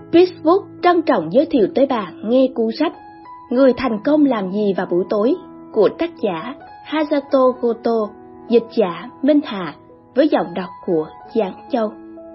Facebook trân trọng giới thiệu tới bạn nghe cuốn sách Người thành công làm gì vào buổi tối của tác giả Hasato Goto, dịch giả Minh Hà với giọng đọc của Giáng Châu.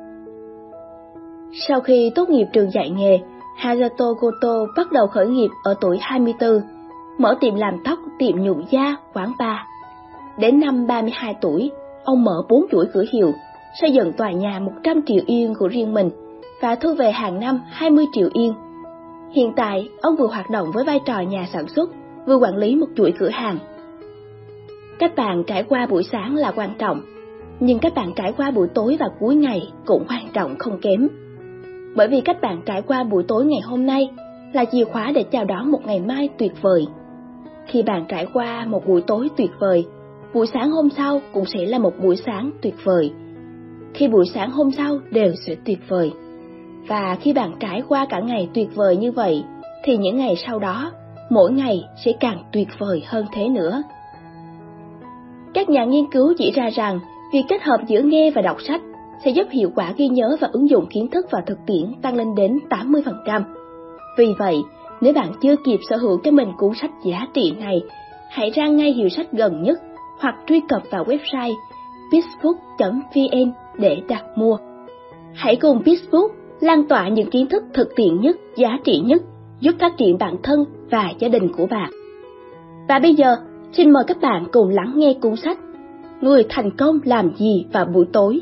Sau khi tốt nghiệp trường dạy nghề, Hasato Goto bắt đầu khởi nghiệp ở tuổi 24, mở tiệm làm tóc, tiệm nhuộm da, quán bar. Đến năm 32 tuổi, ông mở 4 chuỗi cửa hiệu, xây dựng tòa nhà 100 triệu yên của riêng mình và thu về hàng năm 20 triệu yên. Hiện tại, ông vừa hoạt động với vai trò nhà sản xuất, vừa quản lý một chuỗi cửa hàng. Các bạn trải qua buổi sáng là quan trọng, nhưng các bạn trải qua buổi tối và cuối ngày cũng quan trọng không kém. Bởi vì các bạn trải qua buổi tối ngày hôm nay là chìa khóa để chào đón một ngày mai tuyệt vời. Khi bạn trải qua một buổi tối tuyệt vời, buổi sáng hôm sau cũng sẽ là một buổi sáng tuyệt vời. Khi buổi sáng hôm sau đều sẽ tuyệt vời. Và khi bạn trải qua cả ngày tuyệt vời như vậy, thì những ngày sau đó, mỗi ngày sẽ càng tuyệt vời hơn thế nữa. Các nhà nghiên cứu chỉ ra rằng, việc kết hợp giữa nghe và đọc sách sẽ giúp hiệu quả ghi nhớ và ứng dụng kiến thức vào thực tiễn tăng lên đến 80%. Vì vậy, nếu bạn chưa kịp sở hữu cho mình cuốn sách giá trị này, hãy ra ngay hiệu sách gần nhất hoặc truy cập vào website peacebook.vn để đặt mua. Hãy cùng Peacebook lan tỏa những kiến thức thực tiễn nhất, giá trị nhất, giúp phát triển bản thân và gia đình của bạn. Và bây giờ, xin mời các bạn cùng lắng nghe cuốn sách Người thành công làm gì vào buổi tối.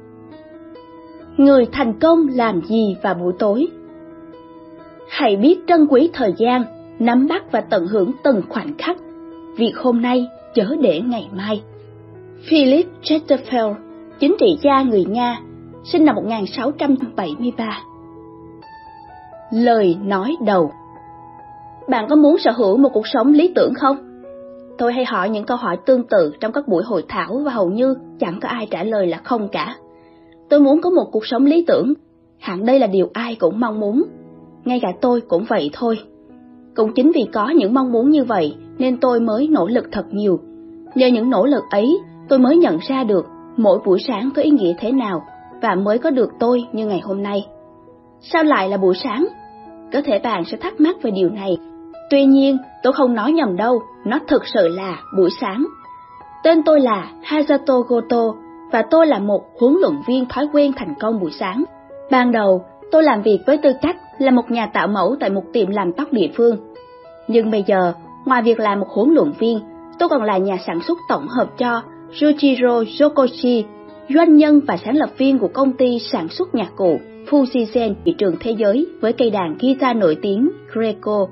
Người thành công làm gì vào buổi tối? Hãy biết trân quý thời gian, nắm bắt và tận hưởng từng khoảnh khắc. Việc hôm nay chớ để ngày mai. Philip Chesterfield, chính trị gia người Nga, sinh năm 1673. Lời nói đầu. Bạn có muốn sở hữu một cuộc sống lý tưởng không? Tôi hay hỏi những câu hỏi tương tự trong các buổi hội thảo và hầu như chẳng có ai trả lời là không cả. Tôi muốn có một cuộc sống lý tưởng, hẳn đây là điều ai cũng mong muốn. Ngay cả tôi cũng vậy thôi. Cũng chính vì có những mong muốn như vậy nên tôi mới nỗ lực thật nhiều. Nhờ những nỗ lực ấy, tôi mới nhận ra được mỗi buổi sáng có ý nghĩa thế nào và mới có được tôi như ngày hôm nay. Sao lại là buổi sáng? Có thể bạn sẽ thắc mắc về điều này. Tuy nhiên, tôi không nói nhầm đâu, nó thực sự là buổi sáng. Tên tôi là Hasato Goto và tôi là một huấn luyện viên thói quen thành công buổi sáng. Ban đầu, tôi làm việc với tư cách là một nhà tạo mẫu tại một tiệm làm tóc địa phương. Nhưng bây giờ, ngoài việc là một huấn luyện viên, tôi còn là nhà sản xuất tổng hợp cho Yujiro Yokoshi, doanh nhân và sáng lập viên của công ty sản xuất nhạc cụ Fujigen thị trường thế giới với cây đàn guitar nổi tiếng Greco.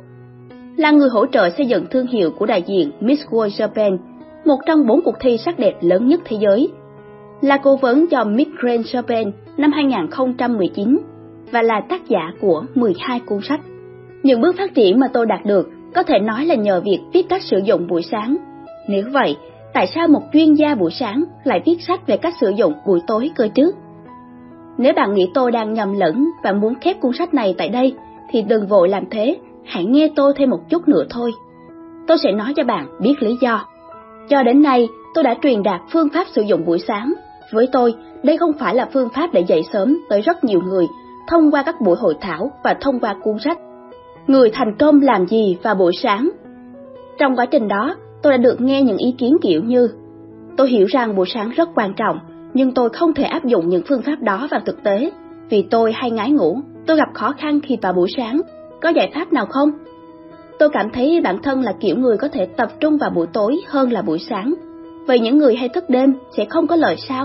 Là người hỗ trợ xây dựng thương hiệu của đại diện Miss World Japan, một trong 4 cuộc thi sắc đẹp lớn nhất thế giới. Là cố vấn cho Miss Grand Japan năm 2019 và là tác giả của 12 cuốn sách. Những bước phát triển mà tôi đạt được có thể nói là nhờ việc biết cách sử dụng buổi sáng. Nếu vậy, tại sao một chuyên gia buổi sáng lại viết sách về cách sử dụng buổi tối cơ chứ? Nếu bạn nghĩ tôi đang nhầm lẫn và muốn khép cuốn sách này tại đây, thì đừng vội làm thế, hãy nghe tôi thêm một chút nữa thôi. Tôi sẽ nói cho bạn biết lý do. Cho đến nay, tôi đã truyền đạt phương pháp sử dụng buổi sáng. Với tôi, đây không phải là phương pháp để dậy sớm tới rất nhiều người, thông qua các buổi hội thảo và thông qua cuốn sách Người thành công làm gì vào buổi sáng. Trong quá trình đó, tôi đã được nghe những ý kiến kiểu như: tôi hiểu rằng buổi sáng rất quan trọng, nhưng tôi không thể áp dụng những phương pháp đó vào thực tế, vì tôi hay ngái ngủ, tôi gặp khó khăn khi vào buổi sáng, có giải pháp nào không? Tôi cảm thấy bản thân là kiểu người có thể tập trung vào buổi tối hơn là buổi sáng, vậy những người hay thức đêm sẽ không có lợi sao?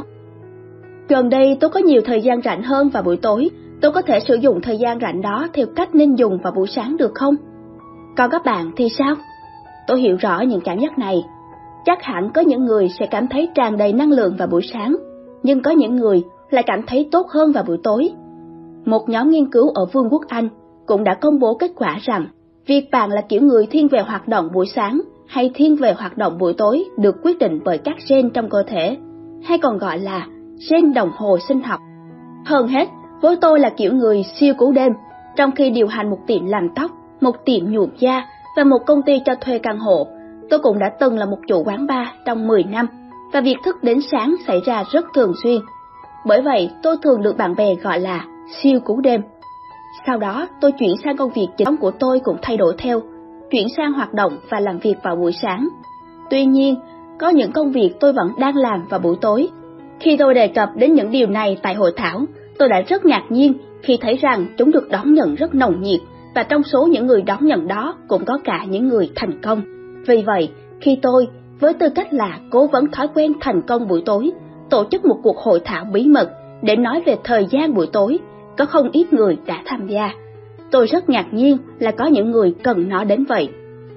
Gần đây tôi có nhiều thời gian rảnh hơn vào buổi tối, tôi có thể sử dụng thời gian rảnh đó theo cách nên dùng vào buổi sáng được không? Còn các bạn thì sao? Tôi hiểu rõ những cảm giác này. Chắc hẳn có những người sẽ cảm thấy tràn đầy năng lượng vào buổi sáng, nhưng có những người lại cảm thấy tốt hơn vào buổi tối. Một nhóm nghiên cứu ở Vương quốc Anh cũng đã công bố kết quả rằng việc bạn là kiểu người thiên về hoạt động buổi sáng hay thiên về hoạt động buổi tối được quyết định bởi các gen trong cơ thể, hay còn gọi là gen đồng hồ sinh học. Hơn hết, với tôi là kiểu người siêu cú đêm, trong khi điều hành một tiệm làm tóc, một tiệm nhuộm da và một công ty cho thuê căn hộ. Tôi cũng đã từng là một chủ quán bar trong 10 năm, và việc thức đến sáng xảy ra rất thường xuyên. Bởi vậy, tôi thường được bạn bè gọi là siêu cú đêm. Sau đó tôi chuyển sang công việc chính của tôi cũng thay đổi theo, chuyển sang hoạt động và làm việc vào buổi sáng. Tuy nhiên, có những công việc tôi vẫn đang làm vào buổi tối. Khi tôi đề cập đến những điều này tại hội thảo, tôi đã rất ngạc nhiên khi thấy rằng chúng được đón nhận rất nồng nhiệt, và trong số những người đón nhận đó cũng có cả những người thành công. Vì vậy, khi tôi, với tư cách là cố vấn thói quen thành công buổi tối, tổ chức một cuộc hội thảo bí mật để nói về thời gian buổi tối, có không ít người đã tham gia. Tôi rất ngạc nhiên là có những người cần nó đến vậy.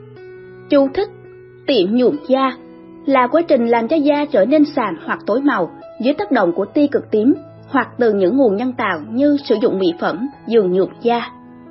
Chú thích: tiệm nhuộm da là quá trình làm cho da trở nên xám hoặc tối màu dưới tác động của tia cực tím hoặc từ những nguồn nhân tạo như sử dụng mỹ phẩm, giường nhuộm da.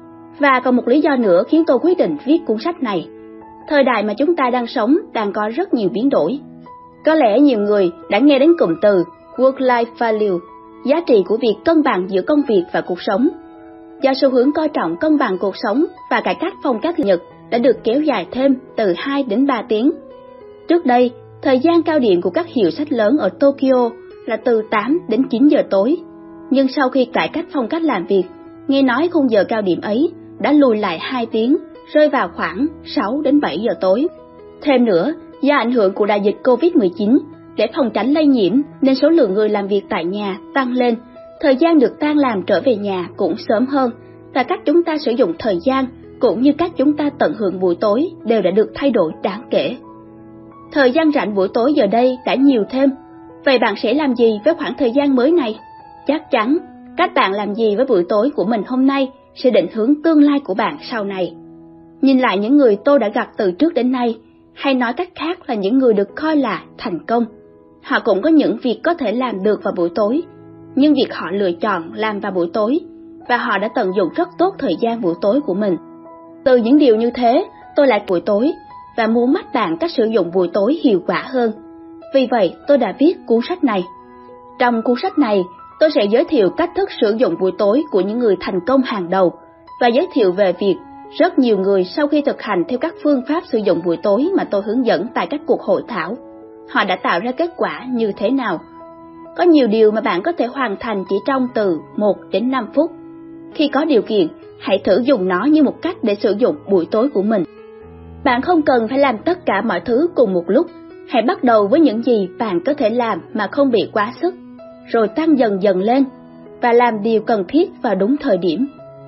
Và còn một lý do nữa khiến tôi quyết định viết cuốn sách này. Thời đại mà chúng ta đang sống đang có rất nhiều biến đổi. Có lẽ nhiều người đã nghe đến cụm từ work-life value, giá trị của việc cân bằng giữa công việc và cuộc sống. Do xu hướng coi trọng cân bằng cuộc sống và cải cách phong cách Nhật đã được kéo dài thêm từ 2 đến 3 tiếng. Trước đây, thời gian cao điểm của các hiệu sách lớn ở Tokyo là từ 8 đến 9 giờ tối. Nhưng sau khi cải cách phong cách làm việc, nghe nói khung giờ cao điểm ấy đã lùi lại 2 tiếng, rơi vào khoảng 6 đến 7 giờ tối. Thêm nữa, do ảnh hưởng của đại dịch COVID-19, để phòng tránh lây nhiễm nên số lượng người làm việc tại nhà tăng lên, thời gian được tan làm trở về nhà cũng sớm hơn, và cách chúng ta sử dụng thời gian cũng như cách chúng ta tận hưởng buổi tối đều đã được thay đổi đáng kể. Thời gian rảnh buổi tối giờ đây đã nhiều thêm. Vậy bạn sẽ làm gì với khoảng thời gian mới này? Chắc chắn, cách bạn làm gì với buổi tối của mình hôm nay sẽ định hướng tương lai của bạn sau này. Nhìn lại những người tôi đã gặp từ trước đến nay, hay nói cách khác là những người được coi là thành công, họ cũng có những việc có thể làm được vào buổi tối, nhưng việc họ lựa chọn làm vào buổi tối, và họ đã tận dụng rất tốt thời gian buổi tối của mình. Từ những điều như thế, tôi lại buổi tối, và muốn mách bạn cách sử dụng buổi tối hiệu quả hơn. Vì vậy, tôi đã viết cuốn sách này. Trong cuốn sách này, tôi sẽ giới thiệu cách thức sử dụng buổi tối của những người thành công hàng đầu, và giới thiệu về việc rất nhiều người sau khi thực hành theo các phương pháp sử dụng buổi tối mà tôi hướng dẫn tại các cuộc hội thảo, họ đã tạo ra kết quả như thế nào. Có nhiều điều mà bạn có thể hoàn thành chỉ trong từ 1 đến 5 phút. Khi có điều kiện, hãy thử dùng nó như một cách để sử dụng buổi tối của mình. Bạn không cần phải làm tất cả mọi thứ cùng một lúc. Hãy bắt đầu với những gì bạn có thể làm mà không bị quá sức, rồi tăng dần dần lên, và làm điều cần thiết vào đúng thời điểm.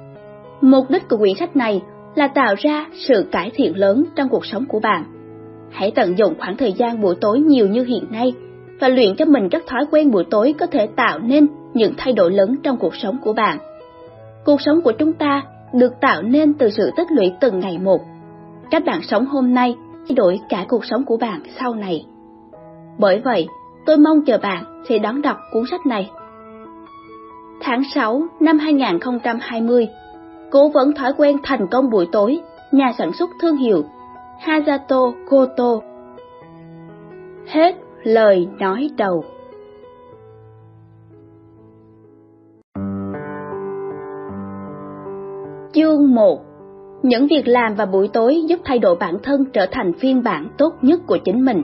Mục đích của quyển sách này là tạo ra sự cải thiện lớn trong cuộc sống của bạn. Hãy tận dụng khoảng thời gian buổi tối nhiều như hiện nay, và luyện cho mình các thói quen buổi tối có thể tạo nên những thay đổi lớn trong cuộc sống của bạn. Cuộc sống của chúng ta được tạo nên từ sự tích lũy từng ngày một. Cách bạn sống hôm nay thay đổi cả cuộc sống của bạn sau này. Bởi vậy, tôi mong chờ bạn sẽ đón đọc cuốn sách này. Tháng 6 năm 2020, cố vấn thói quen thành công buổi tối, nhà sản xuất thương hiệu Hayato Koto. Hết lời nói đầu. Chương 1. Những việc làm vào buổi tối giúp thay đổi bản thân trở thành phiên bản tốt nhất của chính mình.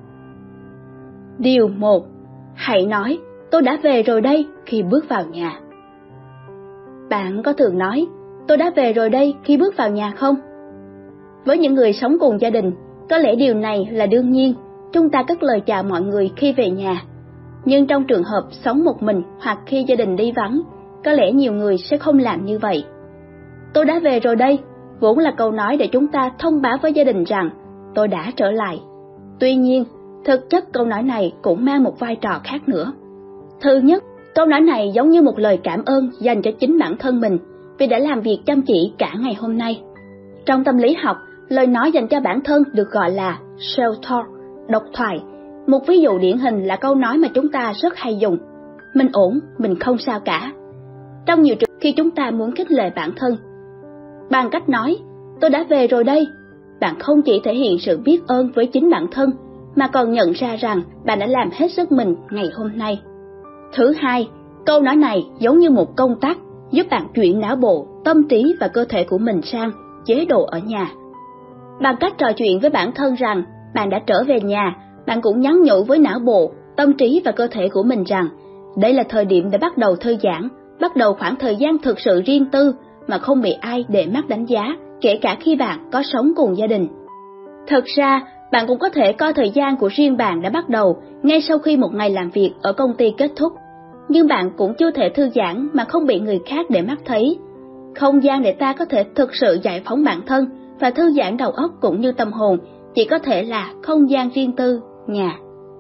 Điều 1. Hãy nói, tôi đã về rồi đây khi bước vào nhà. Bạn có thường nói, tôi đã về rồi đây khi bước vào nhà không? Với những người sống cùng gia đình, có lẽ điều này là đương nhiên, chúng ta cất lời chào mọi người khi về nhà. Nhưng trong trường hợp sống một mình hoặc khi gia đình đi vắng, có lẽ nhiều người sẽ không làm như vậy. Tôi đã về rồi đây vốn là câu nói để chúng ta thông báo với gia đình rằng tôi đã trở lại. Tuy nhiên, thực chất câu nói này cũng mang một vai trò khác nữa. Thứ nhất, câu nói này giống như một lời cảm ơn dành cho chính bản thân mình vì đã làm việc chăm chỉ cả ngày hôm nay. Trong tâm lý học, lời nói dành cho bản thân được gọi là self-talk, độc thoại. Một ví dụ điển hình là câu nói mà chúng ta rất hay dùng: mình ổn, mình không sao cả. Trong nhiều trường khi chúng ta muốn khích lệ bản thân, bằng cách nói tôi đã về rồi đây, bạn không chỉ thể hiện sự biết ơn với chính bản thân mà còn nhận ra rằng bạn đã làm hết sức mình ngày hôm nay. Thứ hai, câu nói này giống như một công tắc giúp bạn chuyển não bộ, tâm trí và cơ thể của mình sang chế độ ở nhà. Bằng cách trò chuyện với bản thân rằng bạn đã trở về nhà, bạn cũng nhắn nhủ với não bộ, tâm trí và cơ thể của mình rằng đây là thời điểm để bắt đầu thư giãn, bắt đầu khoảng thời gian thực sự riêng tư mà không bị ai để mắt đánh giá, kể cả khi bạn có sống cùng gia đình. Thật ra, bạn cũng có thể coi thời gian của riêng bạn đã bắt đầu ngay sau khi một ngày làm việc ở công ty kết thúc. Nhưng bạn cũng chưa thể thư giãn mà không bị người khác để mắt thấy. Không gian để ta có thể thực sự giải phóng bản thân và thư giãn đầu óc cũng như tâm hồn chỉ có thể là không gian riêng tư, nhà.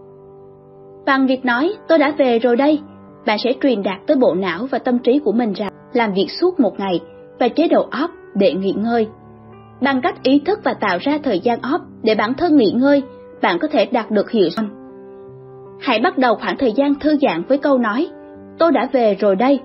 Bằng việc nói, tôi đã về rồi đây, bạn sẽ truyền đạt tới bộ não và tâm trí của mình rằng làm việc suốt một ngày và chế độ off để nghỉ ngơi. Bằng cách ý thức và tạo ra thời gian off để bản thân nghỉ ngơi, bạn có thể đạt được hiệu suất. Hãy bắt đầu khoảng thời gian thư giãn với câu nói, tôi đã về rồi đây.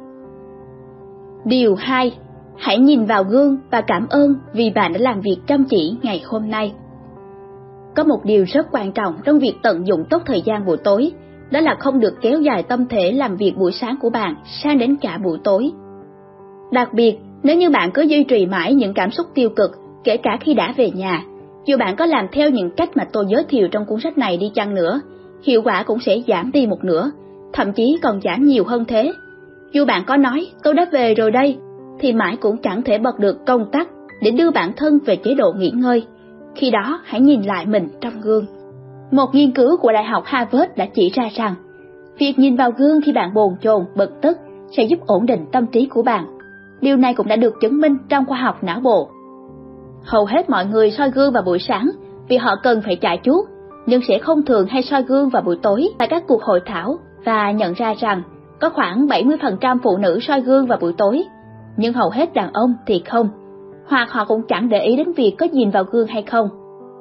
Điều 2. Hãy nhìn vào gương và cảm ơn vì bạn đã làm việc chăm chỉ ngày hôm nay. Có một điều rất quan trọng trong việc tận dụng tốt thời gian buổi tối, đó là không được kéo dài tâm thể làm việc buổi sáng của bạn sang đến cả buổi tối. Đặc biệt, nếu như bạn cứ duy trì mãi những cảm xúc tiêu cực, kể cả khi đã về nhà, dù bạn có làm theo những cách mà tôi giới thiệu trong cuốn sách này đi chăng nữa, hiệu quả cũng sẽ giảm đi một nửa, thậm chí còn giảm nhiều hơn thế. Dù bạn có nói tôi đã về rồi đây, thì mãi cũng chẳng thể bật được công tắc để đưa bản thân về chế độ nghỉ ngơi. Khi đó hãy nhìn lại mình trong gương. Một nghiên cứu của Đại học Harvard đã chỉ ra rằng, việc nhìn vào gương khi bạn bồn chồn, bực tức sẽ giúp ổn định tâm trí của bạn. Điều này cũng đã được chứng minh trong khoa học não bộ. Hầu hết mọi người soi gương vào buổi sáng vì họ cần phải chải chuốt, nhưng sẽ không thường hay soi gương vào buổi tối tại các cuộc hội thảo và nhận ra rằng có khoảng 70% phụ nữ soi gương vào buổi tối, nhưng hầu hết đàn ông thì không, hoặc họ cũng chẳng để ý đến việc có nhìn vào gương hay không.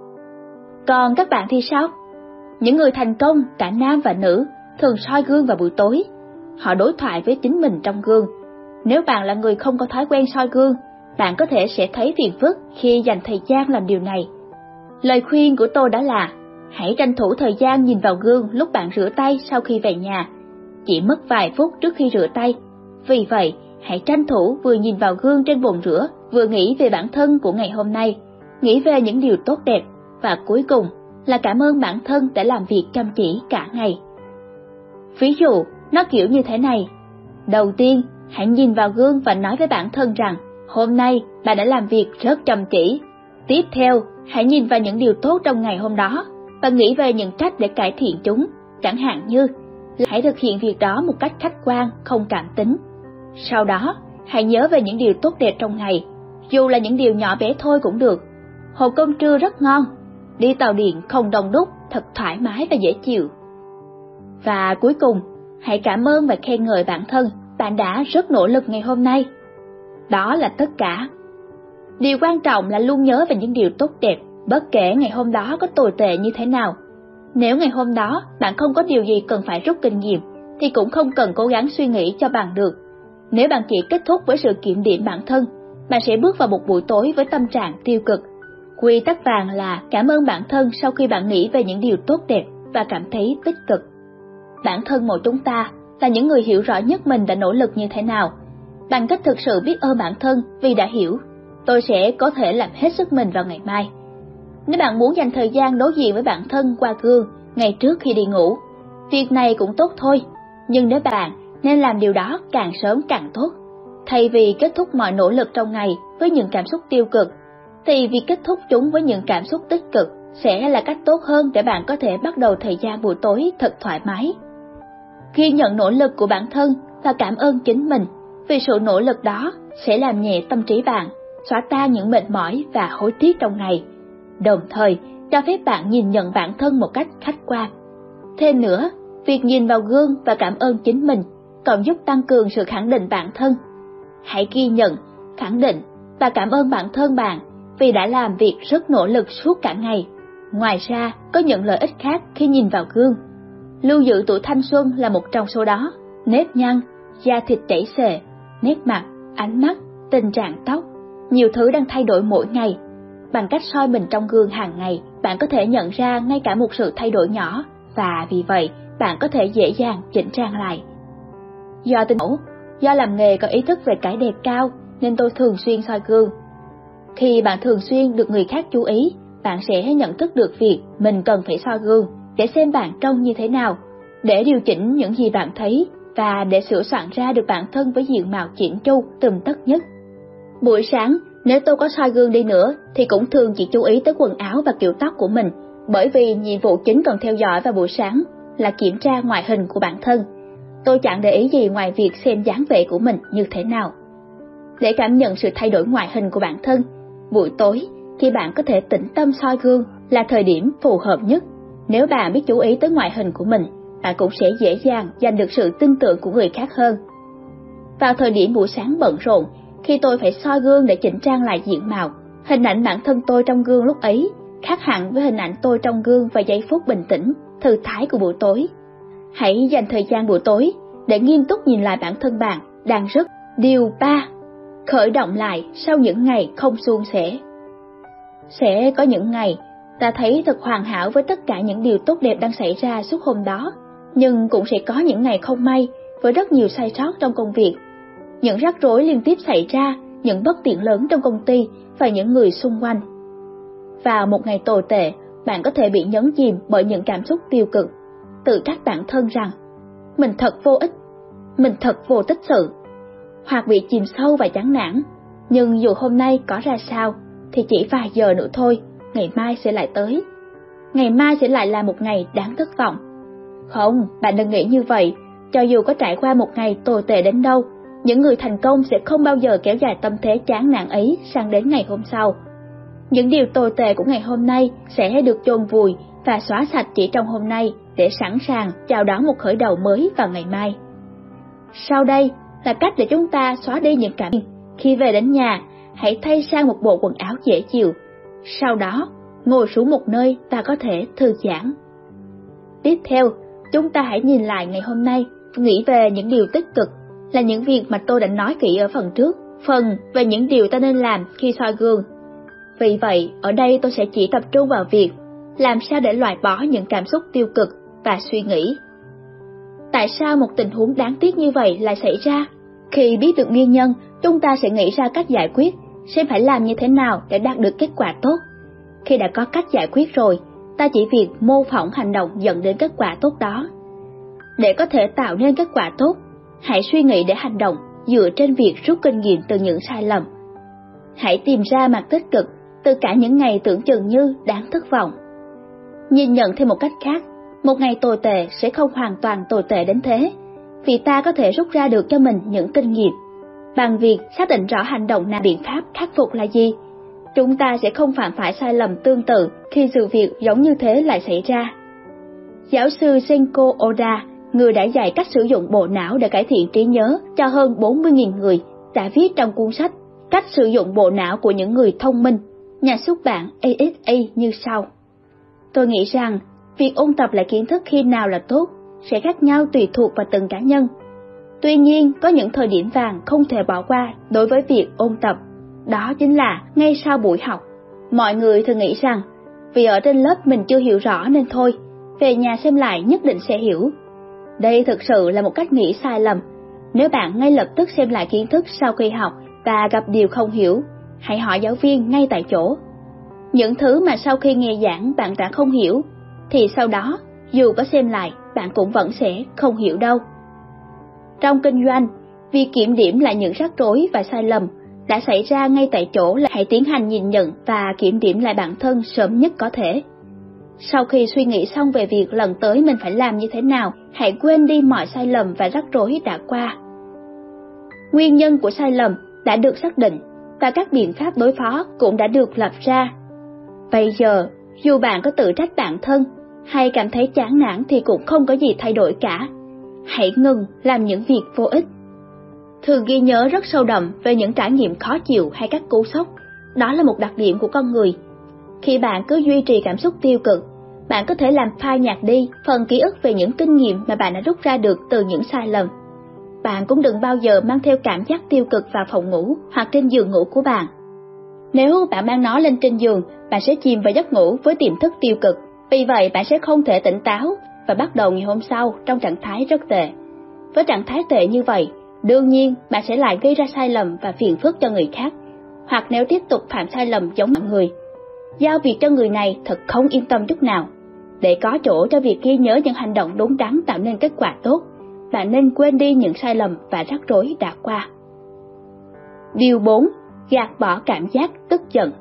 Còn các bạn thì sao? Những người thành công, cả nam và nữ, thường soi gương vào buổi tối. Họ đối thoại với chính mình trong gương. Nếu bạn là người không có thói quen soi gương, bạn có thể sẽ thấy phiền phức khi dành thời gian làm điều này. Lời khuyên của tôi đó là, hãy tranh thủ thời gian nhìn vào gương lúc bạn rửa tay sau khi về nhà. Chỉ mất vài phút trước khi rửa tay. Vì vậy, hãy tranh thủ vừa nhìn vào gương trên bồn rửa, vừa nghĩ về bản thân của ngày hôm nay, nghĩ về những điều tốt đẹp, và cuối cùng là cảm ơn bản thân đã làm việc chăm chỉ cả ngày. Ví dụ, nó kiểu như thế này. Đầu tiên, hãy nhìn vào gương và nói với bản thân rằng, hôm nay bạn đã làm việc rất chăm chỉ. Tiếp theo, hãy nhìn vào những điều tốt trong ngày hôm đó và nghĩ về những cách để cải thiện chúng, chẳng hạn như hãy thực hiện việc đó một cách khách quan, không cảm tính. Sau đó, hãy nhớ về những điều tốt đẹp trong ngày, dù là những điều nhỏ bé thôi cũng được. Hộp cơm trưa rất ngon, đi tàu điện không đông đúc, thật thoải mái và dễ chịu. Và cuối cùng, hãy cảm ơn và khen ngợi bản thân, bạn đã rất nỗ lực ngày hôm nay. Đó là tất cả. Điều quan trọng là luôn nhớ về những điều tốt đẹp, bất kể ngày hôm đó có tồi tệ như thế nào. Nếu ngày hôm đó bạn không có điều gì cần phải rút kinh nghiệm, thì cũng không cần cố gắng suy nghĩ cho bằng được. Nếu bạn chỉ kết thúc với sự kiểm điểm bản thân, bạn sẽ bước vào một buổi tối với tâm trạng tiêu cực. Quy tắc vàng là cảm ơn bản thân sau khi bạn nghĩ về những điều tốt đẹp và cảm thấy tích cực. Bản thân mỗi chúng ta là những người hiểu rõ nhất mình đã nỗ lực như thế nào. Bằng cách thực sự biết ơn bản thân vì đã hiểu, tôi sẽ có thể làm hết sức mình vào ngày mai. Nếu bạn muốn dành thời gian đối diện với bản thân qua gương ngay trước khi đi ngủ, việc này cũng tốt thôi, nhưng nếu bạn nên làm điều đó càng sớm càng tốt. Thay vì kết thúc mọi nỗ lực trong ngày với những cảm xúc tiêu cực, thì việc kết thúc chúng với những cảm xúc tích cực sẽ là cách tốt hơn để bạn có thể bắt đầu thời gian buổi tối thật thoải mái. Ghi nhận nỗ lực của bản thân và cảm ơn chính mình, vì sự nỗ lực đó sẽ làm nhẹ tâm trí bạn, xóa tan những mệt mỏi và hối tiếc trong ngày, đồng thời cho phép bạn nhìn nhận bản thân một cách khách quan. Thêm nữa, việc nhìn vào gương và cảm ơn chính mình còn giúp tăng cường sự khẳng định bản thân. Hãy ghi nhận, khẳng định và cảm ơn bản thân bạn vì đã làm việc rất nỗ lực suốt cả ngày. Ngoài ra, có những lợi ích khác khi nhìn vào gương. Lưu giữ tuổi thanh xuân là một trong số đó. Nếp nhăn, da thịt chảy xệ, nét mặt, ánh mắt, tình trạng tóc, nhiều thứ đang thay đổi mỗi ngày. Bằng cách soi mình trong gương hàng ngày, bạn có thể nhận ra ngay cả một sự thay đổi nhỏ, và vì vậy, bạn có thể dễ dàng chỉnh trang lại. Do tính mẫu, do làm nghề có ý thức về cái đẹp cao, nên tôi thường xuyên soi gương. Khi bạn thường xuyên được người khác chú ý, bạn sẽ nhận thức được việc mình cần phải soi gương để xem bạn trông như thế nào, để điều chỉnh những gì bạn thấy và để sửa soạn ra được bản thân với diện mạo chỉn chu, tươm tất nhất. Buổi sáng, nếu tôi có soi gương đi nữa thì cũng thường chỉ chú ý tới quần áo và kiểu tóc của mình, bởi vì nhiệm vụ chính cần theo dõi vào buổi sáng là kiểm tra ngoại hình của bản thân. Tôi chẳng để ý gì ngoài việc xem dáng vẻ của mình như thế nào. Để cảm nhận sự thay đổi ngoại hình của bản thân, buổi tối khi bạn có thể tĩnh tâm soi gương là thời điểm phù hợp nhất. Nếu bạn biết chú ý tới ngoại hình của mình, bạn cũng sẽ dễ dàng giành được sự tin tưởng của người khác hơn. Vào thời điểm buổi sáng bận rộn, khi tôi phải soi gương để chỉnh trang lại diện mạo, hình ảnh bản thân tôi trong gương lúc ấy khác hẳn với hình ảnh tôi trong gương vào giây phút bình tĩnh, thư thái của buổi tối. Hãy dành thời gian buổi tối để nghiêm túc nhìn lại bản thân bạn đang rất. Điều 3. Khởi động lại sau những ngày không suôn sẻ. Sẽ có những ngày ta thấy thật hoàn hảo với tất cả những điều tốt đẹp đang xảy ra suốt hôm đó, nhưng cũng sẽ có những ngày không may với rất nhiều sai sót trong công việc. Những rắc rối liên tiếp xảy ra, những bất tiện lớn trong công ty và những người xung quanh. Vào một ngày tồi tệ, bạn có thể bị nhấn chìm bởi những cảm xúc tiêu cực, tự trách bản thân rằng mình thật vô ích, mình thật vô tích sự, hoặc bị chìm sâu và chán nản. Nhưng dù hôm nay có ra sao thì chỉ vài giờ nữa thôi, ngày mai sẽ lại tới. Ngày mai sẽ lại là một ngày đáng thất vọng. Không, bạn đừng nghĩ như vậy. Cho dù có trải qua một ngày tồi tệ đến đâu, những người thành công sẽ không bao giờ kéo dài tâm thế chán nản ấy sang đến ngày hôm sau. Những điều tồi tệ của ngày hôm nay sẽ được chôn vùi và xóa sạch chỉ trong hôm nay để sẵn sàng chào đón một khởi đầu mới vào ngày mai. Sau đây là cách để chúng ta xóa đi những cảm xúc. Khi về đến nhà, hãy thay sang một bộ quần áo dễ chịu. Sau đó, ngồi xuống một nơi ta có thể thư giãn. Tiếp theo, chúng ta hãy nhìn lại ngày hôm nay, nghĩ về những điều tích cực, là những việc mà tôi đã nói kỹ ở phần trước, phần về những điều ta nên làm khi soi gương. Vì vậy, ở đây tôi sẽ chỉ tập trung vào việc làm sao để loại bỏ những cảm xúc tiêu cực và suy nghĩ. Tại sao một tình huống đáng tiếc như vậy lại xảy ra? Khi biết được nguyên nhân, chúng ta sẽ nghĩ ra cách giải quyết, sẽ phải làm như thế nào để đạt được kết quả tốt. Khi đã có cách giải quyết rồi, ta chỉ việc mô phỏng hành động dẫn đến kết quả tốt đó. Để có thể tạo nên kết quả tốt, hãy suy nghĩ để hành động dựa trên việc rút kinh nghiệm từ những sai lầm. Hãy tìm ra mặt tích cực từ cả những ngày tưởng chừng như đáng thất vọng. Nhìn nhận thêm một cách khác, một ngày tồi tệ sẽ không hoàn toàn tồi tệ đến thế, vì ta có thể rút ra được cho mình những kinh nghiệm. Bằng việc xác định rõ hành động nào, biện pháp khắc phục là gì, chúng ta sẽ không phạm phải sai lầm tương tự khi sự việc giống như thế lại xảy ra. Giáo sư Senko Oda, người đã dạy cách sử dụng bộ não để cải thiện trí nhớ cho hơn 40.000 người, đã viết trong cuốn sách Cách sử dụng bộ não của những người thông minh, nhà xuất bản ASA như sau. Tôi nghĩ rằng việc ôn tập lại kiến thức khi nào là tốt sẽ khác nhau tùy thuộc vào từng cá nhân. Tuy nhiên, có những thời điểm vàng không thể bỏ qua đối với việc ôn tập. Đó chính là ngay sau buổi học. Mọi người thường nghĩ rằng vì ở trên lớp mình chưa hiểu rõ nên thôi, về nhà xem lại nhất định sẽ hiểu. Đây thực sự là một cách nghĩ sai lầm. Nếu bạn ngay lập tức xem lại kiến thức sau khi học và gặp điều không hiểu, hãy hỏi giáo viên ngay tại chỗ. Những thứ mà sau khi nghe giảng bạn đã không hiểu, thì sau đó dù có xem lại bạn cũng vẫn sẽ không hiểu đâu. Trong kinh doanh, việc kiểm điểm lại những rắc rối và sai lầm đã xảy ra ngay tại chỗ là hãy tiến hành nhìn nhận và kiểm điểm lại bản thân sớm nhất có thể. Sau khi suy nghĩ xong về việc lần tới mình phải làm như thế nào, hãy quên đi mọi sai lầm và rắc rối đã qua. Nguyên nhân của sai lầm đã được xác định và các biện pháp đối phó cũng đã được lập ra. Bây giờ, dù bạn có tự trách bản thân hay cảm thấy chán nản thì cũng không có gì thay đổi cả. Hãy ngừng làm những việc vô ích. Thường ghi nhớ rất sâu đậm về những trải nghiệm khó chịu hay các cú sốc, đó là một đặc điểm của con người. Khi bạn cứ duy trì cảm xúc tiêu cực, bạn có thể làm phai nhạt đi phần ký ức về những kinh nghiệm mà bạn đã rút ra được từ những sai lầm. Bạn cũng đừng bao giờ mang theo cảm giác tiêu cực vào phòng ngủ hoặc trên giường ngủ của bạn. Nếu bạn mang nó lên trên giường, bạn sẽ chìm vào giấc ngủ với tiềm thức tiêu cực. Vì vậy bạn sẽ không thể tỉnh táo và bắt đầu ngày hôm sau trong trạng thái rất tệ. Với trạng thái tệ như vậy, đương nhiên bạn sẽ lại gây ra sai lầm và phiền phức cho người khác. Hoặc nếu tiếp tục phạm sai lầm giống mọi người, giao việc cho người này thật không yên tâm chút nào. Để có chỗ cho việc ghi nhớ những hành động đúng đắn tạo nên kết quả tốt, bạn nên quên đi những sai lầm và rắc rối đã qua. Điều 4. gạt bỏ cảm giác tức giận.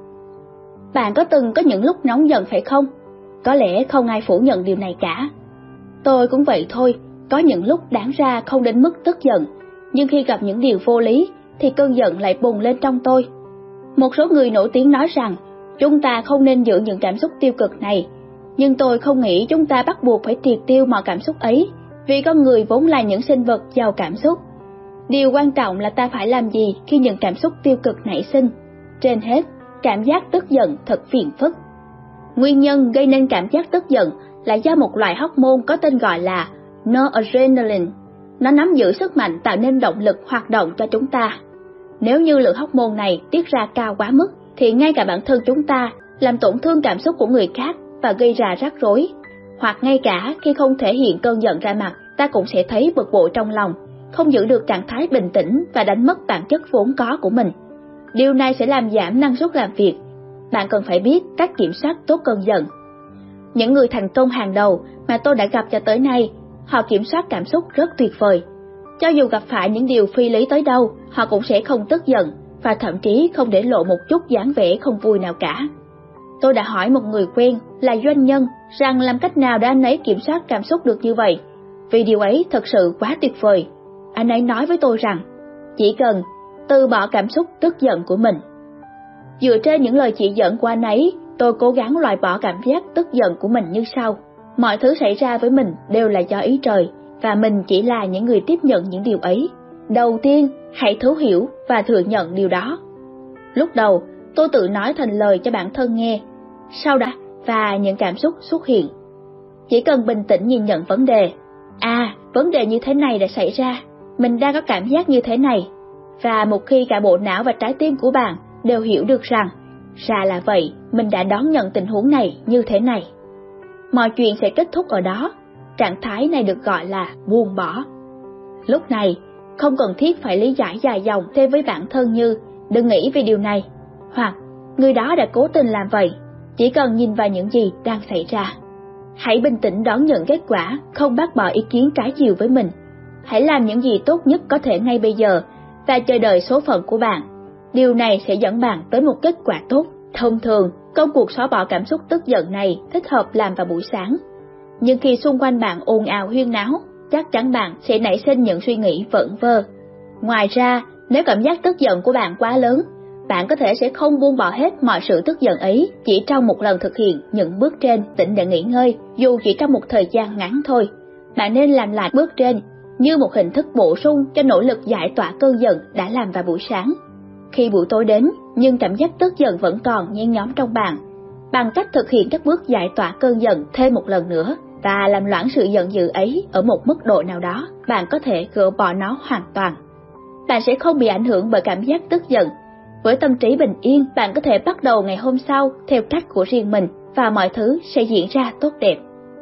Bạn có từng có những lúc nóng giận phải không? Có lẽ không ai phủ nhận điều này cả. Tôi cũng vậy thôi, có những lúc đáng ra không đến mức tức giận, nhưng khi gặp những điều vô lý thì cơn giận lại bùng lên trong tôi. Một số người nổi tiếng nói rằng chúng ta không nên giữ những cảm xúc tiêu cực này, nhưng tôi không nghĩ chúng ta bắt buộc phải triệt tiêu mọi cảm xúc ấy, vì con người vốn là những sinh vật giàu cảm xúc. Điều quan trọng là ta phải làm gì khi những cảm xúc tiêu cực nảy sinh. Trên hết, cảm giác tức giận thật phiền phức. Nguyên nhân gây nên cảm giác tức giận là do một loại hormone có tên gọi là noradrenaline. Nó nắm giữ sức mạnh tạo nên động lực hoạt động cho chúng ta. Nếu như lượng hormone này tiết ra cao quá mức, thì ngay cả bản thân chúng ta làm tổn thương cảm xúc của người khác và gây ra rắc rối. Hoặc ngay cả khi không thể hiện cơn giận ra mặt, ta cũng sẽ thấy bực bội trong lòng, không giữ được trạng thái bình tĩnh và đánh mất bản chất vốn có của mình. Điều này sẽ làm giảm năng suất làm việc. Bạn cần phải biết cách kiểm soát tốt cơn giận. Những người thành công hàng đầu mà tôi đã gặp cho tới nay, họ kiểm soát cảm xúc rất tuyệt vời. Cho dù gặp phải những điều phi lý tới đâu, họ cũng sẽ không tức giận và thậm chí không để lộ một chút dáng vẻ không vui nào cả. Tôi đã hỏi một người quen là doanh nhân rằng làm cách nào để anh ấy kiểm soát cảm xúc được như vậy, vì điều ấy thật sự quá tuyệt vời. Anh ấy nói với tôi rằng chỉ cần từ bỏ cảm xúc tức giận của mình. Dựa trên những lời chỉ dẫn của anh ấy, tôi cố gắng loại bỏ cảm giác tức giận của mình như sau. Mọi thứ xảy ra với mình đều là do ý trời, và mình chỉ là những người tiếp nhận những điều ấy. Đầu tiên, hãy thấu hiểu và thừa nhận điều đó. Lúc đầu, tôi tự nói thành lời cho bản thân nghe, sau đó và những cảm xúc xuất hiện. Chỉ cần bình tĩnh nhìn nhận vấn đề. Vấn đề như thế này đã xảy ra, mình đang có cảm giác như thế này. Và một khi cả bộ não và trái tim của bạn đều hiểu được rằng, ra là vậy, mình đã đón nhận tình huống này như thế này, mọi chuyện sẽ kết thúc ở đó. Trạng thái này được gọi là buông bỏ. Lúc này, không cần thiết phải lý giải dài dòng thêm với bản thân như đừng nghĩ về điều này, hoặc người đó đã cố tình làm vậy. Chỉ cần nhìn vào những gì đang xảy ra. Hãy bình tĩnh đón nhận kết quả, không bác bỏ ý kiến trái chiều với mình. Hãy làm những gì tốt nhất có thể ngay bây giờ và chờ đợi số phận của bạn. Điều này sẽ dẫn bạn tới một kết quả tốt. Thông thường, công cuộc xóa bỏ cảm xúc tức giận này thích hợp làm vào buổi sáng. Nhưng khi xung quanh bạn ồn ào huyên náo, chắc chắn bạn sẽ nảy sinh những suy nghĩ vẩn vơ. Ngoài ra, nếu cảm giác tức giận của bạn quá lớn, bạn có thể sẽ không buông bỏ hết mọi sự tức giận ấy chỉ trong một lần thực hiện những bước trên tĩnh để nghỉ ngơi, dù chỉ trong một thời gian ngắn thôi. Bạn nên làm lại bước trên như một hình thức bổ sung cho nỗ lực giải tỏa cơn giận đã làm vào buổi sáng. Khi buổi tối đến, nhưng cảm giác tức giận vẫn còn nhen nhóm trong bạn, bằng cách thực hiện các bước giải tỏa cơn giận thêm một lần nữa và làm loãng sự giận dữ ấy ở một mức độ nào đó, bạn có thể gỡ bỏ nó hoàn toàn. Bạn sẽ không bị ảnh hưởng bởi cảm giác tức giận. Với tâm trí bình yên, bạn có thể bắt đầu ngày hôm sau theo cách của riêng mình và mọi thứ sẽ diễn ra tốt đẹp.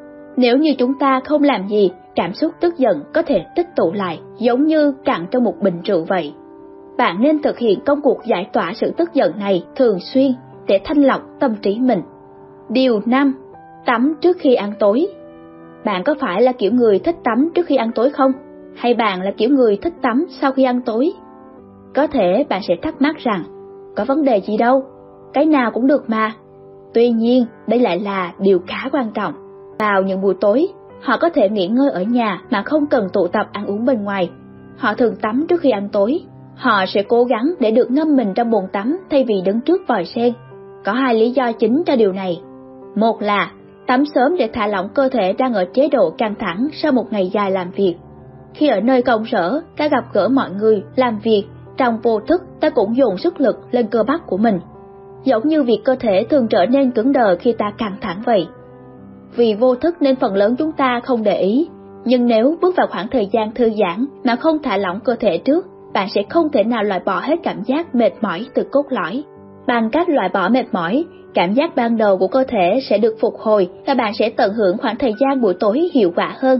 Nếu như chúng ta không làm gì, cảm xúc tức giận có thể tích tụ lại giống như cạn trong một bình rượu vậy. Bạn nên thực hiện công cuộc giải tỏa sự tức giận này thường xuyên để thanh lọc tâm trí mình. Điều 5. Tắm trước khi ăn tối. Bạn có phải là kiểu người thích tắm trước khi ăn tối không? Hay bạn là kiểu người thích tắm sau khi ăn tối? Có thể bạn sẽ thắc mắc rằng, có vấn đề gì đâu, cái nào cũng được mà. Tuy nhiên, đây lại là điều khá quan trọng. Vào những buổi tối, họ có thể nghỉ ngơi ở nhà mà không cần tụ tập ăn uống bên ngoài. Họ thường tắm trước khi ăn tối. Họ sẽ cố gắng để được ngâm mình trong bồn tắm thay vì đứng trước vòi sen. Có hai lý do chính cho điều này. Một là tắm sớm để thả lỏng cơ thể đang ở chế độ căng thẳng sau một ngày dài làm việc. Khi ở nơi công sở, ta gặp gỡ mọi người, làm việc, trong vô thức ta cũng dồn sức lực lên cơ bắp của mình. Giống như việc cơ thể thường trở nên cứng đờ khi ta căng thẳng vậy. Vì vô thức nên phần lớn chúng ta không để ý, nhưng nếu bước vào khoảng thời gian thư giãn mà không thả lỏng cơ thể trước, bạn sẽ không thể nào loại bỏ hết cảm giác mệt mỏi từ cốt lõi. Bằng cách loại bỏ mệt mỏi, cảm giác ban đầu của cơ thể sẽ được phục hồi và bạn sẽ tận hưởng khoảng thời gian buổi tối hiệu quả hơn.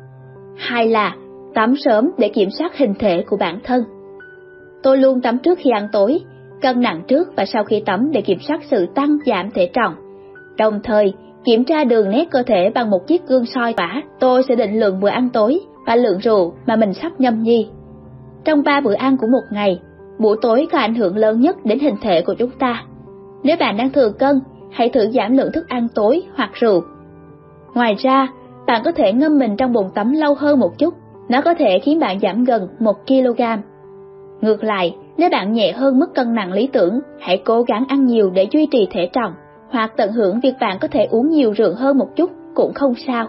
Hai là tắm sớm để kiểm soát hình thể của bản thân. Tôi luôn tắm trước khi ăn tối, cân nặng trước và sau khi tắm để kiểm soát sự tăng giảm thể trọng. Đồng thời, kiểm tra đường nét cơ thể bằng một chiếc gương soi tỏa. Tôi sẽ định lượng bữa ăn tối và lượng rượu mà mình sắp nhâm nhi. Trong 3 bữa ăn của một ngày, buổi tối có ảnh hưởng lớn nhất đến hình thể của chúng ta. Nếu bạn đang thừa cân, hãy thử giảm lượng thức ăn tối hoặc rượu. Ngoài ra, bạn có thể ngâm mình trong bồn tắm lâu hơn một chút, nó có thể khiến bạn giảm gần 1 kg. Ngược lại, nếu bạn nhẹ hơn mức cân nặng lý tưởng, hãy cố gắng ăn nhiều để duy trì thể trọng, hoặc tận hưởng việc bạn có thể uống nhiều rượu hơn một chút cũng không sao.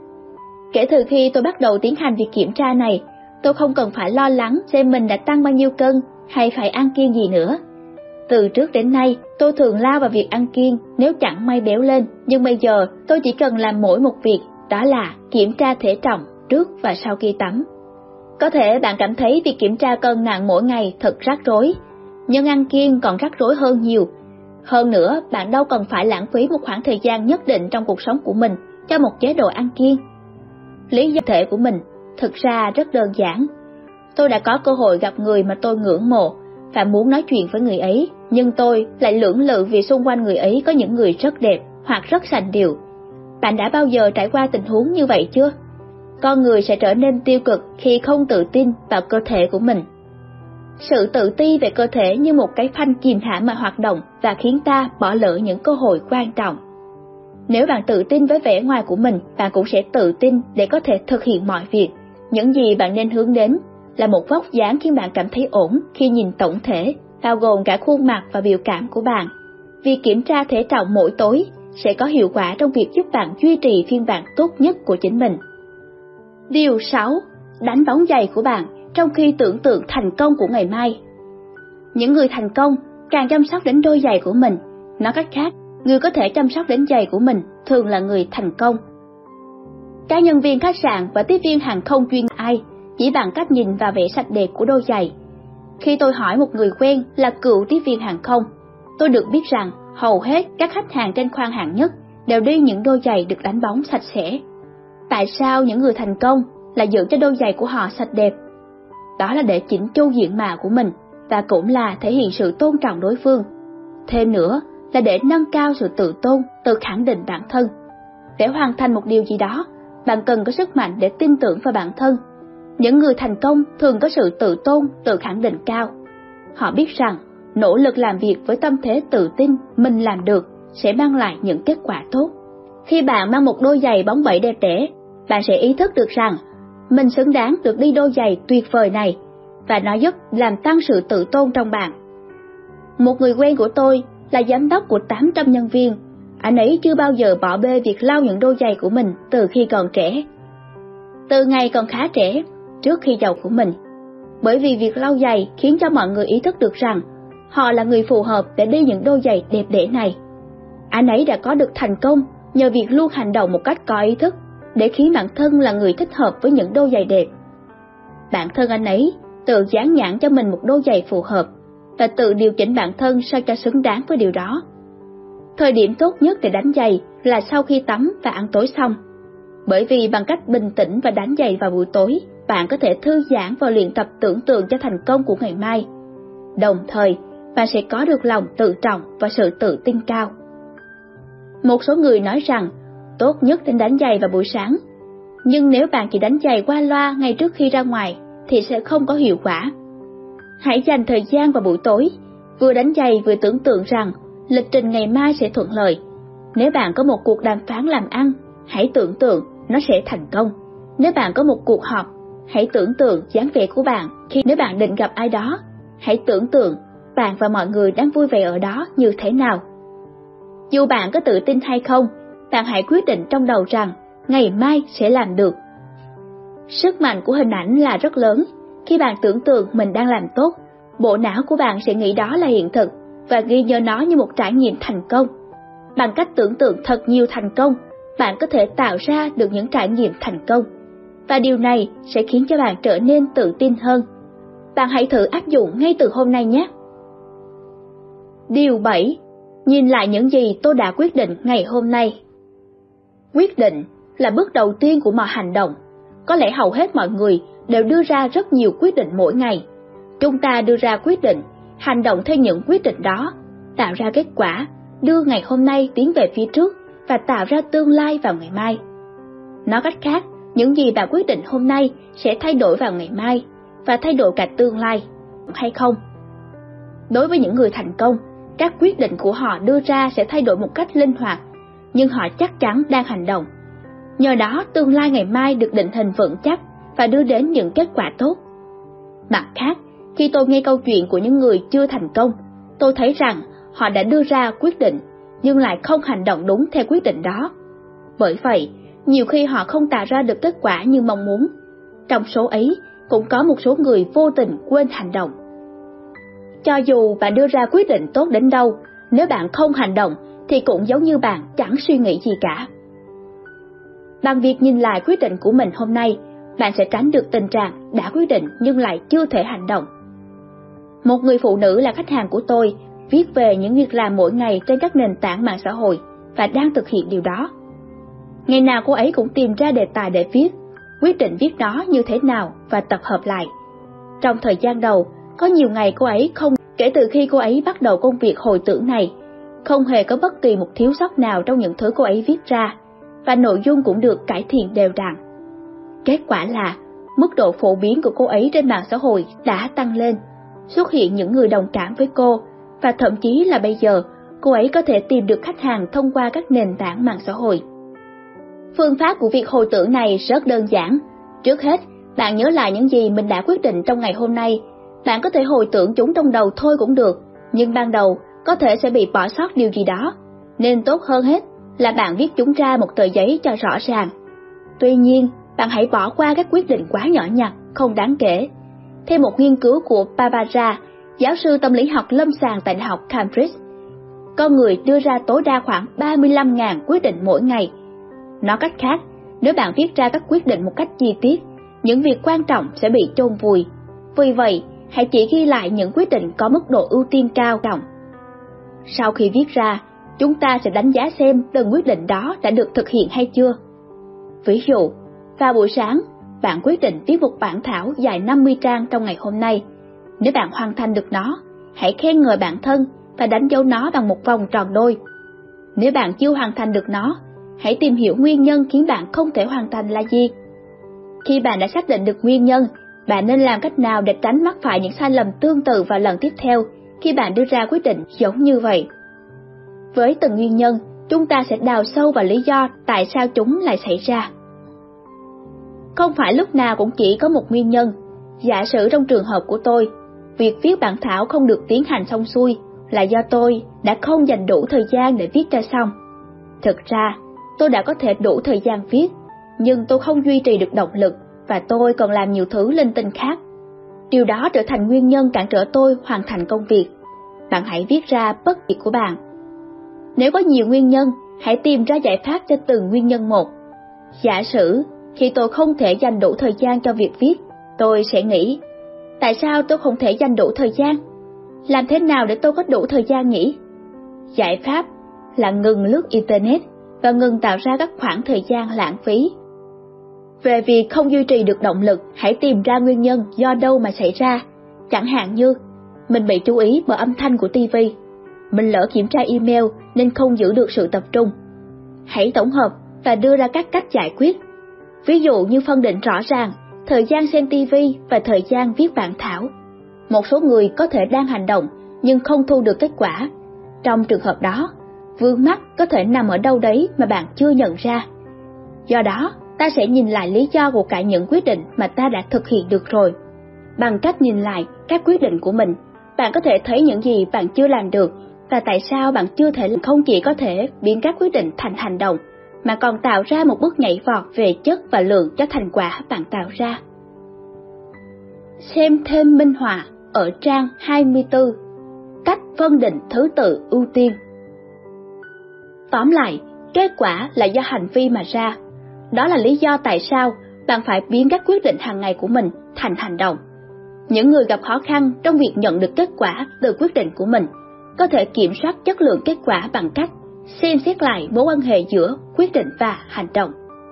Kể từ khi tôi bắt đầu tiến hành việc kiểm tra này, tôi không cần phải lo lắng xem mình đã tăng bao nhiêu cân hay phải ăn kiêng gì nữa. Từ trước đến nay, tôi thường lao vào việc ăn kiêng nếu chẳng may béo lên, nhưng bây giờ tôi chỉ cần làm mỗi một việc, đó là kiểm tra thể trọng trước và sau khi tắm. Có thể bạn cảm thấy việc kiểm tra cân nặng mỗi ngày thật rắc rối, nhưng ăn kiêng còn rắc rối hơn nhiều. Hơn nữa, bạn đâu cần phải lãng phí một khoảng thời gian nhất định trong cuộc sống của mình cho một chế độ ăn kiêng. Lý do thể của mình thực ra rất đơn giản. Tôi đã có cơ hội gặp người mà tôi ngưỡng mộ và muốn nói chuyện với người ấy, nhưng tôi lại lưỡng lự vì xung quanh người ấy có những người rất đẹp hoặc rất sành điệu. Bạn đã bao giờ trải qua tình huống như vậy chưa? Con người sẽ trở nên tiêu cực khi không tự tin vào cơ thể của mình. Sự tự ti về cơ thể như một cái phanh kìm hãm mọi hoạt động và khiến ta bỏ lỡ những cơ hội quan trọng. Nếu bạn tự tin với vẻ ngoài của mình, bạn cũng sẽ tự tin để có thể thực hiện mọi việc. Những gì bạn nên hướng đến là một vóc dáng khiến bạn cảm thấy ổn khi nhìn tổng thể, bao gồm cả khuôn mặt và biểu cảm của bạn. Việc kiểm tra thể trọng mỗi tối sẽ có hiệu quả trong việc giúp bạn duy trì phiên bản tốt nhất của chính mình. Điều 6. Đánh bóng giày của bạn trong khi tưởng tượng thành công của ngày mai. Những người thành công càng chăm sóc đến đôi giày của mình. Nói cách khác, người có thể chăm sóc đến giày của mình thường là người thành công. Các nhân viên khách sạn và tiếp viên hàng không chuyên ai chỉ bằng cách nhìn vào vẻ sạch đẹp của đôi giày. Khi tôi hỏi một người quen là cựu tiếp viên hàng không, tôi được biết rằng hầu hết các khách hàng trên khoang hạng nhất đều đi những đôi giày được đánh bóng sạch sẽ. Tại sao những người thành công lại giữ cho đôi giày của họ sạch đẹp? Đó là để chỉnh chu diện mạo của mình và cũng là thể hiện sự tôn trọng đối phương. Thêm nữa là để nâng cao sự tự tôn, tự khẳng định bản thân. Để hoàn thành một điều gì đó, bạn cần có sức mạnh để tin tưởng vào bản thân. Những người thành công thường có sự tự tôn, tự khẳng định cao. Họ biết rằng nỗ lực làm việc với tâm thế tự tin mình làm được sẽ mang lại những kết quả tốt. Khi bạn mang một đôi giày bóng bẩy đẹp đẽ, bạn sẽ ý thức được rằng mình xứng đáng được đi đôi giày tuyệt vời này, và nó giúp làm tăng sự tự tôn trong bạn. Một người quen của tôi là giám đốc của 800 nhân viên. Anh ấy chưa bao giờ bỏ bê việc lau những đôi giày của mình từ khi còn trẻ. Từ ngày còn khá trẻ, trước khi giàu của mình. Bởi vì việc lau giày khiến cho mọi người ý thức được rằng họ là người phù hợp để đi những đôi giày đẹp đẽ này. Anh ấy đã có được thành công nhờ việc luôn hành động một cách có ý thức để khiến bản thân là người thích hợp với những đôi giày đẹp. Bản thân anh ấy tự dán nhãn cho mình một đôi giày phù hợp và tự điều chỉnh bản thân sao cho xứng đáng với điều đó. Thời điểm tốt nhất để đánh giày là sau khi tắm và ăn tối xong. Bởi vì bằng cách bình tĩnh và đánh giày vào buổi tối, bạn có thể thư giãn và luyện tập tưởng tượng cho thành công của ngày mai. Đồng thời, bạn sẽ có được lòng tự trọng và sự tự tin cao. Một số người nói rằng tốt nhất nên đánh giày vào buổi sáng. Nhưng nếu bạn chỉ đánh giày qua loa ngay trước khi ra ngoài thì sẽ không có hiệu quả. Hãy dành thời gian vào buổi tối, vừa đánh giày vừa tưởng tượng rằng lịch trình ngày mai sẽ thuận lợi. Nếu bạn có một cuộc đàm phán làm ăn, hãy tưởng tượng nó sẽ thành công. Nếu bạn có một cuộc họp, hãy tưởng tượng dáng vẻ của bạn nếu bạn định gặp ai đó. Hãy tưởng tượng bạn và mọi người đang vui vẻ ở đó như thế nào. Dù bạn có tự tin hay không, bạn hãy quyết định trong đầu rằng ngày mai sẽ làm được. Sức mạnh của hình ảnh là rất lớn. Khi bạn tưởng tượng mình đang làm tốt, bộ não của bạn sẽ nghĩ đó là hiện thực và ghi nhớ nó như một trải nghiệm thành công. Bằng cách tưởng tượng thật nhiều thành công, bạn có thể tạo ra được những trải nghiệm thành công. Và điều này sẽ khiến cho bạn trở nên tự tin hơn. Bạn hãy thử áp dụng ngay từ hôm nay nhé. Điều 7. Nhìn lại những gì tôi đã quyết định ngày hôm nay. Quyết định là bước đầu tiên của mọi hành động. Có lẽ hầu hết mọi người đều đưa ra rất nhiều quyết định mỗi ngày. Chúng ta đưa ra quyết định, hành động theo những quyết định đó, tạo ra kết quả, đưa ngày hôm nay tiến về phía trước và tạo ra tương lai vào ngày mai. Nói cách khác, những gì bạn quyết định hôm nay sẽ thay đổi vào ngày mai và thay đổi cả tương lai, hay không? Đối với những người thành công, các quyết định của họ đưa ra sẽ thay đổi một cách linh hoạt, nhưng họ chắc chắn đang hành động. Nhờ đó, tương lai ngày mai được định hình vững chắc và đưa đến những kết quả tốt. Mặt khác, khi tôi nghe câu chuyện của những người chưa thành công, tôi thấy rằng họ đã đưa ra quyết định, nhưng lại không hành động đúng theo quyết định đó. Bởi vậy, nhiều khi họ không tạo ra được kết quả như mong muốn. Trong số ấy, cũng có một số người vô tình quên hành động. Cho dù bạn đưa ra quyết định tốt đến đâu, nếu bạn không hành động thì cũng giống như bạn chẳng suy nghĩ gì cả. Bằng việc nhìn lại quyết định của mình hôm nay, bạn sẽ tránh được tình trạng đã quyết định nhưng lại chưa thể hành động. Một người phụ nữ là khách hàng của tôi viết về những việc làm mỗi ngày trên các nền tảng mạng xã hội và đang thực hiện điều đó. Ngày nào cô ấy cũng tìm ra đề tài để viết, quyết định viết nó như thế nào và tập hợp lại. Trong thời gian đầu, có nhiều ngày cô ấy không, kể từ khi cô ấy bắt đầu công việc hồi tưởng này, không hề có bất kỳ một thiếu sót nào trong những thứ cô ấy viết ra, và nội dung cũng được cải thiện đều đặn. Kết quả là mức độ phổ biến của cô ấy trên mạng xã hội đã tăng lên, xuất hiện những người đồng cảm với cô, và thậm chí là bây giờ cô ấy có thể tìm được khách hàng thông qua các nền tảng mạng xã hội. Phương pháp của việc hồi tưởng này rất đơn giản. Trước hết, bạn nhớ lại những gì mình đã quyết định trong ngày hôm nay. Bạn có thể hồi tưởng chúng trong đầu thôi cũng được, nhưng ban đầu có thể sẽ bị bỏ sót điều gì đó, nên tốt hơn hết là bạn viết chúng ra một tờ giấy cho rõ ràng. Tuy nhiên, bạn hãy bỏ qua các quyết định quá nhỏ nhặt, không đáng kể. Theo một nghiên cứu của Barbara, giáo sư tâm lý học lâm sàng tại Đại học Cambridge, con người đưa ra tối đa khoảng 35.000 quyết định mỗi ngày. Nói cách khác, nếu bạn viết ra các quyết định một cách chi tiết, những việc quan trọng sẽ bị chôn vùi. Vì vậy, hãy chỉ ghi lại những quyết định có mức độ ưu tiên cao trọng. Sau khi viết ra, chúng ta sẽ đánh giá xem từng quyết định đó đã được thực hiện hay chưa. Ví dụ, vào buổi sáng, bạn quyết định viết một bản thảo dài 50 trang trong ngày hôm nay. Nếu bạn hoàn thành được nó, hãy khen ngợi bản thân và đánh dấu nó bằng một vòng tròn đôi. Nếu bạn chưa hoàn thành được nó, hãy tìm hiểu nguyên nhân khiến bạn không thể hoàn thành là gì. Khi bạn đã xác định được nguyên nhân, bạn nên làm cách nào để tránh mắc phải những sai lầm tương tự vào lần tiếp theo khi bạn đưa ra quyết định giống như vậy. Với từng nguyên nhân, chúng ta sẽ đào sâu vào lý do tại sao chúng lại xảy ra. Không phải lúc nào cũng chỉ có một nguyên nhân. Giả sử trong trường hợp của tôi, việc viết bản thảo không được tiến hành xong xuôi là do tôi đã không dành đủ thời gian để viết ra xong. Thực ra, tôi đã có thể đủ thời gian viết, nhưng tôi không duy trì được động lực và tôi còn làm nhiều thứ linh tinh khác. Điều đó trở thành nguyên nhân cản trở tôi hoàn thành công việc. Bạn hãy viết ra bất kỳ của bạn. Nếu có nhiều nguyên nhân, hãy tìm ra giải pháp cho từng nguyên nhân một. Giả sử, khi tôi không thể dành đủ thời gian cho việc viết, tôi sẽ nghĩ, tại sao tôi không thể dành đủ thời gian? Làm thế nào để tôi có đủ thời gian nhỉ? Giải pháp là ngừng lướt Internet và ngừng tạo ra các khoảng thời gian lãng phí. Về việc không duy trì được động lực, hãy tìm ra nguyên nhân do đâu mà xảy ra. Chẳng hạn như, mình bị chú ý bởi âm thanh của TV, mình lỡ kiểm tra email nên không giữ được sự tập trung. Hãy tổng hợp và đưa ra các cách giải quyết. Ví dụ như phân định rõ ràng thời gian xem TV và thời gian viết bản thảo. Một số người có thể đang hành động nhưng không thu được kết quả. Trong trường hợp đó, vướng mắc có thể nằm ở đâu đấy mà bạn chưa nhận ra. Do đó, ta sẽ nhìn lại lý do của cả những quyết định mà ta đã thực hiện được rồi. Bằng cách nhìn lại các quyết định của mình, bạn có thể thấy những gì bạn chưa làm được và tại sao bạn chưa thể. Không chỉ có thể biến các quyết định thành hành động, mà còn tạo ra một bước nhảy vọt về chất và lượng cho thành quả bạn tạo ra. Xem thêm minh họa ở trang 24. Cách phân định thứ tự ưu tiên. Tóm lại, kết quả là do hành vi mà ra. Đó là lý do tại sao bạn phải biến các quyết định hàng ngày của mình thành hành động. Những người gặp khó khăn trong việc nhận được kết quả từ quyết định của mình có thể kiểm soát chất lượng kết quả bằng cách xem xét lại mối quan hệ giữa quyết định và hành động.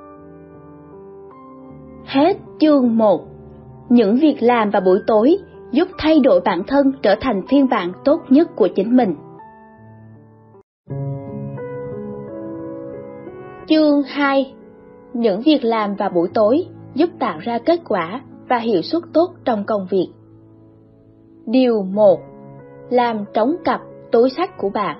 Hết chương 1. Những việc làm vào buổi tối giúp thay đổi bản thân trở thành phiên bản tốt nhất của chính mình. Chương 2. Những việc làm vào buổi tối giúp tạo ra kết quả và hiệu suất tốt trong công việc. Điều 1. làm trống cặp, túi xách của bạn.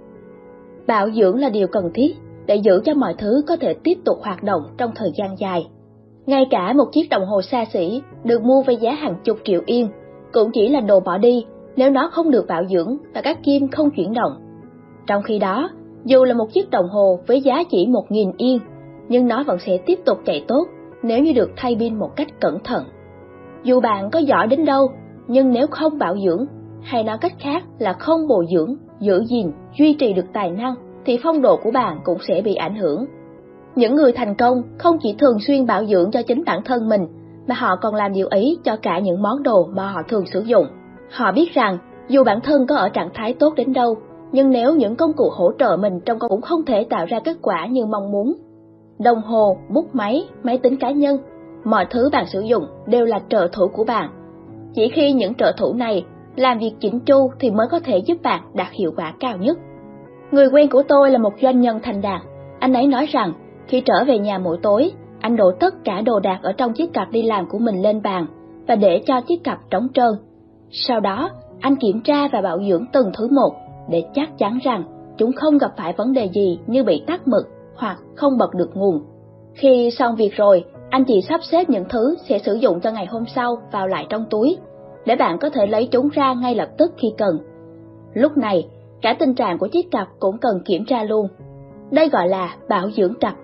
Bảo dưỡng là điều cần thiết để giữ cho mọi thứ có thể tiếp tục hoạt động trong thời gian dài. Ngay cả một chiếc đồng hồ xa xỉ được mua với giá hàng chục triệu yên cũng chỉ là đồ bỏ đi nếu nó không được bảo dưỡng và các kim không chuyển động. Trong khi đó, dù là một chiếc đồng hồ với giá chỉ 1.000 yên, nhưng nó vẫn sẽ tiếp tục chạy tốt nếu như được thay pin một cách cẩn thận. Dù bạn có giỏi đến đâu, nhưng nếu không bảo dưỡng, hay nói cách khác là không bồi dưỡng, giữ gìn, duy trì được tài năng, thì phong độ của bạn cũng sẽ bị ảnh hưởng. Những người thành công không chỉ thường xuyên bảo dưỡng cho chính bản thân mình, mà họ còn làm điều ấy cho cả những món đồ mà họ thường sử dụng. Họ biết rằng, dù bản thân có ở trạng thái tốt đến đâu, nhưng nếu những công cụ hỗ trợ mình trong cũng không thể tạo ra kết quả như mong muốn. Đồng hồ, bút máy, máy tính cá nhân, mọi thứ bạn sử dụng đều là trợ thủ của bạn. Chỉ khi những trợ thủ này làm việc chỉnh chu thì mới có thể giúp bạn đạt hiệu quả cao nhất. Người quen của tôi là một doanh nhân thành đạt. Anh ấy nói rằng khi trở về nhà mỗi tối, anh đổ tất cả đồ đạc ở trong chiếc cặp đi làm của mình lên bàn và để cho chiếc cặp trống trơn. Sau đó, anh kiểm tra và bảo dưỡng từng thứ một để chắc chắn rằng chúng không gặp phải vấn đề gì như bị tắc mực hoặc không bật được nguồn. Khi xong việc rồi, anh chỉ sắp xếp những thứ sẽ sử dụng cho ngày hôm sau vào lại trong túi, để bạn có thể lấy chúng ra ngay lập tức khi cần. Lúc này, cả tình trạng của chiếc cặp cũng cần kiểm tra luôn. Đây gọi là bảo dưỡng cặp.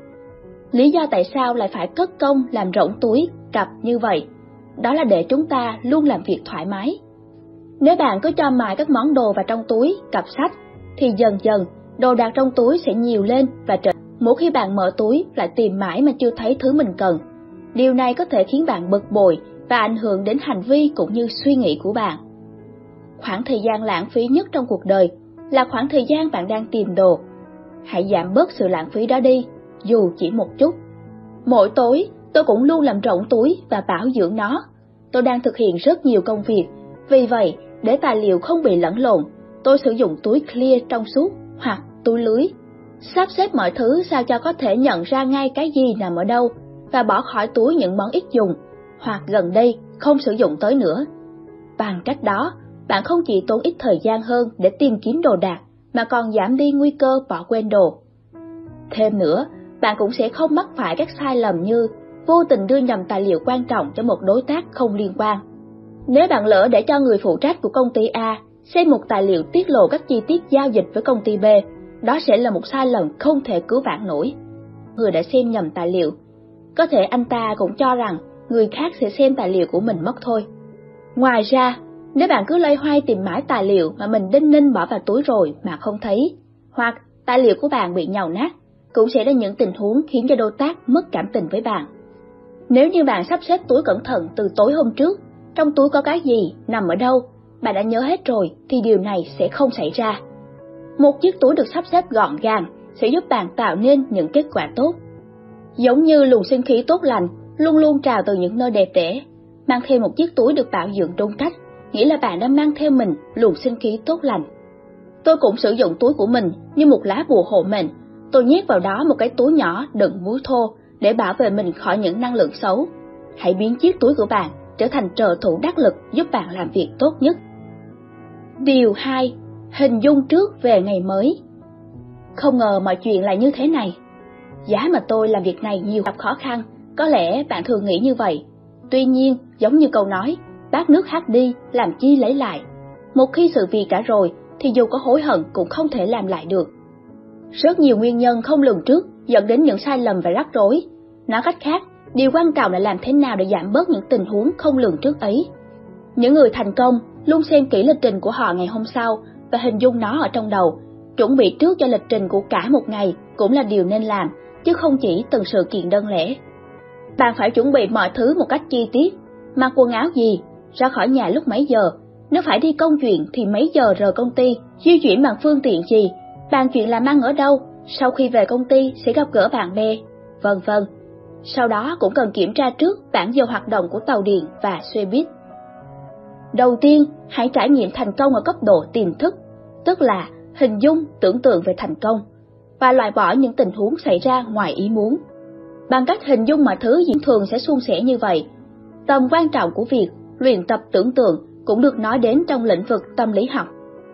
Lý do tại sao lại phải cất công làm rỗng túi, cặp như vậy, đó là để chúng ta luôn làm việc thoải mái. Nếu bạn cứ cho mài các món đồ vào trong túi, cặp sách, thì dần dần đồ đạc trong túi sẽ nhiều lên và mỗi khi bạn mở túi lại tìm mãi mà chưa thấy thứ mình cần. Điều này có thể khiến bạn bực bội và ảnh hưởng đến hành vi cũng như suy nghĩ của bạn. Khoảng thời gian lãng phí nhất trong cuộc đời là khoảng thời gian bạn đang tìm đồ. Hãy giảm bớt sự lãng phí đó đi, dù chỉ một chút. Mỗi tối, tôi cũng luôn làm rỗng túi và bảo dưỡng nó. Tôi đang thực hiện rất nhiều công việc, vì vậy, để tài liệu không bị lẫn lộn, tôi sử dụng túi clear trong suốt hoặc túi lưới. Sắp xếp mọi thứ sao cho có thể nhận ra ngay cái gì nằm ở đâu và bỏ khỏi túi những món ít dùng hoặc gần đây không sử dụng tới nữa. Bằng cách đó, bạn không chỉ tốn ít thời gian hơn để tìm kiếm đồ đạc mà còn giảm đi nguy cơ bỏ quên đồ. Thêm nữa, bạn cũng sẽ không mắc phải các sai lầm như vô tình đưa nhầm tài liệu quan trọng cho một đối tác không liên quan. Nếu bạn lỡ để cho người phụ trách của công ty A xem một tài liệu tiết lộ các chi tiết giao dịch với công ty B, đó sẽ là một sai lầm không thể cứu vãn nổi. Người đã xem nhầm tài liệu, có thể anh ta cũng cho rằng người khác sẽ xem tài liệu của mình mất thôi. Ngoài ra, nếu bạn cứ loay hoay tìm mãi tài liệu mà mình đinh ninh bỏ vào túi rồi mà không thấy, hoặc tài liệu của bạn bị nhàu nát, cũng sẽ là những tình huống khiến cho đối tác mất cảm tình với bạn. Nếu như bạn sắp xếp túi cẩn thận từ tối hôm trước, trong túi có cái gì, nằm ở đâu, bạn đã nhớ hết rồi thì điều này sẽ không xảy ra. Một chiếc túi được sắp xếp gọn gàng sẽ giúp bạn tạo nên những kết quả tốt. Giống như luồng sinh khí tốt lành luôn luôn trào từ những nơi đẹp đẽ, mang theo một chiếc túi được bảo dưỡng đúng cách, nghĩa là bạn đã mang theo mình luồng sinh khí tốt lành. Tôi cũng sử dụng túi của mình như một lá bùa hộ mệnh. Tôi nhét vào đó một cái túi nhỏ đựng muối thô để bảo vệ mình khỏi những năng lượng xấu. Hãy biến chiếc túi của bạn trở thành trợ thủ đắc lực giúp bạn làm việc tốt nhất. Điều 2. Hình dung trước về ngày mới. Không ngờ mọi chuyện lại như thế này. Giá mà tôi làm việc này nhiều gặp khó khăn, có lẽ bạn thường nghĩ như vậy. Tuy nhiên, giống như câu nói, bát nước hắt đi, làm chi lấy lại. Một khi sự việc đã rồi, thì dù có hối hận cũng không thể làm lại được. Rất nhiều nguyên nhân không lường trước dẫn đến những sai lầm và rắc rối. Nói cách khác, điều quan trọng là làm thế nào để giảm bớt những tình huống không lường trước ấy. Những người thành công luôn xem kỹ lịch trình của họ ngày hôm sau và hình dung nó ở trong đầu. Chuẩn bị trước cho lịch trình của cả một ngày cũng là điều nên làm, chứ không chỉ từng sự kiện đơn lẻ. Bạn phải chuẩn bị mọi thứ một cách chi tiết. Mặc quần áo gì, ra khỏi nhà lúc mấy giờ, nếu phải đi công chuyện thì mấy giờ rời công ty, di chuyển bằng phương tiện gì, bàn chuyện làm ăn ở đâu, sau khi về công ty sẽ gặp gỡ bạn bè, vân vân. Sau đó cũng cần kiểm tra trước bảng giờ hoạt động của tàu điện và xe buýt. Đầu tiên, hãy trải nghiệm thành công ở cấp độ tiềm thức, tức là hình dung, tưởng tượng về thành công, và loại bỏ những tình huống xảy ra ngoài ý muốn. Bằng cách hình dung mọi thứ diễn thường sẽ suôn sẻ như vậy, tầm quan trọng của việc luyện tập tưởng tượng cũng được nói đến trong lĩnh vực tâm lý học.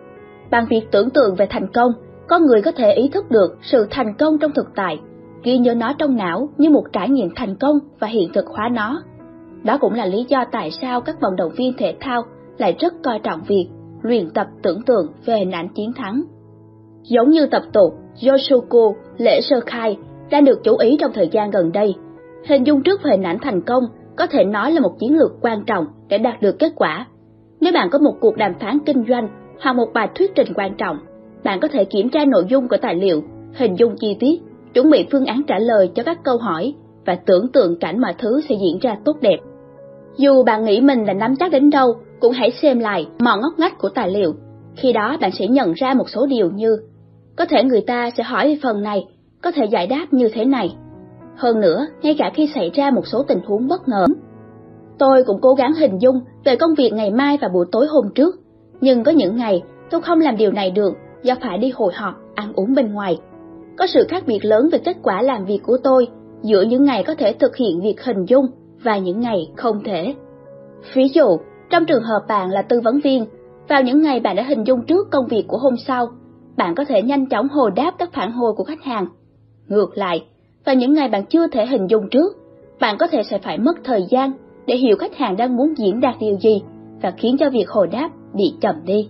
Bằng việc tưởng tượng về thành công, con người có thể ý thức được sự thành công trong thực tại, ghi nhớ nó trong não như một trải nghiệm thành công và hiện thực hóa nó. Đó cũng là lý do tại sao các vận động viên thể thao lại rất coi trọng việc luyện tập tưởng tượng về hình ảnh chiến thắng. Giống như tập tục Yoshoku, lễ sơ khai, đang được chú ý trong thời gian gần đây, hình dung trước về hình ảnh thành công có thể nói là một chiến lược quan trọng để đạt được kết quả. Nếu bạn có một cuộc đàm phán kinh doanh hoặc một bài thuyết trình quan trọng, bạn có thể kiểm tra nội dung của tài liệu, hình dung chi tiết, chuẩn bị phương án trả lời cho các câu hỏi và tưởng tượng cảnh mọi thứ sẽ diễn ra tốt đẹp. Dù bạn nghĩ mình đã nắm chắc đến đâu, cũng hãy xem lại mọi ngóc ngách của tài liệu. Khi đó bạn sẽ nhận ra một số điều như: có thể người ta sẽ hỏi về phần này, có thể giải đáp như thế này. Hơn nữa, ngay cả khi xảy ra một số tình huống bất ngờ, tôi cũng cố gắng hình dung về công việc ngày mai và buổi tối hôm trước. Nhưng có những ngày tôi không làm điều này được do phải đi hội họp, ăn uống bên ngoài. Có sự khác biệt lớn về kết quả làm việc của tôi giữa những ngày có thể thực hiện việc hình dung và những ngày không thể. Ví dụ, trong trường hợp bạn là tư vấn viên, vào những ngày bạn đã hình dung trước công việc của hôm sau, bạn có thể nhanh chóng hồi đáp các phản hồi của khách hàng. Ngược lại, vào những ngày bạn chưa thể hình dung trước, bạn có thể sẽ phải mất thời gian để hiểu khách hàng đang muốn diễn đạt điều gì và khiến cho việc hồi đáp bị chậm đi.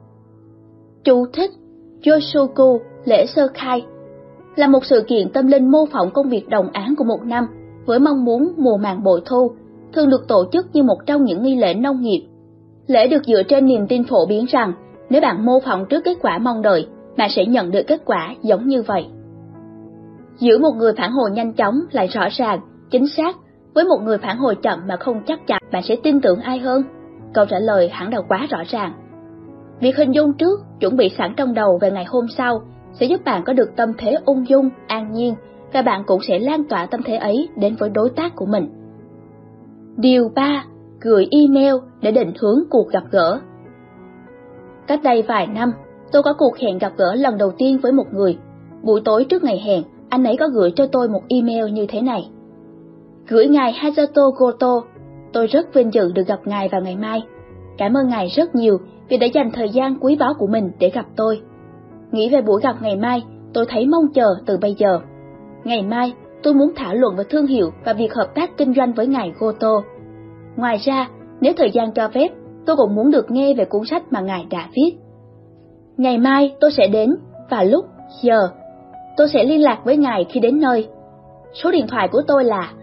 Chú thích: Yoshoku, lễ sơ khai, là một sự kiện tâm linh mô phỏng công việc đồng áng của một năm với mong muốn mùa màng bội thu, thường được tổ chức như một trong những nghi lễ nông nghiệp. Lễ được dựa trên niềm tin phổ biến rằng nếu bạn mô phỏng trước kết quả mong đợi, bạn sẽ nhận được kết quả giống như vậy. Giữa một người phản hồi nhanh chóng lại rõ ràng, chính xác, với một người phản hồi chậm mà không chắc chắn, bạn sẽ tin tưởng ai hơn? Câu trả lời hẳn đã quá rõ ràng. Việc hình dung trước, chuẩn bị sẵn trong đầu về ngày hôm sau sẽ giúp bạn có được tâm thế ung dung, an nhiên, và bạn cũng sẽ lan tỏa tâm thế ấy đến với đối tác của mình. Điều 3. Gửi email để định hướng cuộc gặp gỡ. Cách đây vài năm, tôi có cuộc hẹn gặp gỡ lần đầu tiên với một người. Buổi tối trước ngày hẹn, anh ấy có gửi cho tôi một email như thế này: gửi ngài Hayato Goto, tôi rất vinh dự được gặp ngài vào ngày mai. Cảm ơn ngài rất nhiều vì đã dành thời gian quý báu của mình để gặp tôi. Nghĩ về buổi gặp ngày mai, tôi thấy mong chờ từ bây giờ. Ngày mai, tôi muốn thảo luận về thương hiệu và việc hợp tác kinh doanh với ngài Goto. Ngoài ra, nếu thời gian cho phép, tôi cũng muốn được nghe về cuốn sách mà ngài đã viết. Ngày mai tôi sẽ đến, và lúc, giờ. Tôi sẽ liên lạc với ngài khi đến nơi. Số điện thoại của tôi là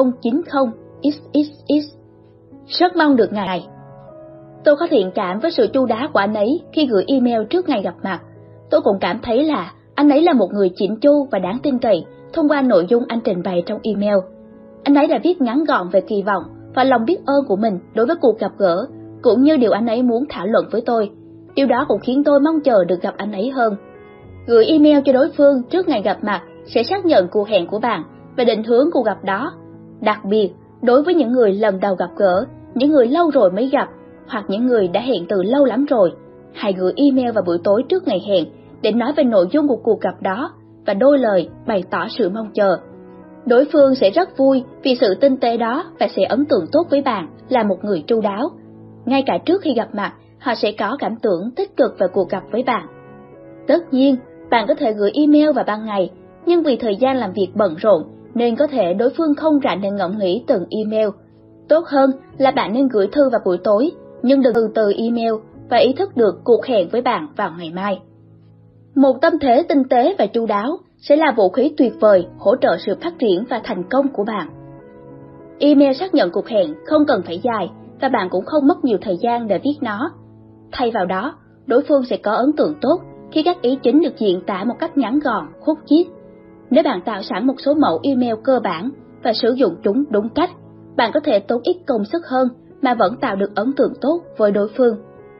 090XXX. Rất mong được ngài. Tôi có thiện cảm với sự chu đáo của anh ấy khi gửi email trước ngày gặp mặt. Tôi cũng cảm thấy là anh ấy là một người chỉn chu và đáng tin cậy thông qua nội dung anh trình bày trong email. Anh ấy đã viết ngắn gọn về kỳ vọng và lòng biết ơn của mình đối với cuộc gặp gỡ, cũng như điều anh ấy muốn thảo luận với tôi. Điều đó cũng khiến tôi mong chờ được gặp anh ấy hơn. Gửi email cho đối phương trước ngày gặp mặt sẽ xác nhận cuộc hẹn của bạn và định hướng cuộc gặp đó. Đặc biệt, đối với những người lần đầu gặp gỡ, những người lâu rồi mới gặp, hoặc những người đã hẹn từ lâu lắm rồi, hãy gửi email vào buổi tối trước ngày hẹn để nói về nội dung của cuộc gặp đó và đôi lời bày tỏ sự mong chờ. Đối phương sẽ rất vui vì sự tinh tế đó và sẽ ấn tượng tốt với bạn là một người chu đáo. Ngay cả trước khi gặp mặt, họ sẽ có cảm tưởng tích cực về cuộc gặp với bạn. Tất nhiên, bạn có thể gửi email vào ban ngày, nhưng vì thời gian làm việc bận rộn nên có thể đối phương không rảnh để ngẫm nghĩ từng email. Tốt hơn là bạn nên gửi thư vào buổi tối, nhưng đừng từ email và ý thức được cuộc hẹn với bạn vào ngày mai. Một tâm thế tinh tế và chu đáo sẽ là vũ khí tuyệt vời hỗ trợ sự phát triển và thành công của bạn. Email xác nhận cuộc hẹn không cần phải dài và bạn cũng không mất nhiều thời gian để viết nó. Thay vào đó, đối phương sẽ có ấn tượng tốt khi các ý chính được diễn tả một cách ngắn gọn, khúc chiết. Nếu bạn tạo sẵn một số mẫu email cơ bản và sử dụng chúng đúng cách, bạn có thể tốn ít công sức hơn mà vẫn tạo được ấn tượng tốt với đối phương.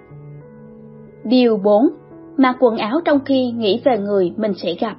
Điều 4. Mặc quần áo trong khi nghĩ về người mình sẽ gặp.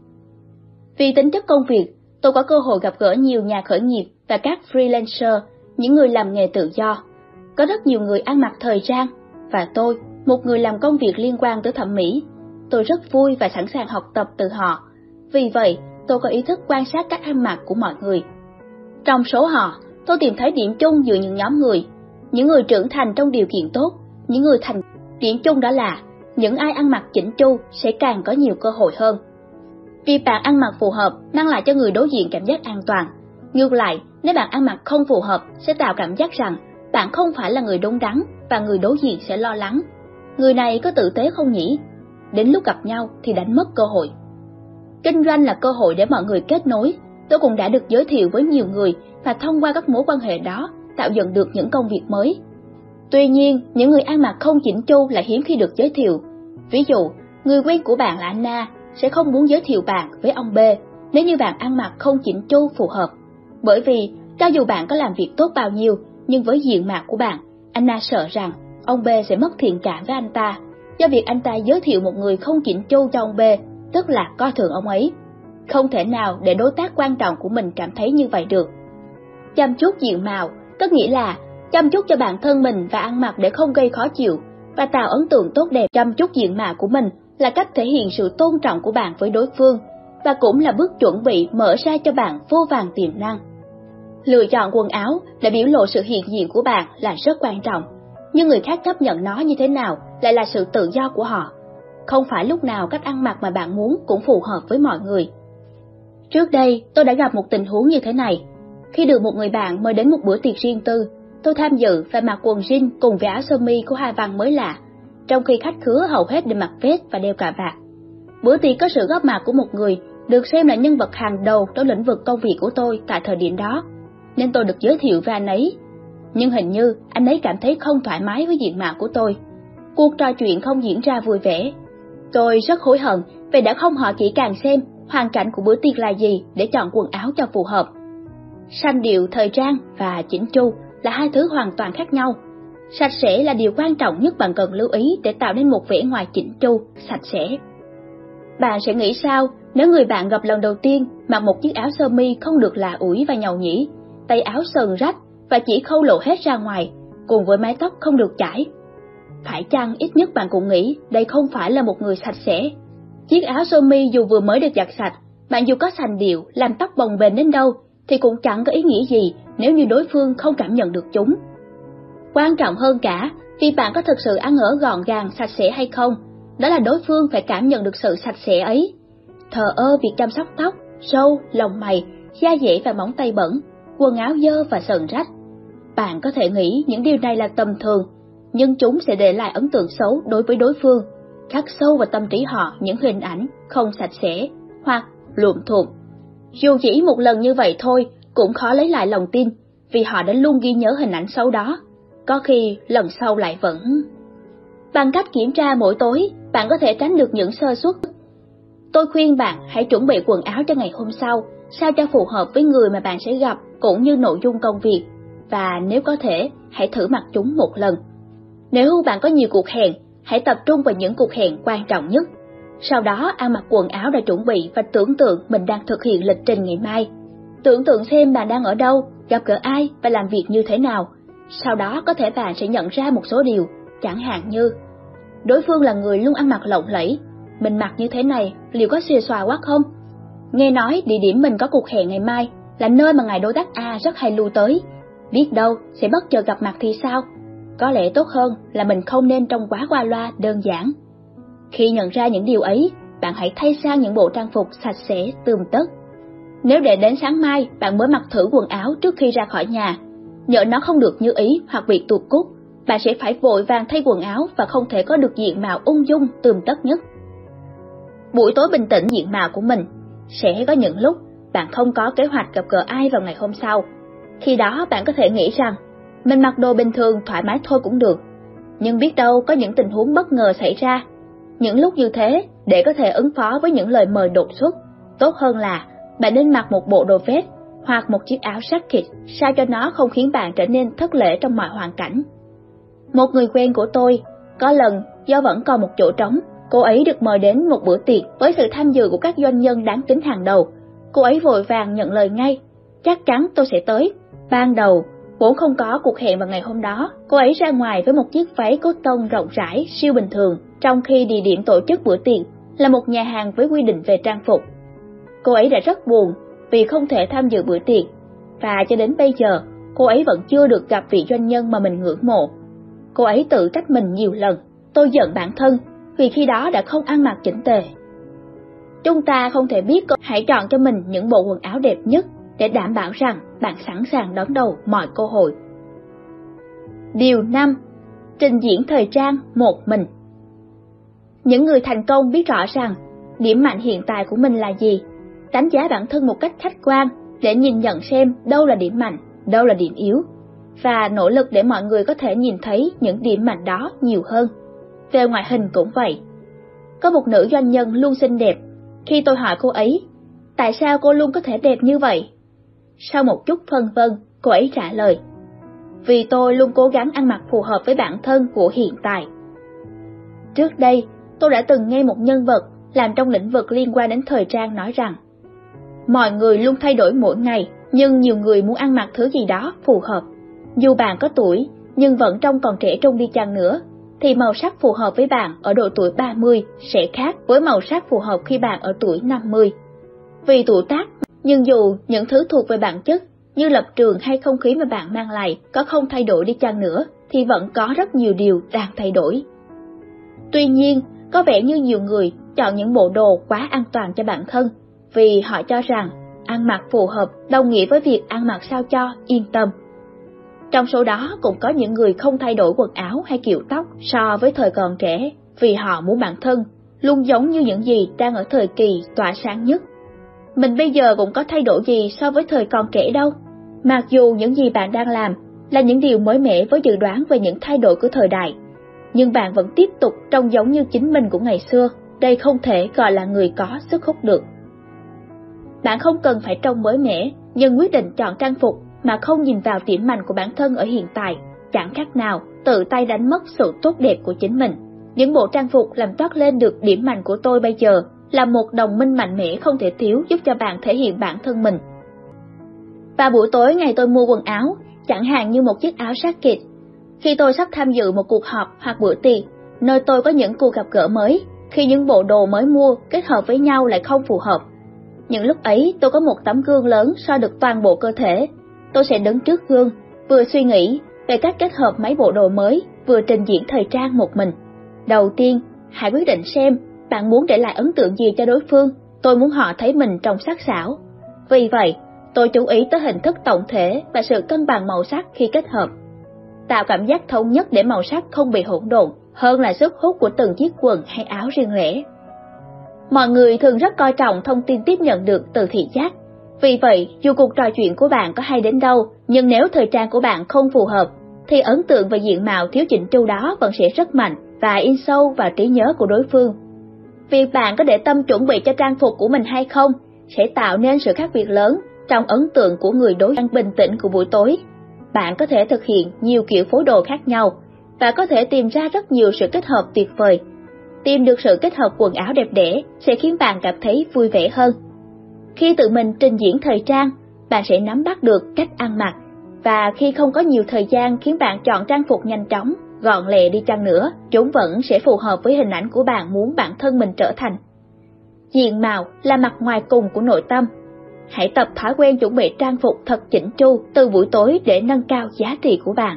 Vì tính chất công việc, tôi có cơ hội gặp gỡ nhiều nhà khởi nghiệp và các freelancer, những người làm nghề tự do. Có rất nhiều người ăn mặc thời trang, và tôi, một người làm công việc liên quan tới thẩm mỹ. Tôi rất vui và sẵn sàng học tập từ họ. Vì vậy, tôi có ý thức quan sát cách ăn mặc của mọi người. Trong số họ, tôi tìm thấy điểm chung giữa những nhóm người. Những người trưởng thành trong điều kiện tốt, những người thành điểm chung đó là những ai ăn mặc chỉnh chu sẽ càng có nhiều cơ hội hơn. Vì bạn ăn mặc phù hợp mang lại cho người đối diện cảm giác an toàn. Ngược lại, nếu bạn ăn mặc không phù hợp sẽ tạo cảm giác rằng bạn không phải là người đúng đắn và người đối diện sẽ lo lắng. Người này có tử tế không nhỉ? Đến lúc gặp nhau thì đánh mất cơ hội. Kinh doanh là cơ hội để mọi người kết nối. Tôi cũng đã được giới thiệu với nhiều người và thông qua các mối quan hệ đó tạo dựng được những công việc mới. Tuy nhiên, những người ăn mặc không chỉnh chu lại hiếm khi được giới thiệu. Ví dụ, người quen của bạn là Anna sẽ không muốn giới thiệu bạn với ông B nếu như bạn ăn mặc không chỉnh chu phù hợp. Bởi vì, cho dù bạn có làm việc tốt bao nhiêu, nhưng với diện mạo của bạn, Anna sợ rằng ông B sẽ mất thiện cảm với anh ta, do việc anh ta giới thiệu một người không chỉnh chu cho ông B, tức là coi thường ông ấy. Không thể nào để đối tác quan trọng của mình cảm thấy như vậy được. Chăm chút diện mạo có nghĩa là chăm chút cho bản thân mình và ăn mặc để không gây khó chịu và tạo ấn tượng tốt đẹp. Chăm chút diện mạo của mình là cách thể hiện sự tôn trọng của bạn với đối phương và cũng là bước chuẩn bị mở ra cho bạn vô vàn tiềm năng. Lựa chọn quần áo để biểu lộ sự hiện diện của bạn là rất quan trọng, nhưng người khác chấp nhận nó như thế nào lại là sự tự do của họ. Không phải lúc nào cách ăn mặc mà bạn muốn cũng phù hợp với mọi người. Trước đây, tôi đã gặp một tình huống như thế này. Khi được một người bạn mời đến một bữa tiệc riêng tư, tôi tham dự và mặc quần jean cùng với áo sơ mi có hoa văn mới lạ, trong khi khách khứa hầu hết đều mặc vest và đeo cà vạt. Bữa tiệc có sự góp mặt của một người được xem là nhân vật hàng đầu trong lĩnh vực công việc của tôi tại thời điểm đó, nên tôi được giới thiệu với anh ấy. Nhưng hình như anh ấy cảm thấy không thoải mái với diện mạo của tôi. Cuộc trò chuyện không diễn ra vui vẻ. Tôi rất hối hận vì đã không hỏi kỹ càng xem hoàn cảnh của bữa tiệc là gì để chọn quần áo cho phù hợp. Sanh điệu thời trang và chỉnh chu là hai thứ hoàn toàn khác nhau. Sạch sẽ là điều quan trọng nhất bạn cần lưu ý để tạo nên một vẻ ngoài chỉnh chu, sạch sẽ. Bạn sẽ nghĩ sao nếu người bạn gặp lần đầu tiên mặc một chiếc áo sơ mi không được lạ ủi và nhàu nhĩ, tay áo sờn rách và chỉ khâu lộ hết ra ngoài, cùng với mái tóc không được chải? Phải chăng ít nhất bạn cũng nghĩ đây không phải là một người sạch sẽ? Chiếc áo sơ mi dù vừa mới được giặt sạch, bạn dù có sành điệu, làm tóc bồng bềnh đến đâu, thì cũng chẳng có ý nghĩa gì nếu như đối phương không cảm nhận được chúng. Quan trọng hơn cả, vì bạn có thực sự ăn ở gọn gàng, sạch sẽ hay không, đó là đối phương phải cảm nhận được sự sạch sẽ ấy. Thờ ơ việc chăm sóc tóc, râu, lông mày, da dẻ và móng tay bẩn, quần áo dơ và sờn rách. Bạn có thể nghĩ những điều này là tầm thường, nhưng chúng sẽ để lại ấn tượng xấu đối với đối phương, khắc sâu vào tâm trí họ những hình ảnh không sạch sẽ hoặc luộm thuộm. Dù chỉ một lần như vậy thôi cũng khó lấy lại lòng tin, vì họ đã luôn ghi nhớ hình ảnh xấu đó. Có khi lần sau lại vẫn... Bằng cách kiểm tra mỗi tối, bạn có thể tránh được những sơ suất. Tôi khuyên bạn hãy chuẩn bị quần áo cho ngày hôm sau, sao cho phù hợp với người mà bạn sẽ gặp cũng như nội dung công việc, và nếu có thể, hãy thử mặc chúng một lần. Nếu bạn có nhiều cuộc hẹn, hãy tập trung vào những cuộc hẹn quan trọng nhất. Sau đó ăn mặc quần áo đã chuẩn bị và tưởng tượng mình đang thực hiện lịch trình ngày mai. Tưởng tượng xem bạn đang ở đâu, gặp gỡ ai và làm việc như thế nào. Sau đó có thể bạn sẽ nhận ra một số điều, chẳng hạn như đối phương là người luôn ăn mặc lộng lẫy, mình mặc như thế này liệu có xuề xòa quá không? Nghe nói địa điểm mình có cuộc hẹn ngày mai là nơi mà ngài đối tác A rất hay lui tới, biết đâu sẽ bất chợt gặp mặt thì sao? Có lẽ tốt hơn là mình không nên trông quá qua loa đơn giản. Khi nhận ra những điều ấy, bạn hãy thay sang những bộ trang phục sạch sẽ tươm tất. Nếu để đến sáng mai bạn mới mặc thử quần áo trước khi ra khỏi nhà, nhỡ nó không được như ý hoặc bị tuột cúc, bạn sẽ phải vội vàng thay quần áo và không thể có được diện mạo ung dung tươm tất nhất. Buổi tối bình tĩnh diện mạo của mình. Sẽ có những lúc bạn không có kế hoạch gặp gỡ ai vào ngày hôm sau. Khi đó bạn có thể nghĩ rằng mình mặc đồ bình thường thoải mái thôi cũng được. Nhưng biết đâu có những tình huống bất ngờ xảy ra. Những lúc như thế, để có thể ứng phó với những lời mời đột xuất, tốt hơn là bạn nên mặc một bộ đồ vest hoặc một chiếc áo jacket sao cho nó không khiến bạn trở nên thất lễ trong mọi hoàn cảnh. Một người quen của tôi, có lần do vẫn còn một chỗ trống, cô ấy được mời đến một bữa tiệc với sự tham dự của các doanh nhân đáng kính hàng đầu. Cô ấy vội vàng nhận lời ngay, chắc chắn tôi sẽ tới. Ban đầu, vốn không có cuộc hẹn vào ngày hôm đó, cô ấy ra ngoài với một chiếc váy cotton rộng rãi siêu bình thường, trong khi địa điểm tổ chức bữa tiệc là một nhà hàng với quy định về trang phục. Cô ấy đã rất buồn vì không thể tham dự bữa tiệc, và cho đến bây giờ, cô ấy vẫn chưa được gặp vị doanh nhân mà mình ngưỡng mộ. Cô ấy tự trách mình nhiều lần, tôi giận bản thân, vì khi đó đã không ăn mặc chỉnh tề. Chúng ta không thể biết, hãy chọn cho mình những bộ quần áo đẹp nhất để đảm bảo rằng bạn sẵn sàng đón đầu mọi cơ hội. Điều 5. Trình diễn thời trang một mình. Những người thành công biết rõ rằng điểm mạnh hiện tại của mình là gì, đánh giá bản thân một cách khách quan để nhìn nhận xem đâu là điểm mạnh, đâu là điểm yếu, và nỗ lực để mọi người có thể nhìn thấy những điểm mạnh đó nhiều hơn. Về ngoại hình cũng vậy. Có một nữ doanh nhân luôn xinh đẹp. Khi tôi hỏi cô ấy, tại sao cô luôn có thể đẹp như vậy? Sau một chút phân vân, cô ấy trả lời, vì tôi luôn cố gắng ăn mặc phù hợp với bản thân của hiện tại. Trước đây, tôi đã từng nghe một nhân vật làm trong lĩnh vực liên quan đến thời trang nói rằng, mọi người luôn thay đổi mỗi ngày, nhưng nhiều người muốn ăn mặc thứ gì đó phù hợp. Dù bạn có tuổi, nhưng vẫn trông còn trẻ trung đi chăng nữa, thì màu sắc phù hợp với bạn ở độ tuổi 30 sẽ khác với màu sắc phù hợp khi bạn ở tuổi 50. Vì tuổi tác, nhưng dù những thứ thuộc về bản chất như lập trường hay không khí mà bạn mang lại có không thay đổi đi chăng nữa, thì vẫn có rất nhiều điều đang thay đổi. Tuy nhiên, có vẻ như nhiều người chọn những bộ đồ quá an toàn cho bản thân, vì họ cho rằng ăn mặc phù hợp đồng nghĩa với việc ăn mặc sao cho yên tâm. Trong số đó cũng có những người không thay đổi quần áo hay kiểu tóc so với thời còn trẻ, vì họ muốn bản thân luôn giống như những gì đang ở thời kỳ tỏa sáng nhất. Mình bây giờ cũng có thay đổi gì so với thời còn trẻ đâu. Mặc dù những gì bạn đang làm là những điều mới mẻ với dự đoán về những thay đổi của thời đại, nhưng bạn vẫn tiếp tục trông giống như chính mình của ngày xưa. Đây không thể gọi là người có sức hút được. Bạn không cần phải trông mới mẻ, nhưng quyết định chọn trang phục mà không nhìn vào điểm mạnh của bản thân ở hiện tại, chẳng khác nào tự tay đánh mất sự tốt đẹp của chính mình. Những bộ trang phục làm toát lên được điểm mạnh của tôi bây giờ là một đồng minh mạnh mẽ không thể thiếu giúp cho bạn thể hiện bản thân mình. Và buổi tối ngày tôi mua quần áo, chẳng hạn như một chiếc áo jacket, khi tôi sắp tham dự một cuộc họp hoặc bữa tiệc, nơi tôi có những cuộc gặp gỡ mới, khi những bộ đồ mới mua kết hợp với nhau lại không phù hợp. Những lúc ấy tôi có một tấm gương lớn soi được toàn bộ cơ thể. Tôi sẽ đứng trước gương, vừa suy nghĩ về cách kết hợp mấy bộ đồ mới, vừa trình diễn thời trang một mình. Đầu tiên, hãy quyết định xem bạn muốn để lại ấn tượng gì cho đối phương. Tôi muốn họ thấy mình trông sắc sảo. Vì vậy, tôi chú ý tới hình thức tổng thể và sự cân bằng màu sắc khi kết hợp. Tạo cảm giác thống nhất để màu sắc không bị hỗn độn, hơn là sức hút của từng chiếc quần hay áo riêng lẻ. Mọi người thường rất coi trọng thông tin tiếp nhận được từ thị giác. Vì vậy, dù cuộc trò chuyện của bạn có hay đến đâu, nhưng nếu thời trang của bạn không phù hợp, thì ấn tượng về diện mạo thiếu chỉnh chu đó vẫn sẽ rất mạnh và in sâu vào trí nhớ của đối phương. Việc bạn có để tâm chuẩn bị cho trang phục của mình hay không sẽ tạo nên sự khác biệt lớn trong ấn tượng của người đối diện bình tĩnh của buổi tối. Bạn có thể thực hiện nhiều kiểu phối đồ khác nhau và có thể tìm ra rất nhiều sự kết hợp tuyệt vời. Tìm được sự kết hợp quần áo đẹp đẽ sẽ khiến bạn cảm thấy vui vẻ hơn. Khi tự mình trình diễn thời trang, bạn sẽ nắm bắt được cách ăn mặc, và khi không có nhiều thời gian khiến bạn chọn trang phục nhanh chóng, gọn lẹ đi chăng nữa, chúng vẫn sẽ phù hợp với hình ảnh của bạn muốn bản thân mình trở thành. Diện mạo là mặt ngoài cùng của nội tâm. Hãy tập thói quen chuẩn bị trang phục thật chỉnh chu từ buổi tối để nâng cao giá trị của bạn.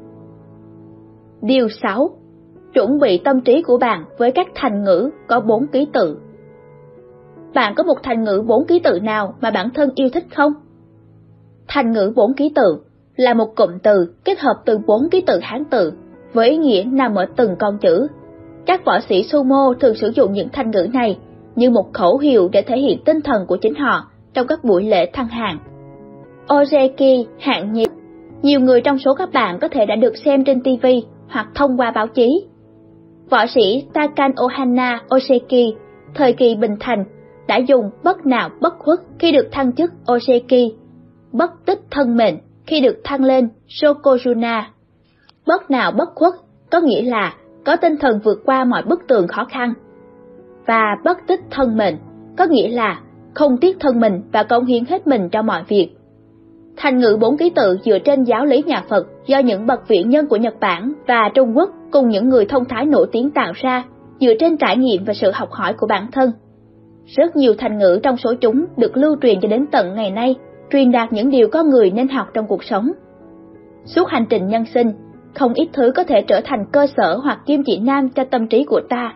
Điều 6. Chuẩn bị tâm trí của bạn với các thành ngữ có 4 ký tự. Bạn có một thành ngữ 4 ký tự nào mà bản thân yêu thích không? Thành ngữ 4 ký tự là một cụm từ kết hợp từ 4 ký tự Hán tự với ý nghĩa nằm ở từng con chữ. Các võ sĩ sumo thường sử dụng những thành ngữ này như một khẩu hiệu để thể hiện tinh thần của chính họ trong các buổi lễ thăng hạng. Ozeki hạng nhì. Nhiều người trong số các bạn có thể đã được xem trên TV hoặc thông qua báo chí. Võ sĩ Takanohana Oseki, thời kỳ Bình Thành, đã dùng bất nào bất khuất khi được thăng chức Oseki, bất tích thân mệnh khi được thăng lên Shokojuna. Bất nào bất khuất có nghĩa là có tinh thần vượt qua mọi bức tường khó khăn. Và bất tích thân mệnh có nghĩa là không tiếc thân mình và cống hiến hết mình cho mọi việc. Thành ngữ 4 ký tự dựa trên giáo lý nhà Phật do những bậc viễn nhân của Nhật Bản và Trung Quốc cùng những người thông thái nổi tiếng tạo ra, dựa trên trải nghiệm và sự học hỏi của bản thân. Rất nhiều thành ngữ trong số chúng được lưu truyền cho đến tận ngày nay, truyền đạt những điều con người nên học trong cuộc sống. Suốt hành trình nhân sinh, không ít thứ có thể trở thành cơ sở hoặc kim chỉ nam cho tâm trí của ta.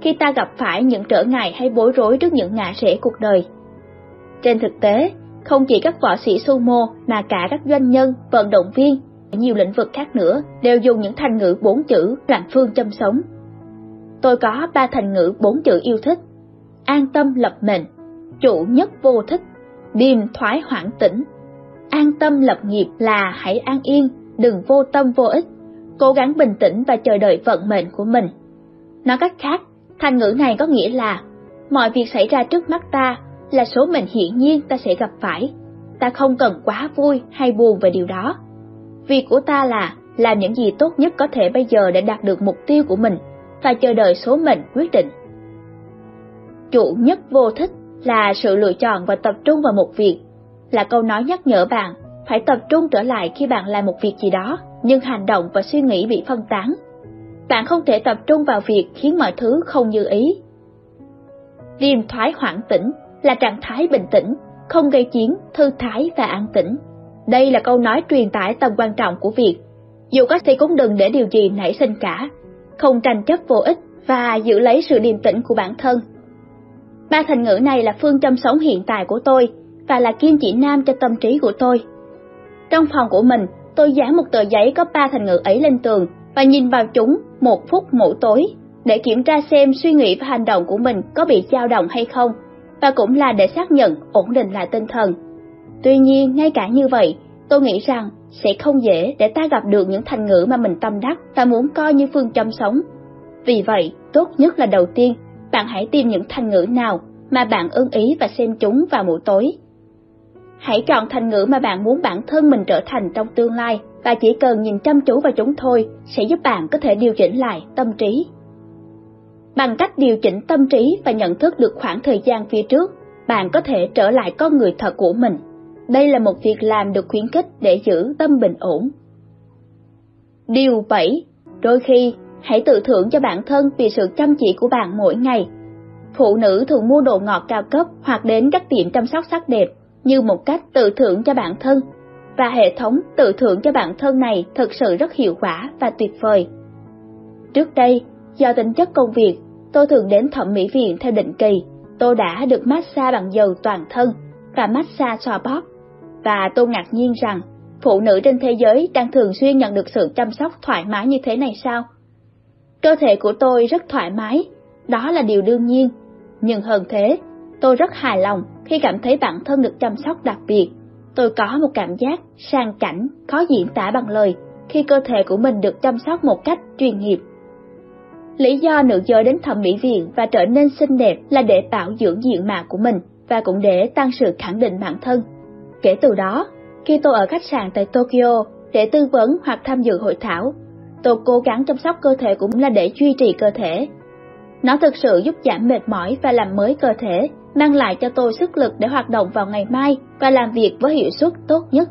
khi ta gặp phải những trở ngại hay bối rối trước những ngã rẽ cuộc đời. Trên thực tế, không chỉ các võ sĩ sumo mà cả các doanh nhân, vận động viên, nhiều lĩnh vực khác nữa đều dùng những thành ngữ 4 chữ làm phương châm sống. Tôi có 3 thành ngữ 4 chữ yêu thích: an tâm lập mệnh, trụ nhất vô thích, điềm thoái hoãn tĩnh. An tâm lập nghiệp là hãy an yên, đừng vô tâm vô ích, cố gắng bình tĩnh và chờ đợi vận mệnh của mình. Nói cách khác, thành ngữ này có nghĩa là mọi việc xảy ra trước mắt ta là số mệnh hiển nhiên ta sẽ gặp phải. Ta không cần quá vui hay buồn về điều đó. Việc của ta là làm những gì tốt nhất có thể bây giờ để đạt được mục tiêu của mình và chờ đợi số mệnh quyết định. Trụ nhất vô thích là sự lựa chọn và tập trung vào một việc, là câu nói nhắc nhở bạn phải tập trung trở lại khi bạn làm một việc gì đó, nhưng hành động và suy nghĩ bị phân tán. Bạn không thể tập trung vào việc khiến mọi thứ không như ý. Điềm thoái hoãn tĩnh là trạng thái bình tĩnh, không gây chiến, thư thái và an tĩnh. Đây là câu nói truyền tải tầm quan trọng của việc dù có thì cũng đừng để điều gì nảy sinh cả, không tranh chấp vô ích và giữ lấy sự điềm tĩnh của bản thân. 3 thành ngữ này là phương châm sống hiện tại của tôi và là kim chỉ nam cho tâm trí của tôi. Trong phòng của mình, tôi dán một tờ giấy có 3 thành ngữ ấy lên tường và nhìn vào chúng 1 phút mỗi tối để kiểm tra xem suy nghĩ và hành động của mình có bị dao động hay không, và cũng là để xác nhận ổn định lại tinh thần. Tuy nhiên, ngay cả như vậy, tôi nghĩ rằng sẽ không dễ để ta gặp được những thành ngữ mà mình tâm đắc và muốn coi như phương châm sống. Vì vậy, tốt nhất là đầu tiên, bạn hãy tìm những thành ngữ nào mà bạn ưng ý và xem chúng vào buổi tối. Hãy chọn thành ngữ mà bạn muốn bản thân mình trở thành trong tương lai, và chỉ cần nhìn chăm chú vào chúng thôi sẽ giúp bạn có thể điều chỉnh lại tâm trí. Bằng cách điều chỉnh tâm trí và nhận thức được khoảng thời gian phía trước, bạn có thể trở lại con người thật của mình. Đây là một việc làm được khuyến khích để giữ tâm bình ổn. Điều 7. Đôi khi, hãy tự thưởng cho bản thân vì sự chăm chỉ của bạn mỗi ngày. Phụ nữ thường mua đồ ngọt cao cấp hoặc đến các tiệm chăm sóc sắc đẹp như một cách tự thưởng cho bản thân, và hệ thống tự thưởng cho bản thân này thực sự rất hiệu quả và tuyệt vời. Trước đây, do tính chất công việc, tôi thường đến thẩm mỹ viện theo định kỳ. Tôi đã được massage bằng dầu toàn thân và massage xoa bóp, và tôi ngạc nhiên rằng phụ nữ trên thế giới đang thường xuyên nhận được sự chăm sóc thoải mái như thế này sao? Cơ thể của tôi rất thoải mái, đó là điều đương nhiên. Nhưng hơn thế, tôi rất hài lòng khi cảm thấy bản thân được chăm sóc đặc biệt. Tôi có một cảm giác sang chảnh, khó diễn tả bằng lời khi cơ thể của mình được chăm sóc một cách chuyên nghiệp. Lý do nữ giới đến thẩm mỹ viện và trở nên xinh đẹp là để bảo dưỡng diện mạo của mình và cũng để tăng sự khẳng định bản thân. Kể từ đó, khi tôi ở khách sạn tại Tokyo để tư vấn hoặc tham dự hội thảo, tôi cố gắng chăm sóc cơ thể của mình là để duy trì cơ thể. Nó thực sự giúp giảm mệt mỏi và làm mới cơ thể, mang lại cho tôi sức lực để hoạt động vào ngày mai và làm việc với hiệu suất tốt nhất.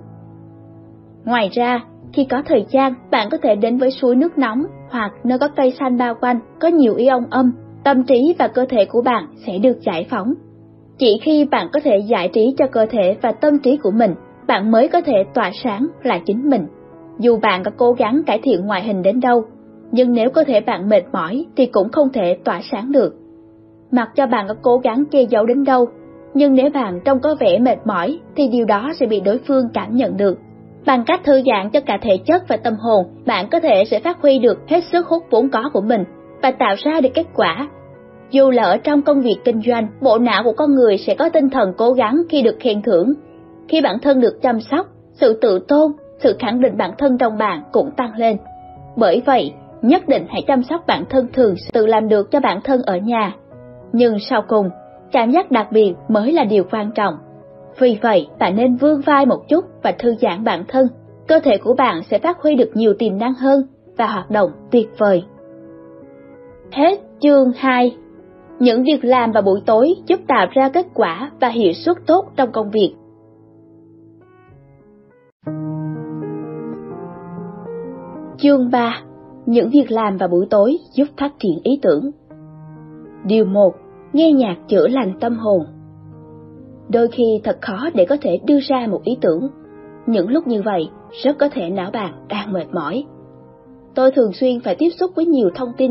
Ngoài ra, khi có thời gian, bạn có thể đến với suối nước nóng hoặc nơi có cây xanh bao quanh, có nhiều ion âm, tâm trí và cơ thể của bạn sẽ được giải phóng. Chỉ khi bạn có thể giải trí cho cơ thể và tâm trí của mình, bạn mới có thể tỏa sáng là chính mình. Dù bạn có cố gắng cải thiện ngoại hình đến đâu, nhưng nếu cơ thể bạn mệt mỏi thì cũng không thể tỏa sáng được. Mặc cho bạn có cố gắng che giấu đến đâu, nhưng nếu bạn trông có vẻ mệt mỏi thì điều đó sẽ bị đối phương cảm nhận được. Bằng cách thư giãn cho cả thể chất và tâm hồn, bạn có thể sẽ phát huy được hết sức hút vốn có của mình và tạo ra được kết quả. Dù là ở trong công việc kinh doanh, bộ não của con người sẽ có tinh thần cố gắng khi được khen thưởng. Khi bản thân được chăm sóc, sự tự tôn, sự khẳng định bản thân trong bạn cũng tăng lên. Bởi vậy, nhất định hãy chăm sóc bản thân thường tự làm được cho bản thân ở nhà. Nhưng sau cùng, cảm giác đặc biệt mới là điều quan trọng. Vì vậy, bạn nên vươn vai một chút và thư giãn bản thân. Cơ thể của bạn sẽ phát huy được nhiều tiềm năng hơn và hoạt động tuyệt vời. Hết chương 2. Những việc làm vào buổi tối giúp tạo ra kết quả và hiệu suất tốt trong công việc. Chương 3. Những việc làm vào buổi tối giúp phát triển ý tưởng. Điều 1. Nghe nhạc chữa lành tâm hồn. Đôi khi thật khó để có thể đưa ra một ý tưởng. Những lúc như vậy, rất có thể não bạn đang mệt mỏi. Tôi thường xuyên phải tiếp xúc với nhiều thông tin,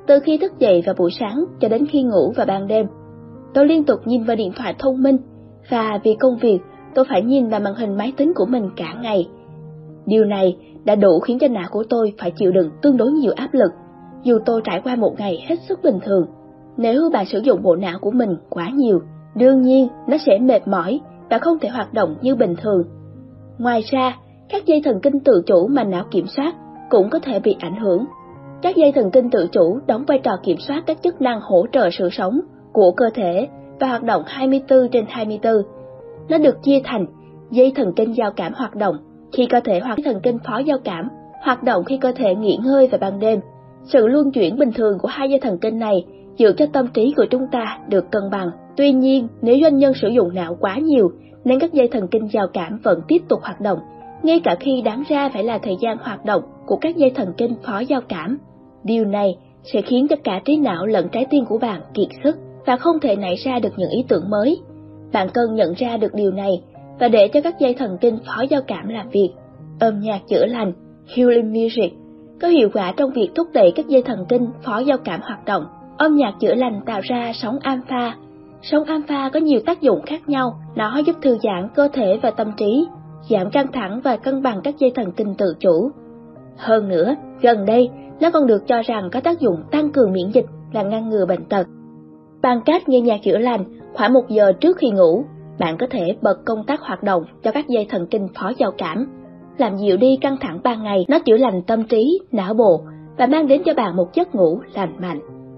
Từ khi thức dậy vào buổi sáng cho đến khi ngủ vào ban đêm, tôi liên tục nhìn vào điện thoại thông minh, và vì công việc, tôi phải nhìn vào màn hình máy tính của mình cả ngày. Điều này đã đủ khiến cho não của tôi phải chịu đựng tương đối nhiều áp lực, dù tôi trải qua một ngày hết sức bình thường. Nếu bạn sử dụng bộ não của mình quá nhiều, đương nhiên nó sẽ mệt mỏi và không thể hoạt động như bình thường. Ngoài ra, các dây thần kinh tự chủ mà não kiểm soát cũng có thể bị ảnh hưởng. Các dây thần kinh tự chủ đóng vai trò kiểm soát các chức năng hỗ trợ sự sống của cơ thể và hoạt động 24/24. Nó được chia thành dây thần kinh giao cảm hoạt động khi cơ thể hoặc thần kinh phó giao cảm hoạt động khi cơ thể nghỉ ngơi vào ban đêm. Sự luân chuyển bình thường của hai dây thần kinh này giữ cho tâm trí của chúng ta được cân bằng. Tuy nhiên, nếu doanh nhân sử dụng não quá nhiều, nên các dây thần kinh giao cảm vẫn tiếp tục hoạt động, ngay cả khi đáng ra phải là thời gian hoạt động của các dây thần kinh phó giao cảm. Điều này sẽ khiến cho cả trí não lẫn trái tim của bạn kiệt sức và không thể nảy ra được những ý tưởng mới. Bạn cần nhận ra được điều này và để cho các dây thần kinh phó giao cảm làm việc. Âm nhạc chữa lành, healing music, có hiệu quả trong việc thúc đẩy các dây thần kinh phó giao cảm hoạt động. Âm nhạc chữa lành tạo ra sóng alpha. Sóng alpha có nhiều tác dụng khác nhau, nó giúp thư giãn cơ thể và tâm trí, giảm căng thẳng và cân bằng các dây thần kinh tự chủ. Hơn nữa, gần đây, nó còn được cho rằng có tác dụng tăng cường miễn dịch và ngăn ngừa bệnh tật. Bằng cách nghe nhạc chữa lành, khoảng 1 giờ trước khi ngủ, bạn có thể bật công tắc hoạt động cho các dây thần kinh phó giao cảm, làm dịu đi căng thẳng ban ngày. Nó chữa lành tâm trí, não bộ và mang đến cho bạn một giấc ngủ lành mạnh.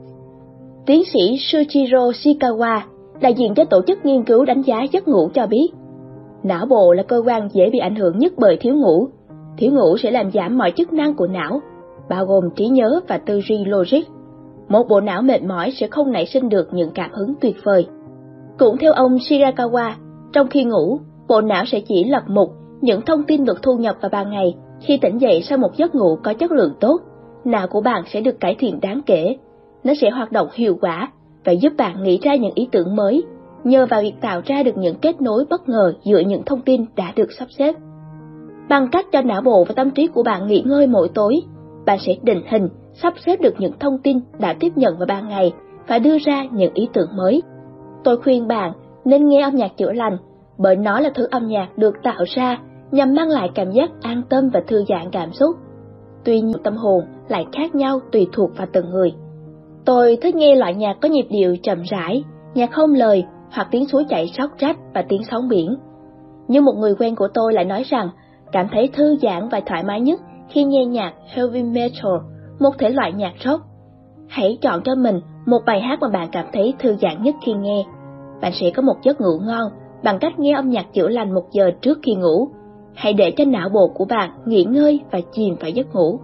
Tiến sĩ Shuichiro Shikawa, đại diện cho tổ chức nghiên cứu đánh giá giấc ngủ cho biết, não bộ là cơ quan dễ bị ảnh hưởng nhất bởi thiếu ngủ. Thiếu ngủ sẽ làm giảm mọi chức năng của não, bao gồm trí nhớ và tư duy logic. Một bộ não mệt mỏi sẽ không nảy sinh được những cảm hứng tuyệt vời. Cũng theo ông Shirakawa, trong khi ngủ, bộ não sẽ chỉ lọc mục những thông tin được thu nhập vào ban ngày. Khi tỉnh dậy sau một giấc ngủ có chất lượng tốt, não của bạn sẽ được cải thiện đáng kể. Nó sẽ hoạt động hiệu quả và giúp bạn nghĩ ra những ý tưởng mới, nhờ vào việc tạo ra được những kết nối bất ngờ giữa những thông tin đã được sắp xếp. Bằng cách cho não bộ và tâm trí của bạn nghỉ ngơi mỗi tối, bạn sẽ định hình, sắp xếp được những thông tin đã tiếp nhận vào ban ngày và đưa ra những ý tưởng mới. Tôi khuyên bạn nên nghe âm nhạc chữa lành, bởi nó là thứ âm nhạc được tạo ra nhằm mang lại cảm giác an tâm và thư giãn cảm xúc. Tuy nhiên, tâm hồn lại khác nhau tùy thuộc vào từng người. Tôi thích nghe loại nhạc có nhịp điệu chậm rãi, nhạc không lời hoặc tiếng suối chảy róc rách và tiếng sóng biển. Nhưng một người quen của tôi lại nói rằng cảm thấy thư giãn và thoải mái nhất khi nghe nhạc heavy metal, một thể loại nhạc rock. Hãy chọn cho mình một bài hát mà bạn cảm thấy thư giãn nhất khi nghe. Bạn sẽ có một giấc ngủ ngon bằng cách nghe âm nhạc chữa lành 1 giờ trước khi ngủ. Hãy để cho não bộ của bạn nghỉ ngơi và chìm vào giấc ngủ.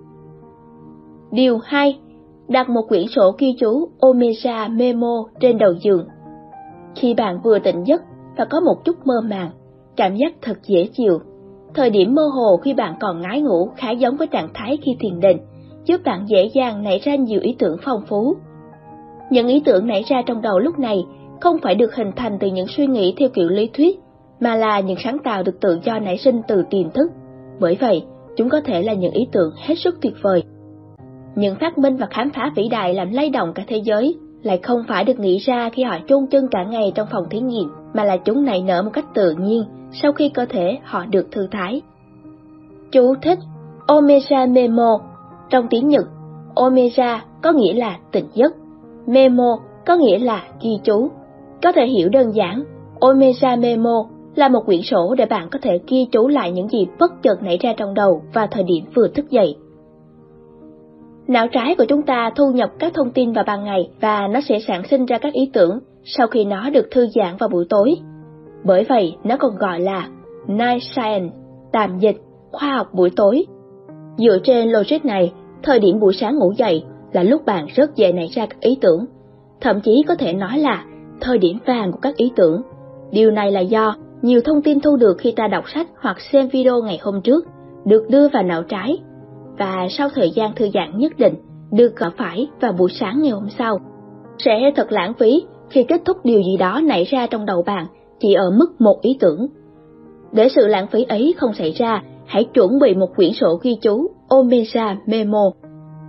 Điều 2. Đặt một quyển sổ ghi chú Omega Memo trên đầu giường. Khi bạn vừa tỉnh giấc và có một chút mơ màng, cảm giác thật dễ chịu. Thời điểm mơ hồ khi bạn còn ngái ngủ khá giống với trạng thái khi thiền định, giúp bạn dễ dàng nảy ra nhiều ý tưởng phong phú. Những ý tưởng nảy ra trong đầu lúc này không phải được hình thành từ những suy nghĩ theo kiểu lý thuyết, mà là những sáng tạo được tự do nảy sinh từ tiềm thức. Bởi vậy, chúng có thể là những ý tưởng hết sức tuyệt vời. Những phát minh và khám phá vĩ đại làm lay động cả thế giới lại không phải được nghĩ ra khi họ chôn chân cả ngày trong phòng thí nghiệm, mà là chúng nảy nở một cách tự nhiên sau khi cơ thể họ được thư thái. Chú thích: Omega Memo. Trong tiếng Nhật, Omega có nghĩa là tỉnh giấc, Memo có nghĩa là ghi chú. Có thể hiểu đơn giản, Omega Memo là một quyển sổ để bạn có thể ghi chú lại những gì bất chợt nảy ra trong đầu vào thời điểm vừa thức dậy. Não trái của chúng ta thu nhập các thông tin vào ban ngày và nó sẽ sản sinh ra các ý tưởng sau khi nó được thư giãn vào buổi tối. Bởi vậy, nó còn gọi là Night Science, tạm dịch, khoa học buổi tối. Dựa trên logic này, thời điểm buổi sáng ngủ dậy là lúc bạn rất dễ nảy ra các ý tưởng. Thậm chí có thể nói là thời điểm vàng của các ý tưởng. Điều này là do nhiều thông tin thu được khi ta đọc sách hoặc xem video ngày hôm trước được đưa vào não trái, và sau thời gian thư giãn nhất định được gặp phải vào buổi sáng ngày hôm sau. Sẽ thật lãng phí khi kết thúc điều gì đó nảy ra trong đầu bạn chỉ ở mức một ý tưởng. Để sự lãng phí ấy không xảy ra, hãy chuẩn bị một quyển sổ ghi chú Omega Memo.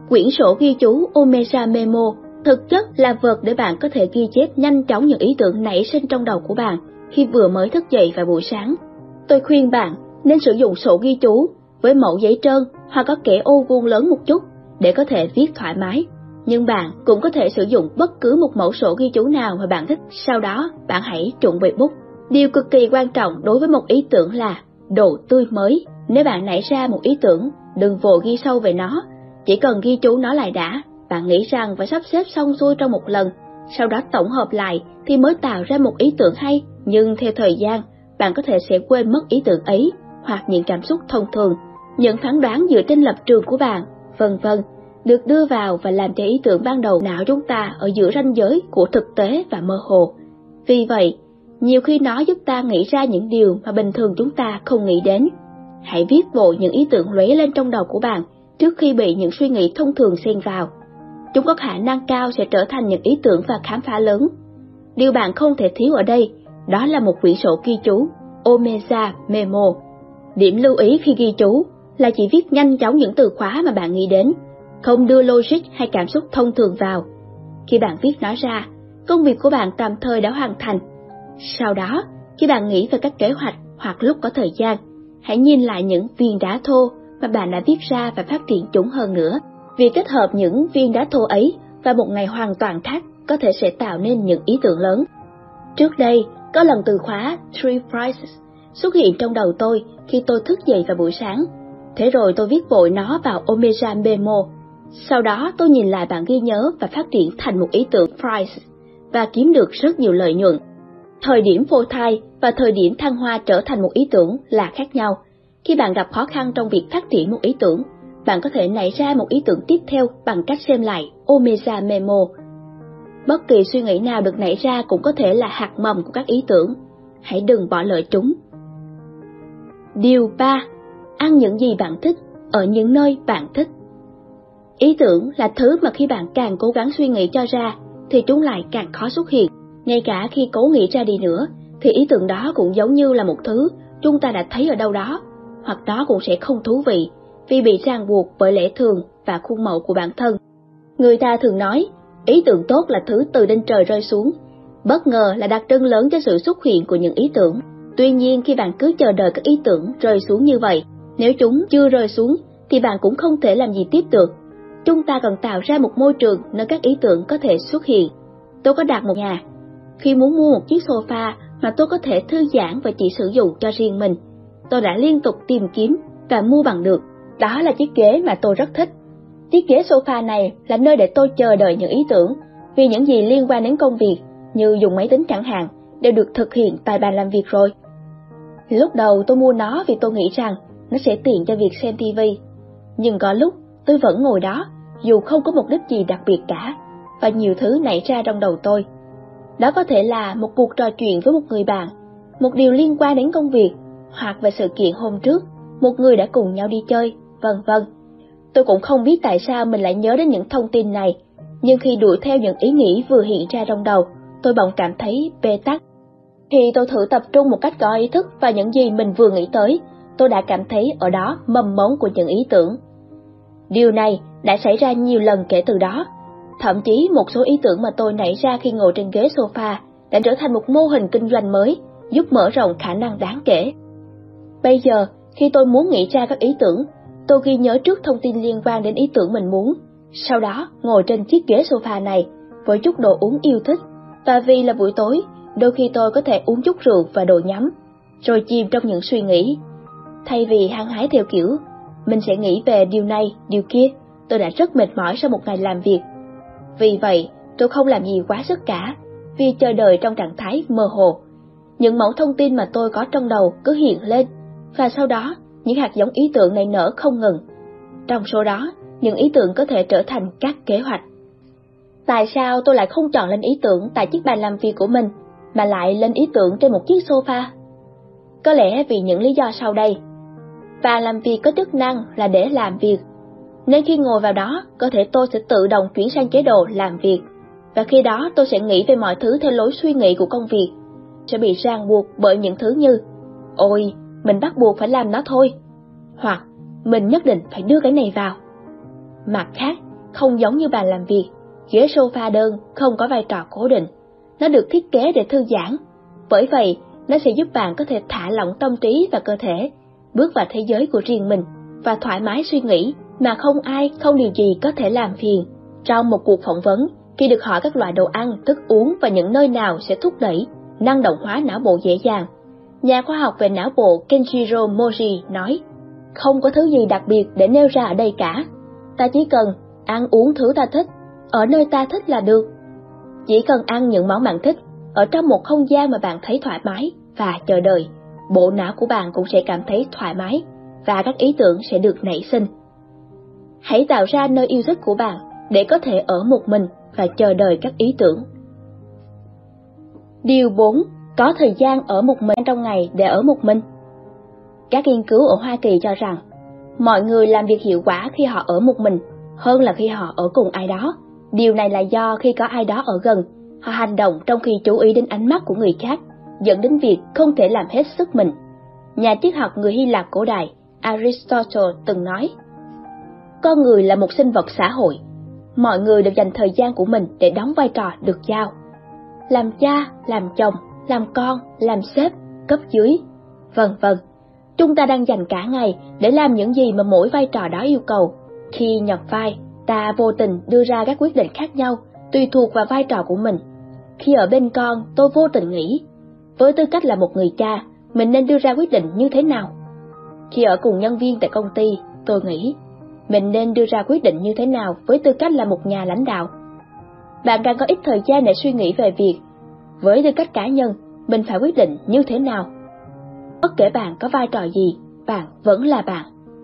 Quyển sổ ghi chú Omega Memo thực chất là vật để bạn có thể ghi chép nhanh chóng những ý tưởng nảy sinh trong đầu của bạn khi vừa mới thức dậy vào buổi sáng. Tôi khuyên bạn nên sử dụng sổ ghi chú với mẩu giấy trơn hoặc có kẻ ô vuông lớn một chút để có thể viết thoải mái. Nhưng bạn cũng có thể sử dụng bất cứ một mẫu sổ ghi chú nào mà bạn thích, sau đó bạn hãy chuẩn bị bút. Điều cực kỳ quan trọng đối với một ý tưởng là độ tươi mới. Nếu bạn nảy ra một ý tưởng, đừng vội ghi sâu về nó, chỉ cần ghi chú nó lại đã. Bạn nghĩ rằng phải sắp xếp xong xuôi trong một lần, sau đó tổng hợp lại thì mới tạo ra một ý tưởng hay. Nhưng theo thời gian, bạn có thể sẽ quên mất ý tưởng ấy, hoặc những cảm xúc thông thường, những phán đoán dựa trên lập trường của bạn, vân vân, được đưa vào và làm cho ý tưởng ban đầu não chúng ta ở giữa ranh giới của thực tế và mơ hồ. Vì vậy, nhiều khi nó giúp ta nghĩ ra những điều mà bình thường chúng ta không nghĩ đến. Hãy viết vội những ý tưởng lóe lên trong đầu của bạn trước khi bị những suy nghĩ thông thường xen vào. Chúng có khả năng cao sẽ trở thành những ý tưởng và khám phá lớn. Điều bạn không thể thiếu ở đây, đó là một quyển sổ ghi chú Omega Memo. Điểm lưu ý khi ghi chú là chỉ viết nhanh chóng những từ khóa mà bạn nghĩ đến, không đưa logic hay cảm xúc thông thường vào. Khi bạn viết nó ra, công việc của bạn tạm thời đã hoàn thành. Sau đó, khi bạn nghĩ về các kế hoạch hoặc lúc có thời gian, hãy nhìn lại những viên đá thô mà bạn đã viết ra và phát triển chúng hơn nữa. Việc kết hợp những viên đá thô ấy vào một ngày hoàn toàn khác có thể sẽ tạo nên những ý tưởng lớn. Trước đây, có lần từ khóa Three Prizes xuất hiện trong đầu tôi khi tôi thức dậy vào buổi sáng. Thế rồi tôi viết vội nó vào Omega Memo. Sau đó tôi nhìn lại bản ghi nhớ và phát triển thành một ý tưởng prize và kiếm được rất nhiều lợi nhuận. Thời điểm phôi thai và thời điểm thăng hoa trở thành một ý tưởng là khác nhau. Khi bạn gặp khó khăn trong việc phát triển một ý tưởng, bạn có thể nảy ra một ý tưởng tiếp theo bằng cách xem lại Omega Memo. Bất kỳ suy nghĩ nào được nảy ra cũng có thể là hạt mầm của các ý tưởng. Hãy đừng bỏ lỡ chúng. Điều 3. Ăn những gì bạn thích, ở những nơi bạn thích. Ý tưởng là thứ mà khi bạn càng cố gắng suy nghĩ cho ra, thì chúng lại càng khó xuất hiện. Ngay cả khi cố nghĩ ra đi nữa, thì ý tưởng đó cũng giống như là một thứ chúng ta đã thấy ở đâu đó, hoặc đó cũng sẽ không thú vị, vì bị ràng buộc bởi lẽ thường và khuôn mẫu của bản thân. Người ta thường nói, ý tưởng tốt là thứ từ trên trời rơi xuống. Bất ngờ là đặc trưng lớn cho sự xuất hiện của những ý tưởng. Tuy nhiên, khi bạn cứ chờ đợi các ý tưởng rơi xuống như vậy, nếu chúng chưa rơi xuống, thì bạn cũng không thể làm gì tiếp được. Chúng ta cần tạo ra một môi trường nơi các ý tưởng có thể xuất hiện. Tôi có đặt một nhà. Khi muốn mua một chiếc sofa mà tôi có thể thư giãn và chỉ sử dụng cho riêng mình, tôi đã liên tục tìm kiếm và mua bằng được. Đó là chiếc ghế mà tôi rất thích. Chiếc ghế sofa này là nơi để tôi chờ đợi những ý tưởng, vì những gì liên quan đến công việc, như dùng máy tính chẳng hạn, đều được thực hiện tại bàn làm việc rồi. Lúc đầu tôi mua nó vì tôi nghĩ rằng nó sẽ tiện cho việc xem TV. Nhưng có lúc tôi vẫn ngồi đó, dù không có mục đích gì đặc biệt cả, và nhiều thứ nảy ra trong đầu tôi. Đó có thể là một cuộc trò chuyện với một người bạn, một điều liên quan đến công việc, hoặc về sự kiện hôm trước, một người đã cùng nhau đi chơi, vân vân. Tôi cũng không biết tại sao mình lại nhớ đến những thông tin này, nhưng khi đuổi theo những ý nghĩ vừa hiện ra trong đầu, tôi bỗng cảm thấy bế tắc. Khi tôi thử tập trung một cách có ý thức vào những gì mình vừa nghĩ tới, tôi đã cảm thấy ở đó mầm mống của những ý tưởng. Điều này đã xảy ra nhiều lần kể từ đó. Thậm chí một số ý tưởng mà tôi nảy ra khi ngồi trên ghế sofa đã trở thành một mô hình kinh doanh mới, giúp mở rộng khả năng đáng kể. Bây giờ, khi tôi muốn nghĩ ra các ý tưởng, tôi ghi nhớ trước thông tin liên quan đến ý tưởng mình muốn. Sau đó, ngồi trên chiếc ghế sofa này với chút đồ uống yêu thích, và vì là buổi tối, đôi khi tôi có thể uống chút rượu và đồ nhắm, rồi chìm trong những suy nghĩ. Thay vì hăng hái theo kiểu, mình sẽ nghĩ về điều này, điều kia, tôi đã rất mệt mỏi sau một ngày làm việc. Vì vậy, tôi không làm gì quá sức cả, vì chờ đợi trong trạng thái mơ hồ. Những mẫu thông tin mà tôi có trong đầu cứ hiện lên, và sau đó, những hạt giống ý tưởng này nở không ngừng. Trong số đó, những ý tưởng có thể trở thành các kế hoạch. Tại sao tôi lại không chọn lên ý tưởng tại chiếc bàn làm việc của mình, mà lại lên ý tưởng trên một chiếc sofa? Có lẽ vì những lý do sau đây. Bàn làm việc có chức năng là để làm việc, nên khi ngồi vào đó, cơ thể tôi sẽ tự động chuyển sang chế độ làm việc, và khi đó tôi sẽ nghĩ về mọi thứ theo lối suy nghĩ của công việc, sẽ bị ràng buộc bởi những thứ như, ôi, mình bắt buộc phải làm nó thôi, hoặc mình nhất định phải đưa cái này vào. Mặt khác, không giống như bàn làm việc, ghế sofa đơn không có vai trò cố định. Nó được thiết kế để thư giãn. Bởi vậy, nó sẽ giúp bạn có thể thả lỏng tâm trí và cơ thể, bước vào thế giới của riêng mình và thoải mái suy nghĩ mà không ai, không điều gì có thể làm phiền. Trong một cuộc phỏng vấn, khi được hỏi các loại đồ ăn, thức uống và những nơi nào sẽ thúc đẩy năng động hóa não bộ dễ dàng, nhà khoa học về não bộ Kenjiro Mori nói, không có thứ gì đặc biệt để nêu ra ở đây cả. Ta chỉ cần ăn uống thứ ta thích, ở nơi ta thích là được. Chỉ cần ăn những món bạn thích, ở trong một không gian mà bạn thấy thoải mái và chờ đợi, bộ não của bạn cũng sẽ cảm thấy thoải mái và các ý tưởng sẽ được nảy sinh. Hãy tạo ra nơi yêu thích của bạn để có thể ở một mình và chờ đợi các ý tưởng. Điều 4. Có thời gian ở một mình trong ngày để ở một mình. Các nghiên cứu ở Hoa Kỳ cho rằng, mọi người làm việc hiệu quả khi họ ở một mình hơn là khi họ ở cùng ai đó. Điều này là do khi có ai đó ở gần, họ hành động trong khi chú ý đến ánh mắt của người khác, dẫn đến việc không thể làm hết sức mình. Nhà triết học người Hy Lạp cổ đại Aristotle từng nói, con người là một sinh vật xã hội. Mọi người được dành thời gian của mình để đóng vai trò được giao. Làm cha, làm chồng, làm con, làm sếp, cấp dưới, vân vân. Chúng ta đang dành cả ngày để làm những gì mà mỗi vai trò đó yêu cầu. Khi nhập vai, ta vô tình đưa ra các quyết định khác nhau, tùy thuộc vào vai trò của mình. Khi ở bên con, tôi vô tình nghĩ, với tư cách là một người cha, mình nên đưa ra quyết định như thế nào? Khi ở cùng nhân viên tại công ty, tôi nghĩ, mình nên đưa ra quyết định như thế nào với tư cách là một nhà lãnh đạo. Bạn càng có ít thời gian để suy nghĩ về việc, với tư cách cá nhân, mình phải quyết định như thế nào. Bất kể bạn có vai trò gì, bạn vẫn là bạn.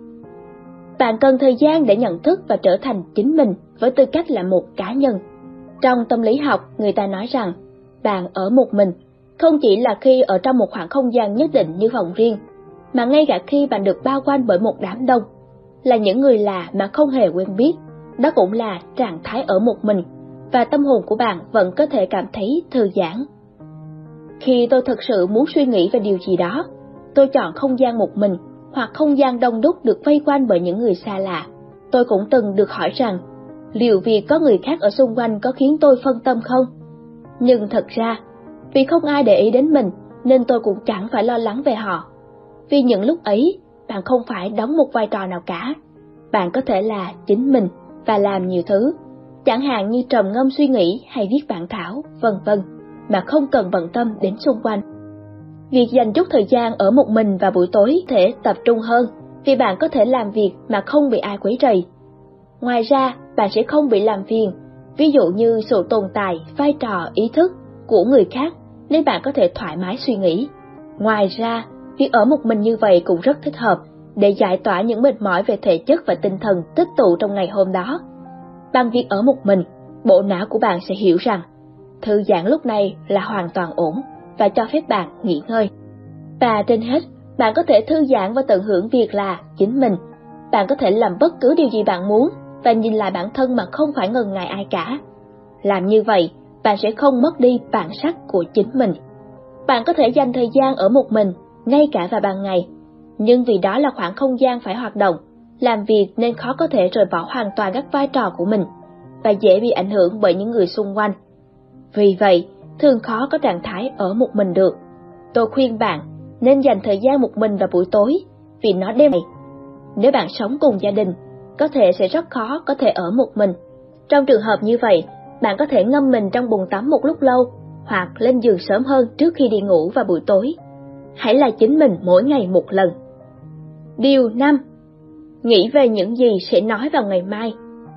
Bạn cần thời gian để nhận thức và trở thành chính mình với tư cách là một cá nhân. Trong tâm lý học, người ta nói rằng, bạn ở một mình, không chỉ là khi ở trong một khoảng không gian nhất định như phòng riêng, mà ngay cả khi bạn được bao quanh bởi một đám đông, là những người lạ mà không hề quen biết, đó cũng là trạng thái ở một mình, và tâm hồn của bạn vẫn có thể cảm thấy thư giãn. Khi tôi thực sự muốn suy nghĩ về điều gì đó, tôi chọn không gian một mình hoặc không gian đông đúc được vây quanh bởi những người xa lạ. Tôi cũng từng được hỏi rằng, liệu việc có người khác ở xung quanh có khiến tôi phân tâm không? Nhưng thật ra, vì không ai để ý đến mình, nên tôi cũng chẳng phải lo lắng về họ. Vì những lúc ấy, bạn không phải đóng một vai trò nào cả. Bạn có thể là chính mình và làm nhiều thứ, chẳng hạn như trầm ngâm suy nghĩ hay viết bản thảo, vân vân, mà không cần bận tâm đến xung quanh. Việc dành chút thời gian ở một mình vào buổi tối thể tập trung hơn, vì bạn có thể làm việc mà không bị ai quấy rầy. Ngoài ra, bạn sẽ không bị làm phiền, ví dụ như sự tồn tại, vai trò, ý thức của người khác, nên bạn có thể thoải mái suy nghĩ. Ngoài ra, việc ở một mình như vậy cũng rất thích hợp để giải tỏa những mệt mỏi về thể chất và tinh thần tích tụ trong ngày hôm đó. Bằng việc ở một mình, bộ não của bạn sẽ hiểu rằng thư giãn lúc này là hoàn toàn ổn và cho phép bạn nghỉ ngơi. Và trên hết, bạn có thể thư giãn và tận hưởng việc là chính mình. Bạn có thể làm bất cứ điều gì bạn muốn và nhìn lại bản thân mà không phải ngần ngại ai cả. Làm như vậy, bạn sẽ không mất đi bản sắc của chính mình. Bạn có thể dành thời gian ở một mình, ngay cả vào ban ngày. Nhưng vì đó là khoảng không gian phải hoạt động, làm việc nên khó có thể rời bỏ hoàn toàn các vai trò của mình, và dễ bị ảnh hưởng bởi những người xung quanh. Vì vậy, thường khó có trạng thái ở một mình được. Tôi khuyên bạn nên dành thời gian một mình vào buổi tối, vì nó đem lại. Nếu bạn sống cùng gia đình, có thể sẽ rất khó có thể ở một mình. Trong trường hợp như vậy, bạn có thể ngâm mình trong bồn tắm một lúc lâu, hoặc lên giường sớm hơn trước khi đi ngủ vào buổi tối. Hãy là chính mình mỗi ngày một lần. Điều 5. Nghĩ về những gì sẽ nói vào ngày mai.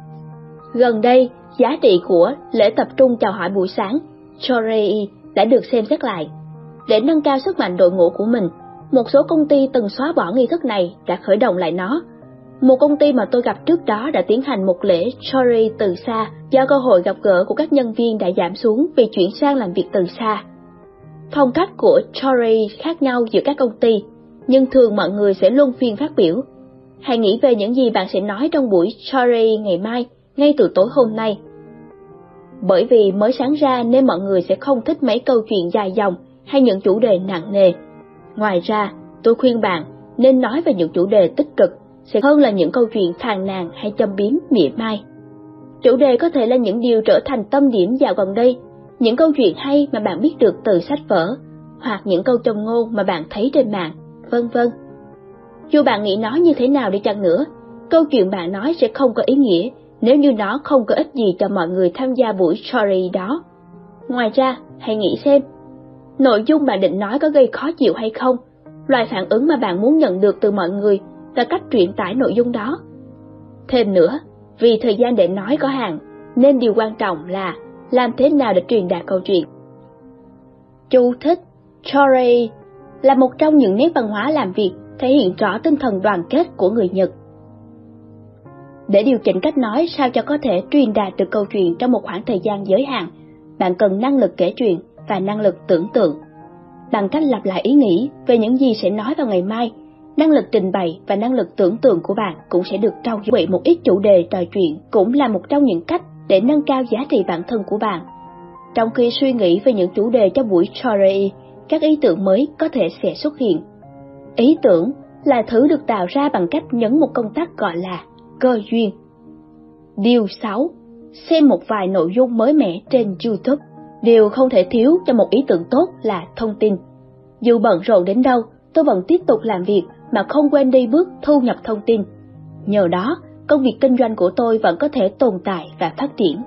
Gần đây, giá trị của lễ tập trung chào hỏi buổi sáng Chorei đã được xem xét lại. Để nâng cao sức mạnh đội ngũ của mình, một số công ty từng xóa bỏ nghi thức này đã khởi động lại nó. Một công ty mà tôi gặp trước đó đã tiến hành một lễ Chorei từ xa do cơ hội gặp gỡ của các nhân viên đã giảm xuống vì chuyển sang làm việc từ xa. Phong cách của Chorei khác nhau giữa các công ty, nhưng thường mọi người sẽ luân phiên phát biểu. Hãy nghĩ về những gì bạn sẽ nói trong buổi Chorei ngày mai, ngay từ tối hôm nay. Bởi vì mới sáng ra nên mọi người sẽ không thích mấy câu chuyện dài dòng hay những chủ đề nặng nề. Ngoài ra, tôi khuyên bạn nên nói về những chủ đề tích cực, sẽ hơn là những câu chuyện phàn nàn hay châm biếm mỉa mai. Chủ đề có thể là những điều trở thành tâm điểm dạo gần đây, những câu chuyện hay mà bạn biết được từ sách vở, hoặc những câu châm ngôn mà bạn thấy trên mạng, vân vân. Dù bạn nghĩ nó như thế nào đi chăng nữa, câu chuyện bạn nói sẽ không có ý nghĩa nếu như nó không có ích gì cho mọi người tham gia buổi story đó. Ngoài ra, hãy nghĩ xem, nội dung bạn định nói có gây khó chịu hay không, loại phản ứng mà bạn muốn nhận được từ mọi người và cách truyền tải nội dung đó. Thêm nữa, vì thời gian để nói có hạn, nên điều quan trọng là làm thế nào để truyền đạt câu chuyện. Chú thích: story là một trong những nét văn hóa làm việc thể hiện rõ tinh thần đoàn kết của người Nhật. Để điều chỉnh cách nói sao cho có thể truyền đạt được câu chuyện trong một khoảng thời gian giới hạn, bạn cần năng lực kể chuyện và năng lực tưởng tượng. Bằng cách lặp lại ý nghĩ về những gì sẽ nói vào ngày mai, năng lực trình bày và năng lực tưởng tượng của bạn cũng sẽ được trau dồi. Một ít chủ đề trò chuyện cũng là một trong những cách để nâng cao giá trị bản thân của bạn. Trong khi suy nghĩ về những chủ đề cho buổi story, các ý tưởng mới có thể sẽ xuất hiện. Ý tưởng là thứ được tạo ra bằng cách nhấn một công tắc gọi là cơ duyên. Điều 6. Xem một vài nội dung mới mẻ trên YouTube. Điều không thể thiếu cho một ý tưởng tốt là thông tin. Dù bận rộn đến đâu, tôi vẫn tiếp tục làm việc mà không quên đi bước thu nhập thông tin. Nhờ đó, công việc kinh doanh của tôi vẫn có thể tồn tại và phát triển.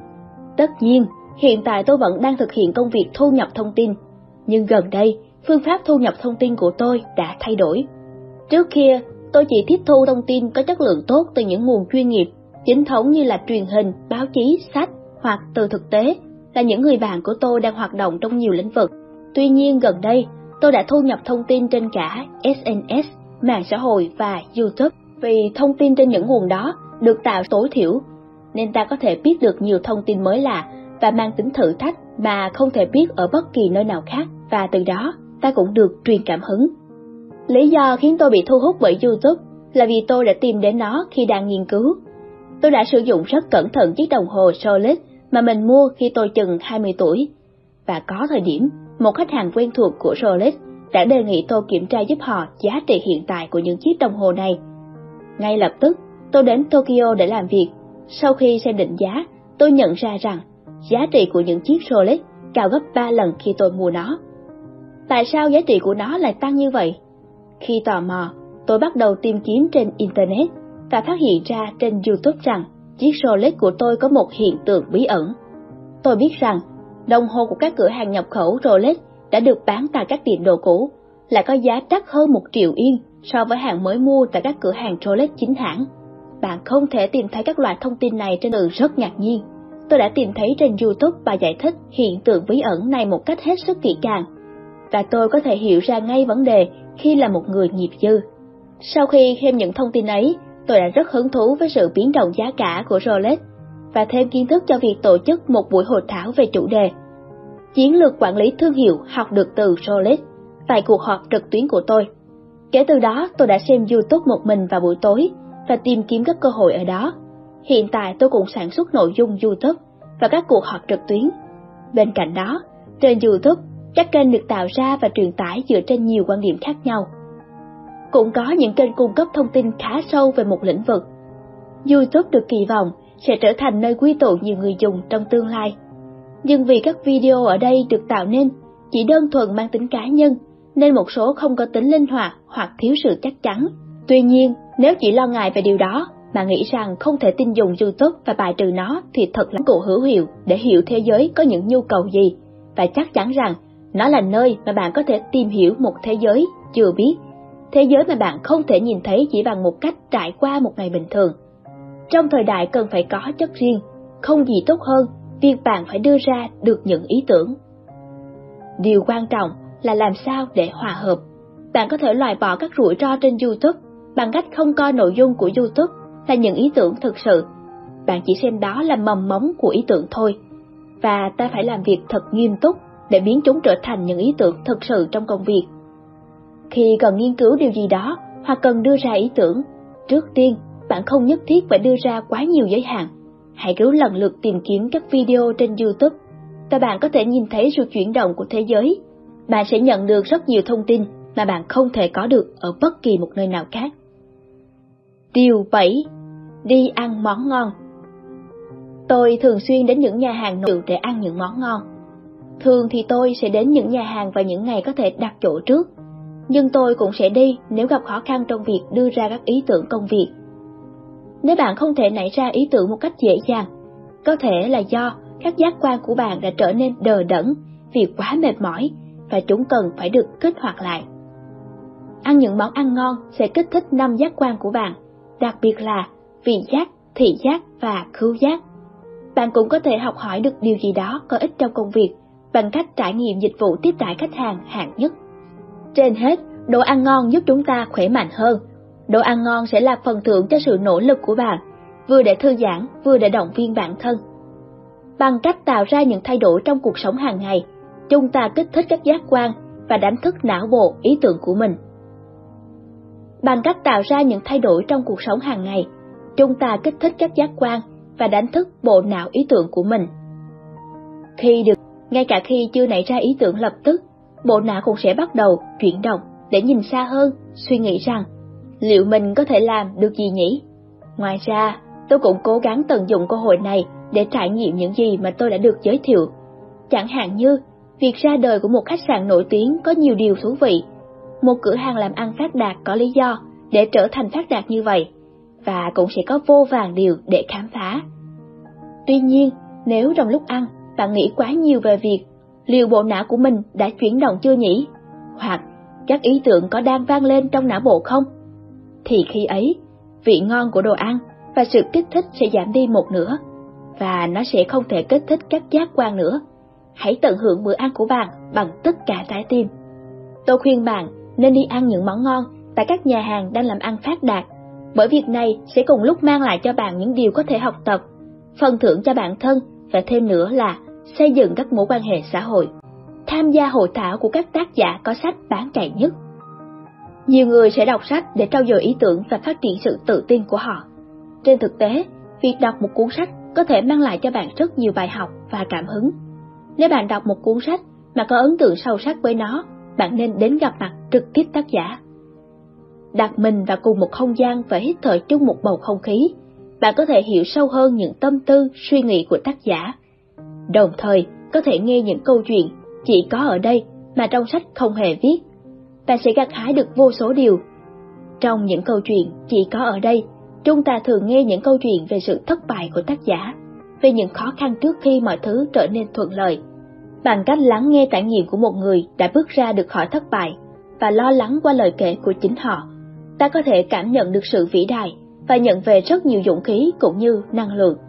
Tất nhiên, hiện tại tôi vẫn đang thực hiện công việc thu nhập thông tin, nhưng gần đây, phương pháp thu nhập thông tin của tôi đã thay đổi. Trước kia, tôi chỉ tiếp thu thông tin có chất lượng tốt từ những nguồn chuyên nghiệp, chính thống như là truyền hình, báo chí, sách, hoặc từ thực tế là những người bạn của tôi đang hoạt động trong nhiều lĩnh vực. Tuy nhiên gần đây, tôi đã thu nhập thông tin trên cả SNS, mạng xã hội và YouTube. Vì thông tin trên những nguồn đó được tạo tối thiểu, nên ta có thể biết được nhiều thông tin mới lạ và mang tính thử thách mà không thể biết ở bất kỳ nơi nào khác, và từ đó ta cũng được truyền cảm hứng. Lý do khiến tôi bị thu hút bởi YouTube là vì tôi đã tìm đến nó khi đang nghiên cứu. Tôi đã sử dụng rất cẩn thận chiếc đồng hồ Rolex mà mình mua khi tôi chừng 20 tuổi. Và có thời điểm, một khách hàng quen thuộc của Rolex đã đề nghị tôi kiểm tra giúp họ giá trị hiện tại của những chiếc đồng hồ này. Ngay lập tức, tôi đến Tokyo để làm việc. Sau khi xem định giá, tôi nhận ra rằng giá trị của những chiếc Rolex cao gấp 3 lần khi tôi mua nó. Tại sao giá trị của nó lại tăng như vậy? Khi tò mò, tôi bắt đầu tìm kiếm trên Internet và phát hiện ra trên YouTube rằng chiếc Rolex của tôi có một hiện tượng bí ẩn. Tôi biết rằng đồng hồ của các cửa hàng nhập khẩu Rolex đã được bán tại các tiệm đồ cũ lại có giá đắt hơn 1 triệu yên so với hàng mới mua tại các cửa hàng Rolex chính hãng. Bạn không thể tìm thấy các loại thông tin này trên đường. Rất ngạc nhiên, tôi đã tìm thấy trên YouTube bài giải thích hiện tượng bí ẩn này một cách hết sức kỹ càng, và tôi có thể hiểu ra ngay vấn đề khi là một người nghiệp dư. Sau khi xem những thông tin ấy, tôi đã rất hứng thú với sự biến động giá cả của Rolex và thêm kiến thức cho việc tổ chức một buổi hội thảo về chủ đề chiến lược quản lý thương hiệu học được từ Rolex tại cuộc họp trực tuyến của tôi. Kể từ đó, tôi đã xem YouTube một mình vào buổi tối và tìm kiếm các cơ hội ở đó. Hiện tại tôi cũng sản xuất nội dung YouTube và các cuộc họp trực tuyến. Bên cạnh đó, trên YouTube, các kênh được tạo ra và truyền tải dựa trên nhiều quan điểm khác nhau. Cũng có những kênh cung cấp thông tin khá sâu về một lĩnh vực. YouTube được kỳ vọng sẽ trở thành nơi quy tụ nhiều người dùng trong tương lai. Nhưng vì các video ở đây được tạo nên chỉ đơn thuần mang tính cá nhân, nên một số không có tính linh hoạt hoặc thiếu sự chắc chắn. Tuy nhiên, nếu chỉ lo ngại về điều đó, mà nghĩ rằng không thể tin dùng YouTube và bài trừ nó thì thật là cụ hữu hiệu để hiểu thế giới có những nhu cầu gì, và chắc chắn rằng nó là nơi mà bạn có thể tìm hiểu một thế giới chưa biết, thế giới mà bạn không thể nhìn thấy chỉ bằng một cách trải qua một ngày bình thường. Trong thời đại cần phải có chất riêng, không gì tốt hơn việc bạn phải đưa ra được những ý tưởng. Điều quan trọng là làm sao để hòa hợp. Bạn có thể loại bỏ các rủi ro trên YouTube bằng cách không coi nội dung của YouTube là những ý tưởng thực sự. Bạn chỉ xem đó là mầm móng của ý tưởng thôi. Và ta phải làm việc thật nghiêm túc để biến chúng trở thành những ý tưởng thực sự trong công việc. Khi cần nghiên cứu điều gì đó hoặc cần đưa ra ý tưởng, trước tiên bạn không nhất thiết phải đưa ra quá nhiều giới hạn. Hãy cứ lần lượt tìm kiếm các video trên YouTube và bạn có thể nhìn thấy sự chuyển động của thế giới. Bạn sẽ nhận được rất nhiều thông tin mà bạn không thể có được ở bất kỳ một nơi nào khác. Điều 7. Đi ăn món ngon. Tôi thường xuyên đến những nhà hàng nổi để ăn những món ngon. Thường thì tôi sẽ đến những nhà hàng vào những ngày có thể đặt chỗ trước, nhưng tôi cũng sẽ đi nếu gặp khó khăn trong việc đưa ra các ý tưởng công việc. Nếu bạn không thể nảy ra ý tưởng một cách dễ dàng, có thể là do các giác quan của bạn đã trở nên đờ đẫn vì quá mệt mỏi và chúng cần phải được kích hoạt lại. Ăn những món ăn ngon sẽ kích thích 5 giác quan của bạn, đặc biệt là vị giác, thị giác và khứu giác. Bạn cũng có thể học hỏi được điều gì đó có ích trong công việc bằng cách trải nghiệm dịch vụ tiếp đãi khách hàng hạng nhất. Trên hết, đồ ăn ngon giúp chúng ta khỏe mạnh hơn. Đồ ăn ngon sẽ là phần thưởng cho sự nỗ lực của bạn, vừa để thư giãn, vừa để động viên bản thân. Bằng cách tạo ra những thay đổi trong cuộc sống hàng ngày, chúng ta kích thích các giác quan và đánh thức não bộ ý tưởng của mình. Bằng cách tạo ra những thay đổi trong cuộc sống hàng ngày, chúng ta kích thích các giác quan và đánh thức bộ não ý tưởng của mình. Ngay cả khi chưa nảy ra ý tưởng lập tức, bộ não cũng sẽ bắt đầu chuyển động để nhìn xa hơn, suy nghĩ rằng liệu mình có thể làm được gì nhỉ? Ngoài ra, tôi cũng cố gắng tận dụng cơ hội này để trải nghiệm những gì mà tôi đã được giới thiệu. Chẳng hạn như, việc ra đời của một khách sạn nổi tiếng có nhiều điều thú vị, một cửa hàng làm ăn phát đạt có lý do để trở thành phát đạt như vậy, và cũng sẽ có vô vàn điều để khám phá. Tuy nhiên, nếu trong lúc ăn, bạn nghĩ quá nhiều về việc liệu bộ não của mình đã chuyển động chưa nhỉ? Hoặc các ý tưởng có đang vang lên trong não bộ không? Thì khi ấy, vị ngon của đồ ăn và sự kích thích sẽ giảm đi một nửa, và nó sẽ không thể kích thích các giác quan nữa. Hãy tận hưởng bữa ăn của bạn bằng tất cả trái tim. Tôi khuyên bạn nên đi ăn những món ngon tại các nhà hàng đang làm ăn phát đạt, bởi việc này sẽ cùng lúc mang lại cho bạn những điều có thể học tập, phần thưởng cho bản thân và thêm nữa là xây dựng các mối quan hệ xã hội. Tham gia hội thảo của các tác giả có sách bán chạy nhất. Nhiều người sẽ đọc sách để trau dồi ý tưởng và phát triển sự tự tin của họ. Trên thực tế, việc đọc một cuốn sách có thể mang lại cho bạn rất nhiều bài học và cảm hứng. Nếu bạn đọc một cuốn sách mà có ấn tượng sâu sắc với nó, bạn nên đến gặp mặt trực tiếp tác giả. Đặt mình vào cùng một không gian và hít thở chung một bầu không khí, bạn có thể hiểu sâu hơn những tâm tư, suy nghĩ của tác giả. Đồng thời, có thể nghe những câu chuyện chỉ có ở đây mà trong sách không hề viết. Bạn sẽ gặt hái được vô số điều. Trong những câu chuyện chỉ có ở đây, chúng ta thường nghe những câu chuyện về sự thất bại của tác giả, về những khó khăn trước khi mọi thứ trở nên thuận lợi. Bằng cách lắng nghe trải nghiệm của một người đã bước ra được khỏi thất bại và lo lắng qua lời kể của chính họ, ta có thể cảm nhận được sự vĩ đại và nhận về rất nhiều dũng khí cũng như năng lượng.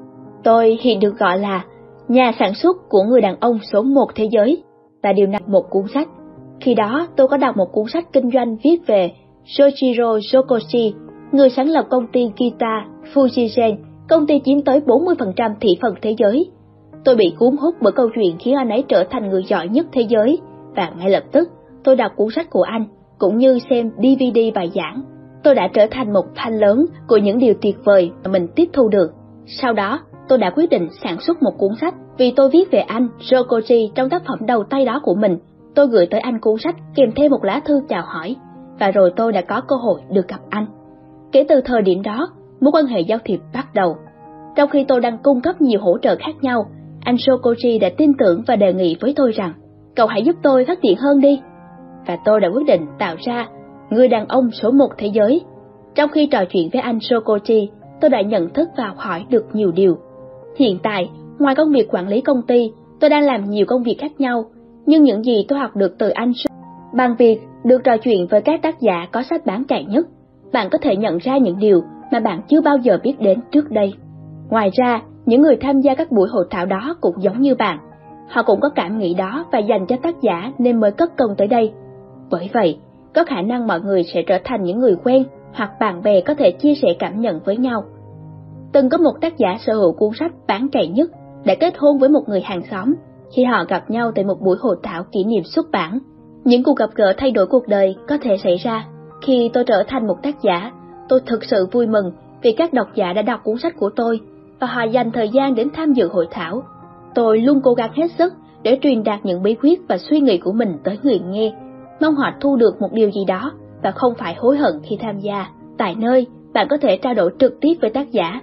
Tôi hiện được gọi là nhà sản xuất của người đàn ông số 1 thế giới và điều này một cuốn sách. Khi đó tôi có đọc một cuốn sách kinh doanh viết về Soichiro Shokoshi, người sáng lập công ty guitar Fujigen, công ty chiếm tới 40% thị phần thế giới. Tôi bị cuốn hút bởi câu chuyện khiến anh ấy trở thành người giỏi nhất thế giới, và ngay lập tức tôi đọc cuốn sách của anh, cũng như xem DVD bài giảng. Tôi đã trở thành một fan lớn của những điều tuyệt vời mà mình tiếp thu được. Sau đó, tôi đã quyết định sản xuất một cuốn sách vì tôi viết về anh Shokoshi trong tác phẩm đầu tay đó của mình. Tôi gửi tới anh cuốn sách kèm thêm một lá thư chào hỏi, và rồi tôi đã có cơ hội được gặp anh. Kể từ thời điểm đó, mối quan hệ giao thiệp bắt đầu. Trong khi tôi đang cung cấp nhiều hỗ trợ khác nhau, anh Shokoshi đã tin tưởng và đề nghị với tôi rằng, cậu hãy giúp tôi phát triển hơn đi. Và tôi đã quyết định tạo ra người đàn ông số 1 thế giới. Trong khi trò chuyện với anh Shokoshi, tôi đã nhận thức và học hỏi được nhiều điều. Hiện tại, ngoài công việc quản lý công ty, tôi đang làm nhiều công việc khác nhau, nhưng những gì tôi học được từ anh bằng việc được trò chuyện với các tác giả có sách bán chạy nhất, bạn có thể nhận ra những điều mà bạn chưa bao giờ biết đến trước đây. Ngoài ra, những người tham gia các buổi hội thảo đó cũng giống như bạn. Họ cũng có cảm nghĩ đó và dành cho tác giả nên mới cất công tới đây. Bởi vậy, có khả năng mọi người sẽ trở thành những người quen hoặc bạn bè có thể chia sẻ cảm nhận với nhau. Từng có một tác giả sở hữu cuốn sách bán chạy nhất đã kết hôn với một người hàng xóm khi họ gặp nhau tại một buổi hội thảo kỷ niệm xuất bản. Những cuộc gặp gỡ thay đổi cuộc đời có thể xảy ra. Khi tôi trở thành một tác giả, tôi thực sự vui mừng vì các độc giả đã đọc cuốn sách của tôi và họ dành thời gian đến tham dự hội thảo. Tôi luôn cố gắng hết sức để truyền đạt những bí quyết và suy nghĩ của mình tới người nghe, mong họ thu được một điều gì đó và không phải hối hận khi tham gia. Tại nơi bạn có thể trao đổi trực tiếp với tác giả,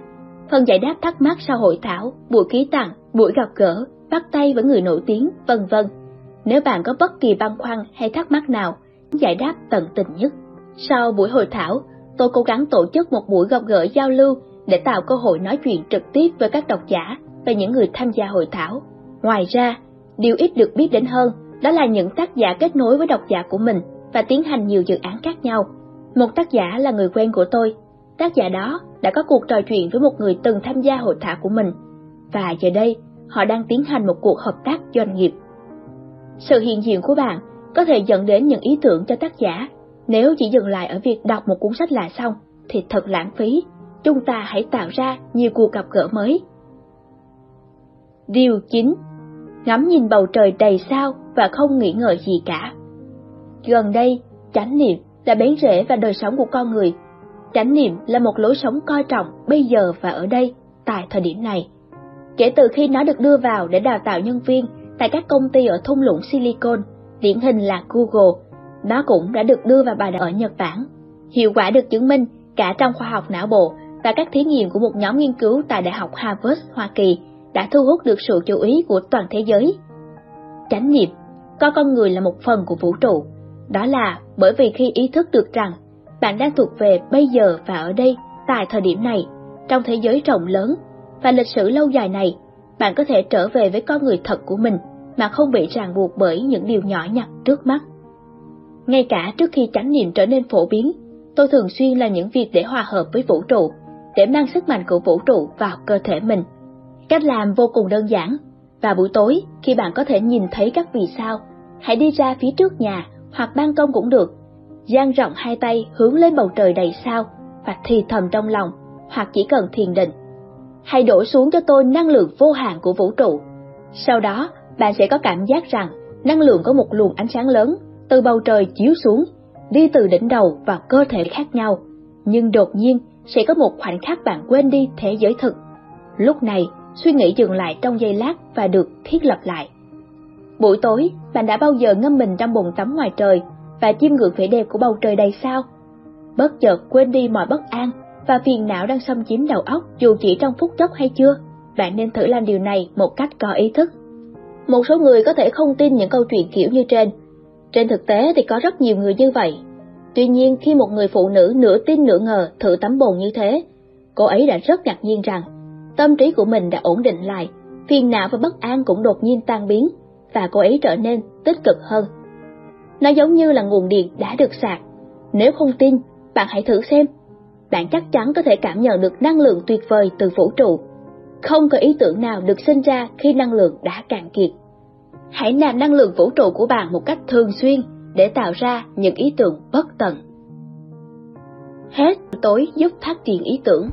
phần giải đáp thắc mắc sau hội thảo, buổi ký tặng, buổi gặp gỡ, bắt tay với người nổi tiếng, vân vân. Nếu bạn có bất kỳ băn khoăn hay thắc mắc nào, giải đáp tận tình nhất. Sau buổi hội thảo, tôi cố gắng tổ chức một buổi gặp gỡ giao lưu để tạo cơ hội nói chuyện trực tiếp với các độc giả và những người tham gia hội thảo. Ngoài ra, điều ít được biết đến hơn đó là những tác giả kết nối với độc giả của mình và tiến hành nhiều dự án khác nhau. Một tác giả là người quen của tôi. Tác giả đó đã có cuộc trò chuyện với một người từng tham gia hội thảo của mình, và giờ đây họ đang tiến hành một cuộc hợp tác doanh nghiệp. Sự hiện diện của bạn có thể dẫn đến những ý tưởng cho tác giả. Nếu chỉ dừng lại ở việc đọc một cuốn sách là xong thì thật lãng phí. Chúng ta hãy tạo ra nhiều cuộc gặp gỡ mới. Điều 9. Ngắm nhìn bầu trời đầy sao và không nghĩ ngợi gì cả. Gần đây, chánh niệm là bén rễ vào đời sống của con người. Chánh niệm là một lối sống coi trọng bây giờ và ở đây, tại thời điểm này. Kể từ khi nó được đưa vào để đào tạo nhân viên tại các công ty ở thung lũng Silicon, điển hình là Google, nó cũng đã được đưa vào bài đọc ở Nhật Bản. Hiệu quả được chứng minh cả trong khoa học não bộ và các thí nghiệm của một nhóm nghiên cứu tại Đại học Harvard, Hoa Kỳ đã thu hút được sự chú ý của toàn thế giới. Chánh niệm coi con người là một phần của vũ trụ. Đó là bởi vì khi ý thức được rằng bạn đang thuộc về bây giờ và ở đây, tại thời điểm này, trong thế giới rộng lớn và lịch sử lâu dài này, bạn có thể trở về với con người thật của mình mà không bị ràng buộc bởi những điều nhỏ nhặt trước mắt. Ngay cả trước khi chánh niệm trở nên phổ biến, tôi thường xuyên làm những việc để hòa hợp với vũ trụ, để mang sức mạnh của vũ trụ vào cơ thể mình. Cách làm vô cùng đơn giản. Vào buổi tối, khi bạn có thể nhìn thấy các vì sao, hãy đi ra phía trước nhà hoặc ban công cũng được, dang rộng hai tay hướng lên bầu trời đầy sao và thì thầm trong lòng, hoặc chỉ cần thiền định: hãy đổ xuống cho tôi năng lượng vô hạn của vũ trụ. Sau đó, bạn sẽ có cảm giác rằng năng lượng có một luồng ánh sáng lớn từ bầu trời chiếu xuống, đi từ đỉnh đầu vào cơ thể khác nhau. Nhưng đột nhiên sẽ có một khoảnh khắc bạn quên đi thế giới thực. Lúc này, suy nghĩ dừng lại trong giây lát và được thiết lập lại. Buổi tối, bạn đã bao giờ ngâm mình trong bồn tắm ngoài trời và chiêm ngưỡng vẻ đẹp của bầu trời đầy sao? Bất chợt quên đi mọi bất an và phiền não đang xâm chiếm đầu óc dù chỉ trong phút chốc hay chưa? Bạn nên thử làm điều này một cách có ý thức. Một số người có thể không tin những câu chuyện kiểu như trên. Trên thực tế thì có rất nhiều người như vậy. Tuy nhiên, khi một người phụ nữ nửa tin nửa ngờ thử tắm bồn như thế, cô ấy đã rất ngạc nhiên rằng tâm trí của mình đã ổn định lại, phiền não và bất an cũng đột nhiên tan biến, và cô ấy trở nên tích cực hơn. Nó giống như là nguồn điện đã được sạc. Nếu không tin, bạn hãy thử xem. Bạn chắc chắn có thể cảm nhận được năng lượng tuyệt vời từ vũ trụ. Không có ý tưởng nào được sinh ra khi năng lượng đã cạn kiệt. Hãy nạp năng lượng vũ trụ của bạn một cách thường xuyên để tạo ra những ý tưởng bất tận. Hết tối giúp phát triển ý tưởng.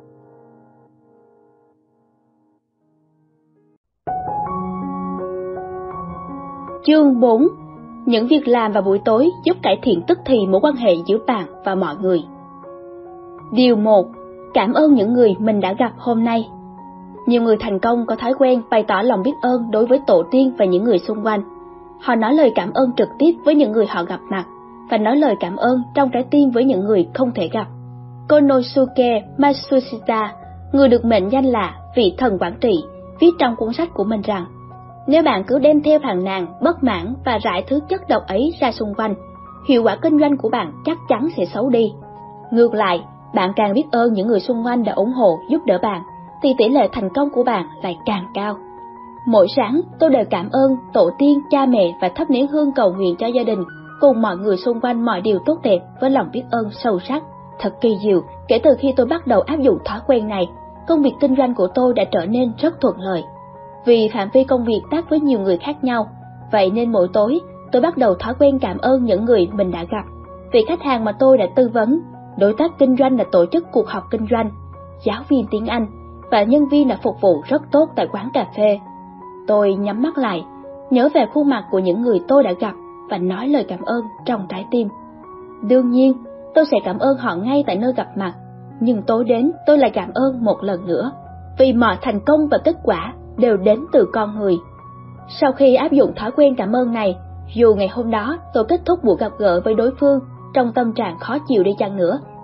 Chương 4. Những việc làm vào buổi tối giúp cải thiện tức thì mối quan hệ giữa bạn và mọi người. Điều 1. Cảm ơn những người mình đã gặp hôm nay. Nhiều người thành công có thói quen bày tỏ lòng biết ơn đối với tổ tiên và những người xung quanh. Họ nói lời cảm ơn trực tiếp với những người họ gặp mặt và nói lời cảm ơn trong trái tim với những người không thể gặp. Konosuke Matsushita, người được mệnh danh là vị thần quản trị, viết trong cuốn sách của mình rằng: nếu bạn cứ đem theo phàn nàn, bất mãn và rải thứ chất độc ấy ra xung quanh, hiệu quả kinh doanh của bạn chắc chắn sẽ xấu đi. Ngược lại, bạn càng biết ơn những người xung quanh đã ủng hộ, giúp đỡ bạn, thì tỷ lệ thành công của bạn lại càng cao. Mỗi sáng, tôi đều cảm ơn tổ tiên, cha mẹ và thắp nén hương cầu nguyện cho gia đình, cùng mọi người xung quanh mọi điều tốt đẹp với lòng biết ơn sâu sắc. Thật kỳ diệu, kể từ khi tôi bắt đầu áp dụng thói quen này, công việc kinh doanh của tôi đã trở nên rất thuận lợi. Vì phạm vi công việc tác với nhiều người khác nhau, vậy nên mỗi tối tôi bắt đầu thói quen cảm ơn những người mình đã gặp, vị khách hàng mà tôi đã tư vấn, đối tác kinh doanh đã tổ chức cuộc họp kinh doanh, giáo viên tiếng Anh và nhân viên đã phục vụ rất tốt tại quán cà phê. Tôi nhắm mắt lại, nhớ về khuôn mặt của những người tôi đã gặp và nói lời cảm ơn trong trái tim. Đương nhiên, tôi sẽ cảm ơn họ ngay tại nơi gặp mặt, nhưng tối đến tôi lại cảm ơn một lần nữa, vì mọi thành công và kết quả đều đến từ con người. Sau khi áp dụng thói quen cảm ơn này, dù ngày hôm đó tôi kết thúc buổi gặp gỡ với đối phương trong tâm trạng khó chịu đi chăng nữa,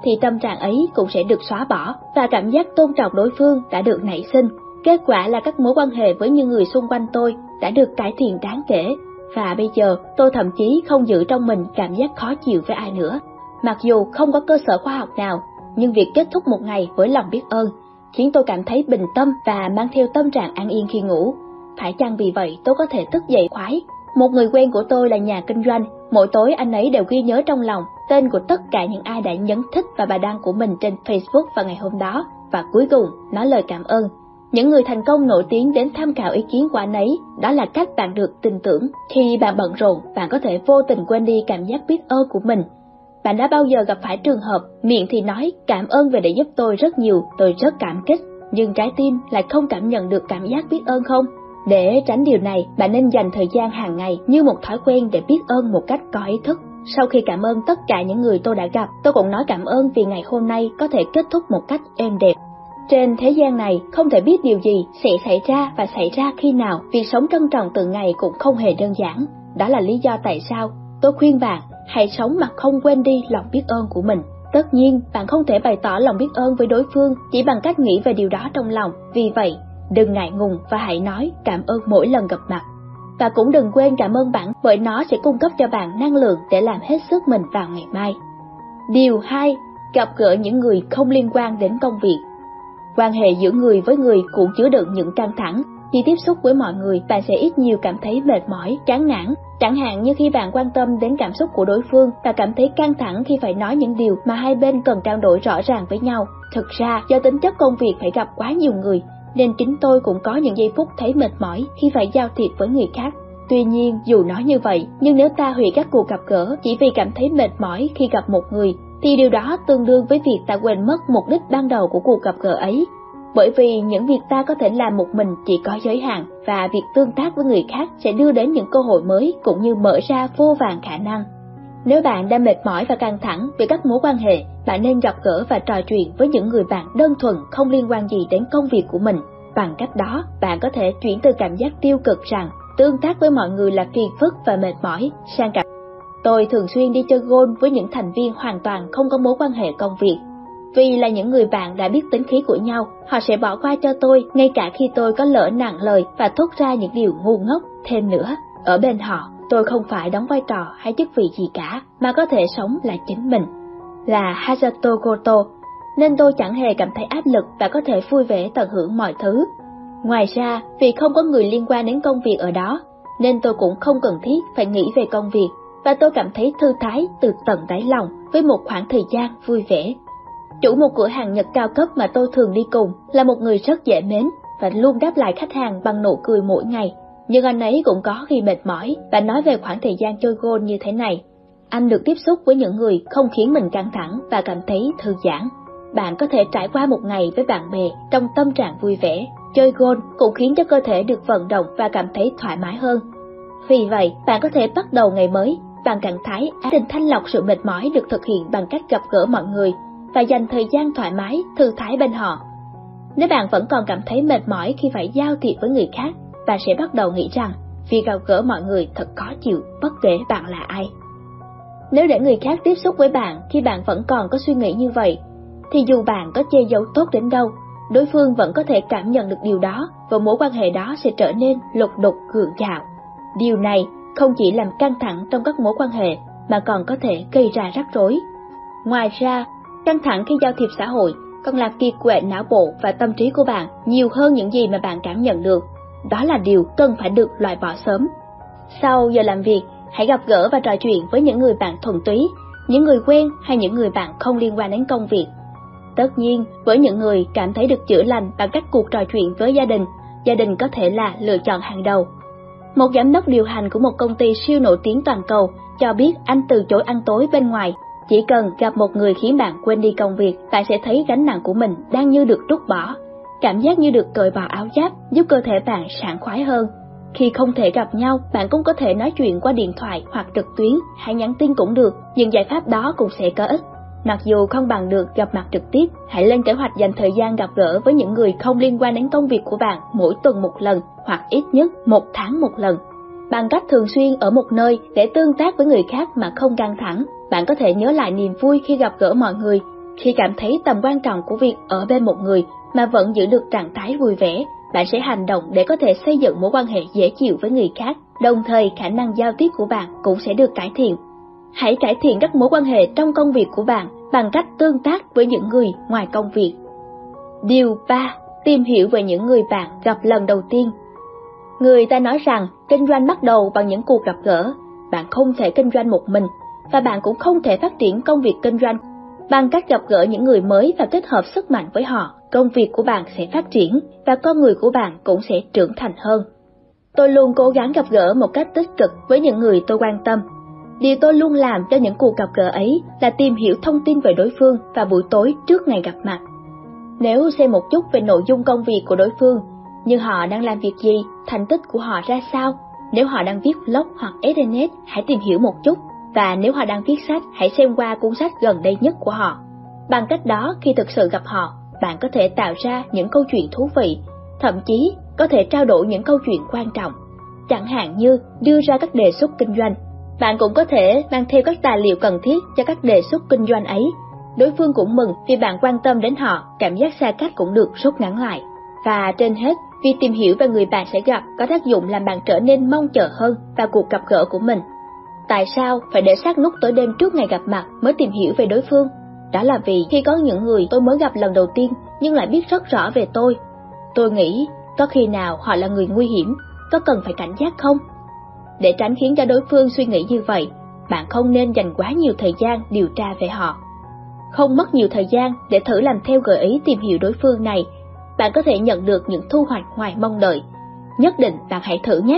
thì tâm trạng ấy cũng sẽ được xóa bỏ và cảm giác tôn trọng đối phương đã được nảy sinh. Kết quả là các mối quan hệ với những người xung quanh tôi đã được cải thiện đáng kể. Và bây giờ tôi thậm chí không giữ trong mình cảm giác khó chịu với ai nữa. Mặc dù không có cơ sở khoa học nào, nhưng việc kết thúc một ngày với lòng biết ơn khiến tôi cảm thấy bình tâm và mang theo tâm trạng an yên khi ngủ. Phải chăng vì vậy tôi có thể thức dậy khoái? Một người quen của tôi là nhà kinh doanh, mỗi tối anh ấy đều ghi nhớ trong lòng tên của tất cả những ai đã nhấn thích vào bài đăng của mình trên Facebook vào ngày hôm đó, và cuối cùng nói lời cảm ơn. Những người thành công nổi tiếng đến tham khảo ý kiến của anh ấy, đó là cách bạn được tin tưởng. Khi bạn bận rộn, bạn có thể vô tình quên đi cảm giác biết ơn của mình. Bạn đã bao giờ gặp phải trường hợp miệng thì nói cảm ơn vì đã giúp tôi rất nhiều, tôi rất cảm kích, nhưng trái tim lại không cảm nhận được cảm giác biết ơn không? Để tránh điều này, bạn nên dành thời gian hàng ngày như một thói quen để biết ơn một cách có ý thức. Sau khi cảm ơn tất cả những người tôi đã gặp, tôi cũng nói cảm ơn vì ngày hôm nay có thể kết thúc một cách êm đẹp. Trên thế gian này, không thể biết điều gì sẽ xảy ra và xảy ra khi nào, việc sống trân trọng từng ngày cũng không hề đơn giản. Đó là lý do tại sao tôi khuyên bạn hãy sống mà không quên đi lòng biết ơn của mình. Tất nhiên, bạn không thể bày tỏ lòng biết ơn với đối phương chỉ bằng cách nghĩ về điều đó trong lòng. Vì vậy, đừng ngại ngùng và hãy nói cảm ơn mỗi lần gặp mặt. Và cũng đừng quên cảm ơn bạn, bởi nó sẽ cung cấp cho bạn năng lượng để làm hết sức mình vào ngày mai. Điều 2. Gặp gỡ những người không liên quan đến công việc. Quan hệ giữa người với người cũng chứa đựng những căng thẳng. Khi tiếp xúc với mọi người, bạn sẽ ít nhiều cảm thấy mệt mỏi, chán nản. Chẳng hạn như khi bạn quan tâm đến cảm xúc của đối phương và cảm thấy căng thẳng khi phải nói những điều mà hai bên cần trao đổi rõ ràng với nhau. Thực ra, do tính chất công việc phải gặp quá nhiều người, nên chính tôi cũng có những giây phút thấy mệt mỏi khi phải giao thiệp với người khác. Tuy nhiên, dù nói như vậy, nhưng nếu ta hủy các cuộc gặp gỡ chỉ vì cảm thấy mệt mỏi khi gặp một người, thì điều đó tương đương với việc ta quên mất mục đích ban đầu của cuộc gặp gỡ ấy. Bởi vì những việc ta có thể làm một mình chỉ có giới hạn, và việc tương tác với người khác sẽ đưa đến những cơ hội mới cũng như mở ra vô vàn khả năng. Nếu bạn đang mệt mỏi và căng thẳng về các mối quan hệ, bạn nên gặp gỡ và trò chuyện với những người bạn đơn thuần không liên quan gì đến công việc của mình. Bằng cách đó, bạn có thể chuyển từ cảm giác tiêu cực rằng tương tác với mọi người là phiền phức và mệt mỏi sang cảm. Tôi thường xuyên đi chơi golf với những thành viên hoàn toàn không có mối quan hệ công việc. Vì là những người bạn đã biết tính khí của nhau, họ sẽ bỏ qua cho tôi ngay cả khi tôi có lỡ nặng lời và thốt ra những điều ngu ngốc. Thêm nữa, ở bên họ, tôi không phải đóng vai trò hay chức vị gì cả, mà có thể sống là chính mình. Là Hasato Goto, nên tôi chẳng hề cảm thấy áp lực và có thể vui vẻ tận hưởng mọi thứ. Ngoài ra, vì không có người liên quan đến công việc ở đó, nên tôi cũng không cần thiết phải nghĩ về công việc, và tôi cảm thấy thư thái từ tận đáy lòng với một khoảng thời gian vui vẻ. Chủ một cửa hàng Nhật cao cấp mà tôi thường đi cùng là một người rất dễ mến và luôn đáp lại khách hàng bằng nụ cười mỗi ngày. Nhưng anh ấy cũng có khi mệt mỏi và nói về khoảng thời gian chơi golf như thế này: anh được tiếp xúc với những người không khiến mình căng thẳng và cảm thấy thư giãn. Bạn có thể trải qua một ngày với bạn bè trong tâm trạng vui vẻ. Chơi golf cũng khiến cho cơ thể được vận động và cảm thấy thoải mái hơn. Vì vậy, bạn có thể bắt đầu ngày mới bằng trạng thái thanh lọc sự mệt mỏi được thực hiện bằng cách gặp gỡ mọi người và dành thời gian thoải mái, thư thái bên họ. Nếu bạn vẫn còn cảm thấy mệt mỏi khi phải giao thiệp với người khác, bạn sẽ bắt đầu nghĩ rằng việc gặp gỡ mọi người thật khó chịu bất kể bạn là ai. Nếu để người khác tiếp xúc với bạn khi bạn vẫn còn có suy nghĩ như vậy, thì dù bạn có che giấu tốt đến đâu, đối phương vẫn có thể cảm nhận được điều đó và mối quan hệ đó sẽ trở nên lục đục gượng gạo. Điều này không chỉ làm căng thẳng trong các mối quan hệ mà còn có thể gây ra rắc rối. Ngoài ra, căng thẳng khi giao thiệp xã hội còn làm kiệt quệ não bộ và tâm trí của bạn nhiều hơn những gì mà bạn cảm nhận được. Đó là điều cần phải được loại bỏ sớm. Sau giờ làm việc, hãy gặp gỡ và trò chuyện với những người bạn thuần túy, những người quen hay những người bạn không liên quan đến công việc. Tất nhiên, với những người cảm thấy được chữa lành bằng các cuộc trò chuyện với gia đình có thể là lựa chọn hàng đầu. Một giám đốc điều hành của một công ty siêu nổi tiếng toàn cầu cho biết anh từ chối ăn tối bên ngoài. Chỉ cần gặp một người khiến bạn quên đi công việc, bạn sẽ thấy gánh nặng của mình đang như được trút bỏ. Cảm giác như được cởi bỏ áo giáp giúp cơ thể bạn sảng khoái hơn. Khi không thể gặp nhau, bạn cũng có thể nói chuyện qua điện thoại hoặc trực tuyến hay nhắn tin cũng được, nhưng giải pháp đó cũng sẽ có ích. Mặc dù không bằng được gặp mặt trực tiếp, hãy lên kế hoạch dành thời gian gặp gỡ với những người không liên quan đến công việc của bạn mỗi tuần một lần hoặc ít nhất một tháng một lần. Bằng cách thường xuyên ở một nơi để tương tác với người khác mà không căng thẳng, bạn có thể nhớ lại niềm vui khi gặp gỡ mọi người Khi cảm thấy tầm quan trọng của việc ở bên một người mà vẫn giữ được trạng thái vui vẻ, bạn sẽ hành động để có thể xây dựng mối quan hệ dễ chịu với người khác, đồng thời khả năng giao tiếp của bạn cũng sẽ được cải thiện. Hãy cải thiện các mối quan hệ trong công việc của bạn bằng cách tương tác với những người ngoài công việc. Điều 3. Tìm hiểu về những người bạn gặp lần đầu tiên. Người ta nói rằng kinh doanh bắt đầu bằng những cuộc gặp gỡ. Bạn không thể kinh doanh một mình, và bạn cũng không thể phát triển công việc kinh doanh bằng cách gặp gỡ những người mới và kết hợp sức mạnh với họ. Công việc của bạn sẽ phát triển và con người của bạn cũng sẽ trưởng thành hơn. Tôi luôn cố gắng gặp gỡ một cách tích cực với những người tôi quan tâm. Điều tôi luôn làm cho những cuộc gặp gỡ ấy là tìm hiểu thông tin về đối phương vào buổi tối trước ngày gặp mặt. Nếu xem một chút về nội dung công việc của đối phương, như họ đang làm việc gì, thành tích của họ ra sao. Nếu họ đang viết blog hoặc SNS, hãy tìm hiểu một chút. Và nếu họ đang viết sách, hãy xem qua cuốn sách gần đây nhất của họ. Bằng cách đó, khi thực sự gặp họ, bạn có thể tạo ra những câu chuyện thú vị, thậm chí có thể trao đổi những câu chuyện quan trọng. Chẳng hạn như đưa ra các đề xuất kinh doanh. Bạn cũng có thể mang theo các tài liệu cần thiết cho các đề xuất kinh doanh ấy. Đối phương cũng mừng vì bạn quan tâm đến họ, cảm giác xa cách cũng được rút ngắn lại. Và trên hết, việc tìm hiểu về người bạn sẽ gặp có tác dụng làm bạn trở nên mong chờ hơn vào cuộc gặp gỡ của mình. Tại sao phải để sát nút tối đêm trước ngày gặp mặt mới tìm hiểu về đối phương? Đó là vì khi có những người tôi mới gặp lần đầu tiên nhưng lại biết rất rõ về tôi nghĩ có khi nào họ là người nguy hiểm, có cần phải cảnh giác không? Để tránh khiến cho đối phương suy nghĩ như vậy, bạn không nên dành quá nhiều thời gian điều tra về họ. Không mất nhiều thời gian để thử làm theo gợi ý tìm hiểu đối phương này, bạn có thể nhận được những thu hoạch ngoài mong đợi. Nhất định bạn hãy thử nhé!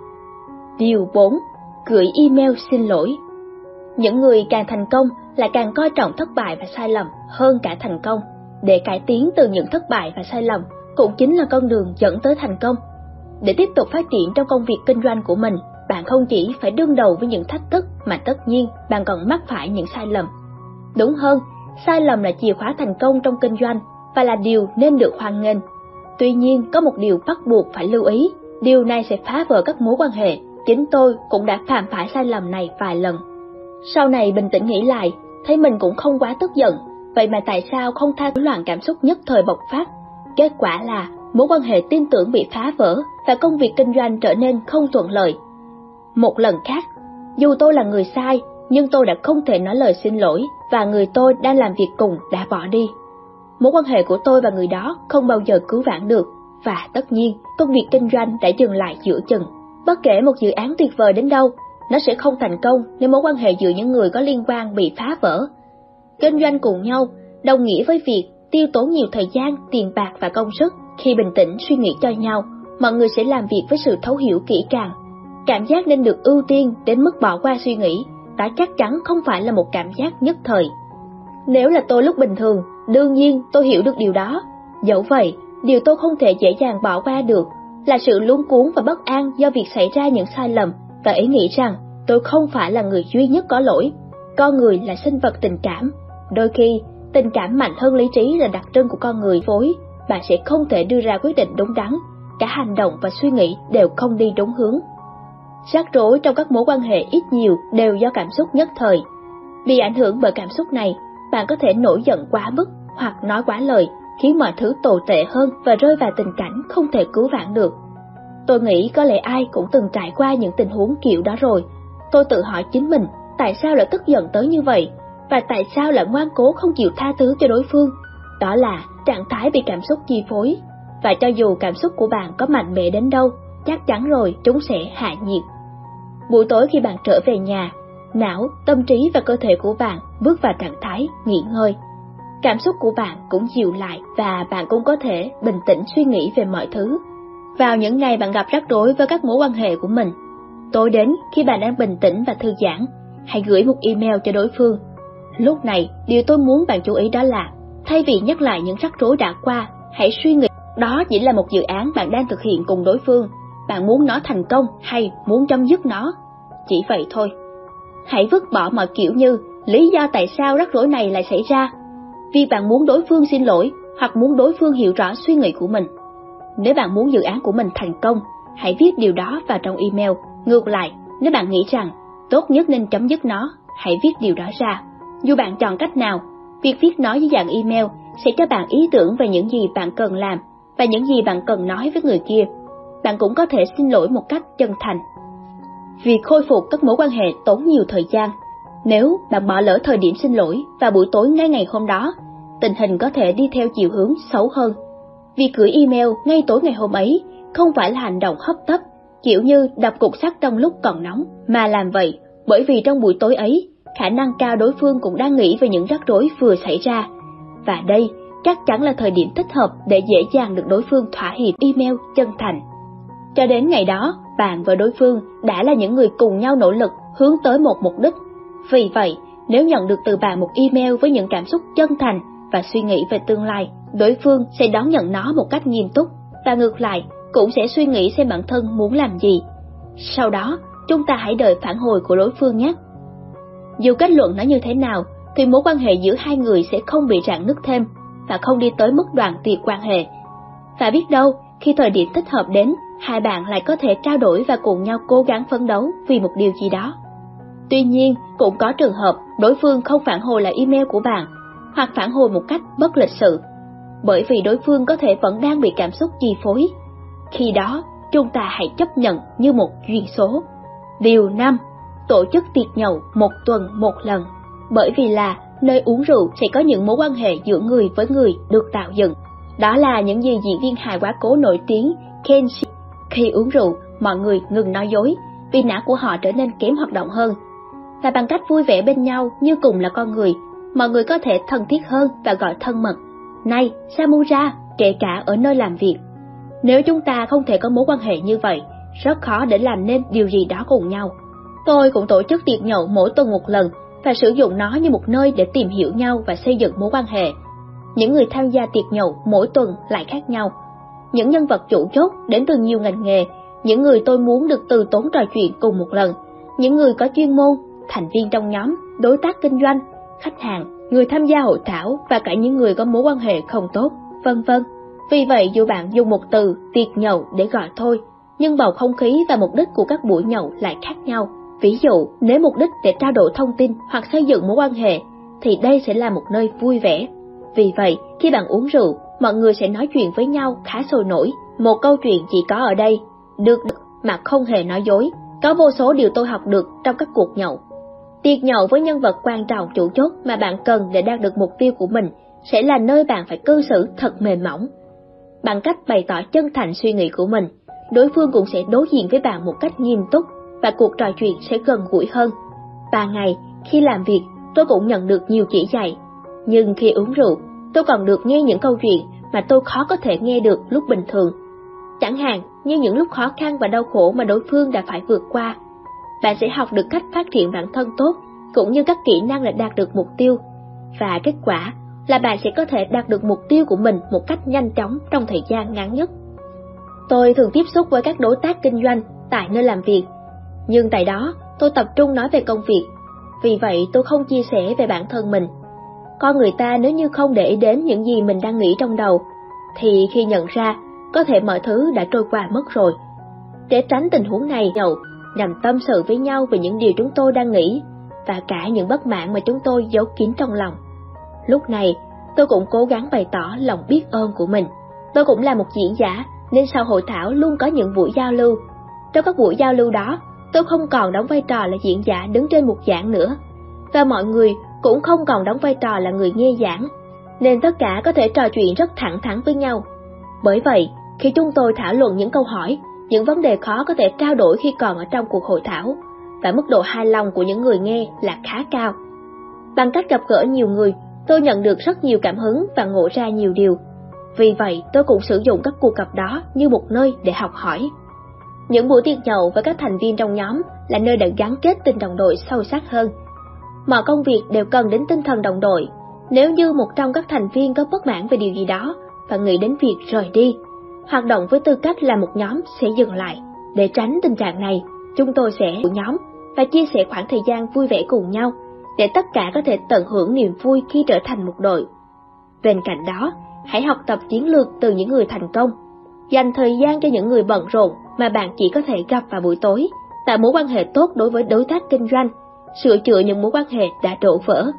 Điều 4. Gửi email xin lỗi. Những người càng thành công lại càng coi trọng thất bại và sai lầm hơn cả thành công. Để cải tiến từ những thất bại và sai lầm cũng chính là con đường dẫn tới thành công. Để tiếp tục phát triển trong công việc kinh doanh của mình, bạn không chỉ phải đương đầu với những thách thức mà tất nhiên bạn còn mắc phải những sai lầm. Đúng hơn, sai lầm là chìa khóa thành công trong kinh doanh và là điều nên được hoan nghênh. Tuy nhiên, có một điều bắt buộc phải lưu ý, điều này sẽ phá vỡ các mối quan hệ. Chính tôi cũng đã phạm phải sai lầm này vài lần. Sau này bình tĩnh nghĩ lại, thấy mình cũng không quá tức giận, vậy mà tại sao không tha thứ loạn cảm xúc nhất thời bộc phát? Kết quả là mối quan hệ tin tưởng bị phá vỡ và công việc kinh doanh trở nên không thuận lợi. Một lần khác, dù tôi là người sai, nhưng tôi đã không thể nói lời xin lỗi và người tôi đang làm việc cùng đã bỏ đi. Mối quan hệ của tôi và người đó không bao giờ cứu vãn được, và tất nhiên công việc kinh doanh đã dừng lại giữa chừng. Bất kể một dự án tuyệt vời đến đâu, nó sẽ không thành công nếu mối quan hệ giữa những người có liên quan bị phá vỡ. Kinh doanh cùng nhau đồng nghĩa với việc tiêu tốn nhiều thời gian, tiền bạc và công sức. Khi bình tĩnh suy nghĩ cho nhau, mọi người sẽ làm việc với sự thấu hiểu kỹ càng. Cảm giác nên được ưu tiên đến mức bỏ qua suy nghĩ, đó chắc chắn không phải là một cảm giác nhất thời. Nếu là tôi lúc bình thường, đương nhiên tôi hiểu được điều đó. Dẫu vậy, điều tôi không thể dễ dàng bỏ qua được là sự luống cuống và bất an do việc xảy ra những sai lầm và ý nghĩ rằng tôi không phải là người duy nhất có lỗi. Con người là sinh vật tình cảm. Đôi khi, tình cảm mạnh hơn lý trí là đặc trưng của con người phối. Bạn sẽ không thể đưa ra quyết định đúng đắn. Cả hành động và suy nghĩ đều không đi đúng hướng. Rắc rối trong các mối quan hệ ít nhiều đều do cảm xúc nhất thời. Bị ảnh hưởng bởi cảm xúc này, bạn có thể nổi giận quá mức hoặc nói quá lời, khiến mọi thứ tồi tệ hơn và rơi vào tình cảnh không thể cứu vãn được. Tôi nghĩ có lẽ ai cũng từng trải qua những tình huống kiểu đó rồi. Tôi tự hỏi chính mình, tại sao lại tức giận tới như vậy? Và tại sao lại ngoan cố không chịu tha thứ cho đối phương? Đó là trạng thái bị cảm xúc chi phối. Và cho dù cảm xúc của bạn có mạnh mẽ đến đâu, chắc chắn rồi chúng sẽ hạ nhiệt. Buổi tối khi bạn trở về nhà, não, tâm trí và cơ thể của bạn bước vào trạng thái nghỉ ngơi. Cảm xúc của bạn cũng dịu lại và bạn cũng có thể bình tĩnh suy nghĩ về mọi thứ. Vào những ngày bạn gặp rắc rối với các mối quan hệ của mình, tối đến khi bạn đang bình tĩnh và thư giãn, hãy gửi một email cho đối phương. Lúc này, điều tôi muốn bạn chú ý đó là, thay vì nhắc lại những rắc rối đã qua, hãy suy nghĩ đó chỉ là một dự án bạn đang thực hiện cùng đối phương. Bạn muốn nó thành công hay muốn chấm dứt nó? Chỉ vậy thôi. Hãy vứt bỏ mọi kiểu như lý do tại sao rắc rối này lại xảy ra, vì bạn muốn đối phương xin lỗi hoặc muốn đối phương hiểu rõ suy nghĩ của mình. Nếu bạn muốn dự án của mình thành công, hãy viết điều đó vào trong email. Ngược lại, nếu bạn nghĩ rằng tốt nhất nên chấm dứt nó, hãy viết điều đó ra. Dù bạn chọn cách nào, Việc viết nói dưới dạng email sẽ cho bạn ý tưởng về những gì bạn cần làm và những gì bạn cần nói với người kia. Bạn cũng có thể xin lỗi một cách chân thành. Việc khôi phục các mối quan hệ tốn nhiều thời gian. Nếu bạn bỏ lỡ thời điểm xin lỗi vào buổi tối ngay ngày hôm đó, tình hình có thể đi theo chiều hướng xấu hơn. Việc gửi email ngay tối ngày hôm ấy không phải là hành động hấp tấp, kiểu như đập cục sắt trong lúc còn nóng, mà làm vậy bởi vì trong buổi tối ấy, khả năng cao đối phương cũng đang nghĩ về những rắc rối vừa xảy ra. Và đây chắc chắn là thời điểm thích hợp để dễ dàng được đối phương thỏa hiệp email chân thành. Cho đến ngày đó, bạn và đối phương đã là những người cùng nhau nỗ lực hướng tới một mục đích. Vì vậy, nếu nhận được từ bạn một email với những cảm xúc chân thành và suy nghĩ về tương lai, đối phương sẽ đón nhận nó một cách nghiêm túc, và ngược lại cũng sẽ suy nghĩ xem bản thân muốn làm gì. Sau đó, chúng ta hãy đợi phản hồi của đối phương nhé. Dù kết luận nó như thế nào, thì mối quan hệ giữa hai người sẽ không bị rạn nứt thêm và không đi tới mức đoạn tuyệt quan hệ. Và biết đâu, khi thời điểm thích hợp đến, hai bạn lại có thể trao đổi và cùng nhau cố gắng phấn đấu vì một điều gì đó. Tuy nhiên, cũng có trường hợp đối phương không phản hồi lại email của bạn, hoặc phản hồi một cách bất lịch sự, bởi vì đối phương có thể vẫn đang bị cảm xúc chi phối. Khi đó, chúng ta hãy chấp nhận như một duyên số. Điều 5. Tổ chức tiệc nhậu 1 tuần 1 lần. Bởi vì là nơi uống rượu sẽ có những mối quan hệ giữa người với người được tạo dựng. Đó là những gì diễn viên hài quá cố nổi tiếng Ken. Khi uống rượu, mọi người ngừng nói dối, vì não của họ trở nên kém hoạt động hơn. Và bằng cách vui vẻ bên nhau như cùng là con người, mọi người có thể thân thiết hơn và gọi thân mật. Này, Samura, kể cả ở nơi làm việc. Nếu chúng ta không thể có mối quan hệ như vậy, rất khó để làm nên điều gì đó cùng nhau. Tôi cũng tổ chức tiệc nhậu mỗi tuần 1 lần và sử dụng nó như một nơi để tìm hiểu nhau và xây dựng mối quan hệ. Những người tham gia tiệc nhậu mỗi tuần lại khác nhau. Những nhân vật chủ chốt đến từ nhiều ngành nghề, những người tôi muốn được từ tốn trò chuyện cùng một lần, những người có chuyên môn, thành viên trong nhóm, đối tác kinh doanh, khách hàng, người tham gia hội thảo và cả những người có mối quan hệ không tốt, vân vân. Vì vậy, dù bạn dùng một từ tiệc nhậu để gọi thôi, nhưng bầu không khí và mục đích của các buổi nhậu lại khác nhau. Ví dụ, nếu mục đích để trao đổi thông tin hoặc xây dựng mối quan hệ, thì đây sẽ là một nơi vui vẻ. Vì vậy, khi bạn uống rượu, mọi người sẽ nói chuyện với nhau khá sôi nổi. Một câu chuyện chỉ có ở đây, được mà không hề nói dối. Có vô số điều tôi học được trong các cuộc nhậu. Tiệc nhậu với nhân vật quan trọng chủ chốt mà bạn cần để đạt được mục tiêu của mình sẽ là nơi bạn phải cư xử thật mềm mỏng. Bằng cách bày tỏ chân thành suy nghĩ của mình, đối phương cũng sẽ đối diện với bạn một cách nghiêm túc và cuộc trò chuyện sẽ gần gũi hơn. 3 ngày, khi làm việc, tôi cũng nhận được nhiều chỉ dạy. Nhưng khi uống rượu, tôi còn được nghe những câu chuyện mà tôi khó có thể nghe được lúc bình thường. Chẳng hạn như những lúc khó khăn và đau khổ mà đối phương đã phải vượt qua. Bạn sẽ học được cách phát triển bản thân tốt, cũng như các kỹ năng để đạt được mục tiêu. Và kết quả là bạn sẽ có thể đạt được mục tiêu của mình một cách nhanh chóng trong thời gian ngắn nhất. Tôi thường tiếp xúc với các đối tác kinh doanh tại nơi làm việc, nhưng tại đó tôi tập trung nói về công việc. Vì vậy tôi không chia sẻ về bản thân mình. Con người ta nếu như không để ý đến những gì mình đang nghĩ trong đầu, thì khi nhận ra, có thể mọi thứ đã trôi qua mất rồi. Để tránh tình huống này, nhậu nhằm tâm sự với nhau về những điều chúng tôi đang nghĩ và cả những bất mãn mà chúng tôi giấu kín trong lòng. Lúc này, tôi cũng cố gắng bày tỏ lòng biết ơn của mình. Tôi cũng là một diễn giả, nên sau hội thảo luôn có những buổi giao lưu. Trong các buổi giao lưu đó, tôi không còn đóng vai trò là diễn giả đứng trên bục giảng nữa, và mọi người cũng không còn đóng vai trò là người nghe giảng, nên tất cả có thể trò chuyện rất thẳng thắn với nhau. Bởi vậy, khi chúng tôi thảo luận những câu hỏi, những vấn đề khó có thể trao đổi khi còn ở trong cuộc hội thảo, và mức độ hài lòng của những người nghe là khá cao. Bằng cách gặp gỡ nhiều người, tôi nhận được rất nhiều cảm hứng và ngộ ra nhiều điều. Vì vậy, tôi cũng sử dụng các cuộc gặp đó như một nơi để học hỏi. Những buổi tiệc nhậu với các thành viên trong nhóm là nơi để gắn kết tình đồng đội sâu sắc hơn. Mọi công việc đều cần đến tinh thần đồng đội. Nếu như một trong các thành viên có bất mãn về điều gì đó và nghĩ đến việc rời đi, hoạt động với tư cách là một nhóm sẽ dừng lại. Để tránh tình trạng này, chúng tôi sẽ của nhóm và chia sẻ khoảng thời gian vui vẻ cùng nhau, để tất cả có thể tận hưởng niềm vui khi trở thành một đội. Bên cạnh đó, hãy học tập chiến lược từ những người thành công. Dành thời gian cho những người bận rộn mà bạn chỉ có thể gặp vào buổi tối, tạo mối quan hệ tốt đối với đối tác kinh doanh, sửa chữa những mối quan hệ đã đổ vỡ.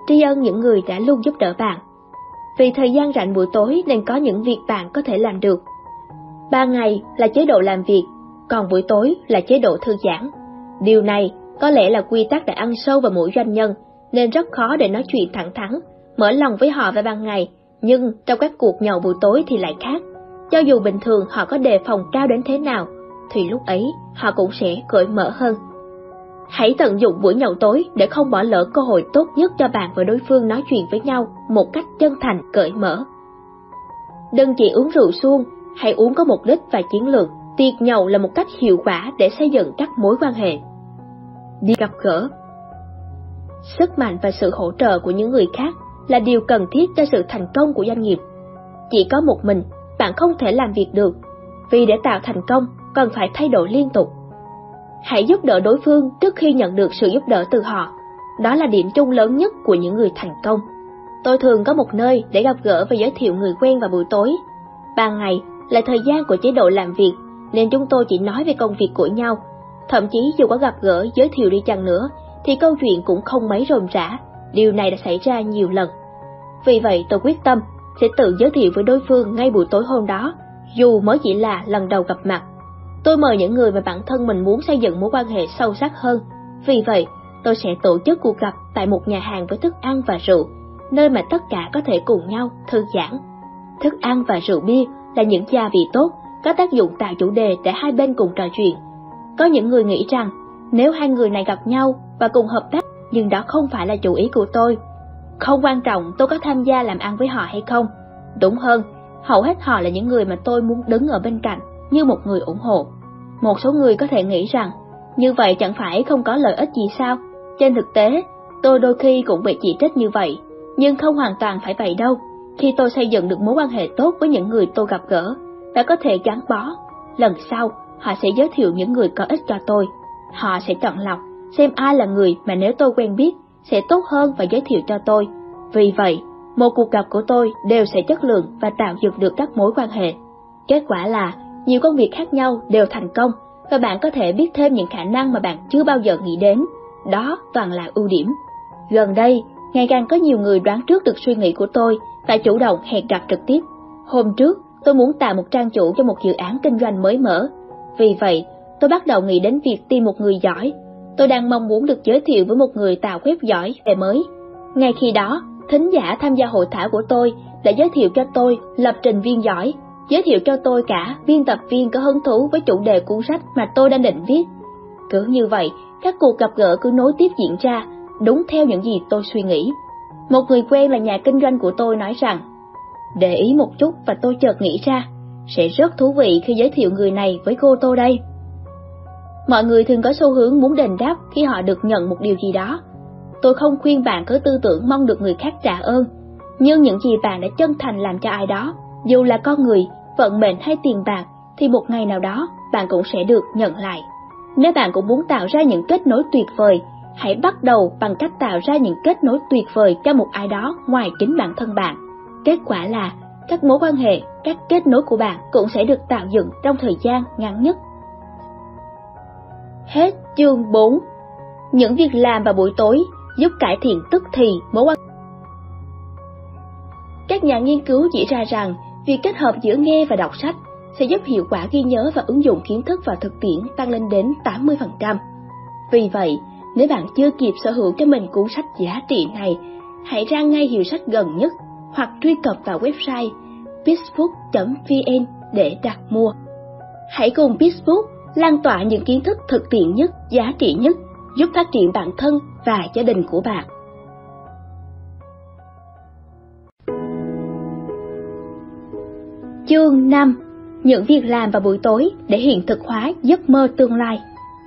tri ân những người đã luôn giúp đỡ bạn. Vì thời gian rảnh buổi tối nên có những việc bạn có thể làm được. Ban ngày là chế độ làm việc, còn buổi tối là chế độ thư giãn. Điều này có lẽ là quy tắc đã ăn sâu vào mỗi doanh nhân, nên rất khó để nói chuyện thẳng thắn, mở lòng với họ vào ban ngày, nhưng trong các cuộc nhậu buổi tối thì lại khác. Cho dù bình thường họ có đề phòng cao đến thế nào, thì lúc ấy họ cũng sẽ cởi mở hơn. Hãy tận dụng buổi nhậu tối để không bỏ lỡ cơ hội tốt nhất cho bạn và đối phương nói chuyện với nhau một cách chân thành, cởi mở. Đừng chỉ uống rượu suông, hãy uống có mục đích và chiến lược. Tiệc nhậu là một cách hiệu quả để xây dựng các mối quan hệ. Đi gặp gỡ. Sức mạnh và sự hỗ trợ của những người khác là điều cần thiết cho sự thành công của doanh nghiệp. Chỉ có một mình, bạn không thể làm việc được, vì để tạo thành công, cần phải thay đổi liên tục. Hãy giúp đỡ đối phương trước khi nhận được sự giúp đỡ từ họ. Đó là điểm chung lớn nhất của những người thành công. Tôi thường có một nơi để gặp gỡ và giới thiệu người quen vào buổi tối. Ban ngày là thời gian của chế độ làm việc, nên chúng tôi chỉ nói về công việc của nhau. Thậm chí dù có gặp gỡ giới thiệu đi chăng nữa, thì câu chuyện cũng không mấy rôm rã. Điều này đã xảy ra nhiều lần. Vì vậy tôi quyết tâm sẽ tự giới thiệu với đối phương ngay buổi tối hôm đó, dù mới chỉ là lần đầu gặp mặt. Tôi mời những người mà bản thân mình muốn xây dựng mối quan hệ sâu sắc hơn. Vì vậy, tôi sẽ tổ chức cuộc gặp tại một nhà hàng với thức ăn và rượu, nơi mà tất cả có thể cùng nhau thư giãn. Thức ăn và rượu bia là những gia vị tốt, có tác dụng tạo chủ đề để hai bên cùng trò chuyện. Có những người nghĩ rằng, nếu hai người này gặp nhau và cùng hợp tác, nhưng đó không phải là chủ ý của tôi. Không quan trọng tôi có tham gia làm ăn với họ hay không. Đúng hơn, hầu hết họ là những người mà tôi muốn đứng ở bên cạnh như một người ủng hộ. Một số người có thể nghĩ rằng, như vậy chẳng phải không có lợi ích gì sao? Trên thực tế, tôi đôi khi cũng bị chỉ trích như vậy, nhưng không hoàn toàn phải vậy đâu. Khi tôi xây dựng được mối quan hệ tốt với những người tôi gặp gỡ, và có thể gắn bó, lần sau họ sẽ giới thiệu những người có ích cho tôi. Họ sẽ chọn lọc, xem ai là người mà nếu tôi quen biết, sẽ tốt hơn và giới thiệu cho tôi. Vì vậy, một cuộc gặp của tôi đều sẽ chất lượng và tạo dựng được các mối quan hệ. Kết quả là, nhiều công việc khác nhau đều thành công, và bạn có thể biết thêm những khả năng mà bạn chưa bao giờ nghĩ đến. Đó toàn là ưu điểm. Gần đây, ngày càng có nhiều người đoán trước được suy nghĩ của tôi và chủ động hẹn gặp trực tiếp. Hôm trước, tôi muốn tạo một trang chủ cho một dự án kinh doanh mới mở. Vì vậy, tôi bắt đầu nghĩ đến việc tìm một người giỏi. Tôi đang mong muốn được giới thiệu với một người tạo web giỏi về mới. Ngay khi đó, thính giả tham gia hội thảo của tôi đã giới thiệu cho tôi lập trình viên giỏi, giới thiệu cho tôi cả biên tập viên có hứng thú với chủ đề cuốn sách mà tôi đang định viết. Cứ như vậy, các cuộc gặp gỡ cứ nối tiếp diễn ra, đúng theo những gì tôi suy nghĩ. Một người quen là nhà kinh doanh của tôi nói rằng, để ý một chút và tôi chợt nghĩ ra, sẽ rất thú vị khi giới thiệu người này với cô tôi đây. Mọi người thường có xu hướng muốn đền đáp khi họ được nhận một điều gì đó. Tôi không khuyên bạn cứ tư tưởng mong được người khác trả ơn, nhưng những gì bạn đã chân thành làm cho ai đó, dù là con người, vận mệnh hay tiền bạc, thì một ngày nào đó bạn cũng sẽ được nhận lại. Nếu bạn cũng muốn tạo ra những kết nối tuyệt vời, hãy bắt đầu bằng cách tạo ra những kết nối tuyệt vời cho một ai đó ngoài chính bản thân bạn. Kết quả là các mối quan hệ, các kết nối của bạn cũng sẽ được tạo dựng trong thời gian ngắn nhất. Hết chương 4. Những việc làm vào buổi tối giúp cải thiện tức thì mối quan hệ. Các nhà nghiên cứu chỉ ra rằng việc kết hợp giữa nghe và đọc sách sẽ giúp hiệu quả ghi nhớ và ứng dụng kiến thức vào thực tiễn tăng lên đến 80%. Vì vậy, nếu bạn chưa kịp sở hữu cho mình cuốn sách giá trị này, hãy ra ngay hiệu sách gần nhất hoặc truy cập vào website peacebook.vn để đặt mua. Hãy cùng Peacebook lan tỏa những kiến thức thực tiễn nhất, giá trị nhất, giúp phát triển bản thân và gia đình của bạn. Chương 5. Những việc làm vào buổi tối để hiện thực hóa giấc mơ tương lai.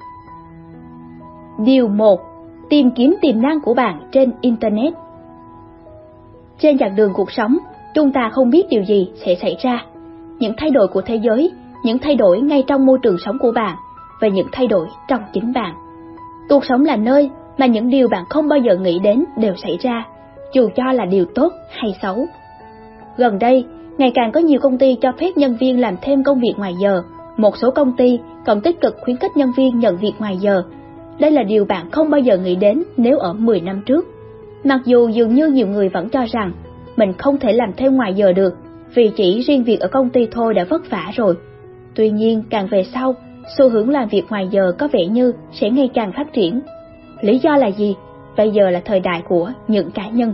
Điều 1. Tìm kiếm tiềm năng của bạn trên Internet. Trên chặng đường cuộc sống, chúng ta không biết điều gì sẽ xảy ra. Những thay đổi của thế giới, những thay đổi ngay trong môi trường sống của bạn, và những thay đổi trong chính bạn. Cuộc sống là nơi mà những điều bạn không bao giờ nghĩ đến đều xảy ra, dù cho là điều tốt hay xấu. Gần đây, ngày càng có nhiều công ty cho phép nhân viên làm thêm công việc ngoài giờ. Một số công ty còn tích cực khuyến khích nhân viên nhận việc ngoài giờ. Đây là điều bạn không bao giờ nghĩ đến nếu ở 10 năm trước. Mặc dù dường như nhiều người vẫn cho rằng mình không thể làm thêm ngoài giờ được, vì chỉ riêng việc ở công ty thôi đã vất vả rồi. Tuy nhiên càng về sau, xu hướng làm việc ngoài giờ có vẻ như sẽ ngày càng phát triển. Lý do là gì? Bây giờ là thời đại của những cá nhân.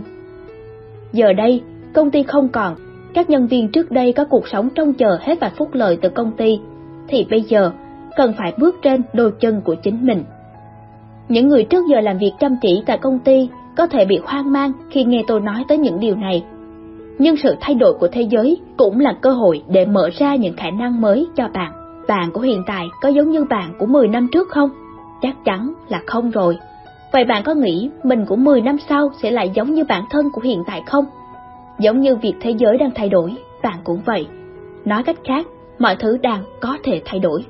Giờ đây, công ty không còn, các nhân viên trước đây có cuộc sống trông chờ hết vài phúc lợi từ công ty, thì bây giờ cần phải bước trên đôi chân của chính mình. Những người trước giờ làm việc chăm chỉ tại công ty có thể bị hoang mang khi nghe tôi nói tới những điều này. Nhưng sự thay đổi của thế giới cũng là cơ hội để mở ra những khả năng mới cho bạn. Bạn của hiện tại có giống như bạn của 10 năm trước không? Chắc chắn là không rồi. Vậy bạn có nghĩ mình của 10 năm sau sẽ lại giống như bản thân của hiện tại không? Giống như việc thế giới đang thay đổi, bạn cũng vậy. Nói cách khác, mọi thứ đang có thể thay đổi.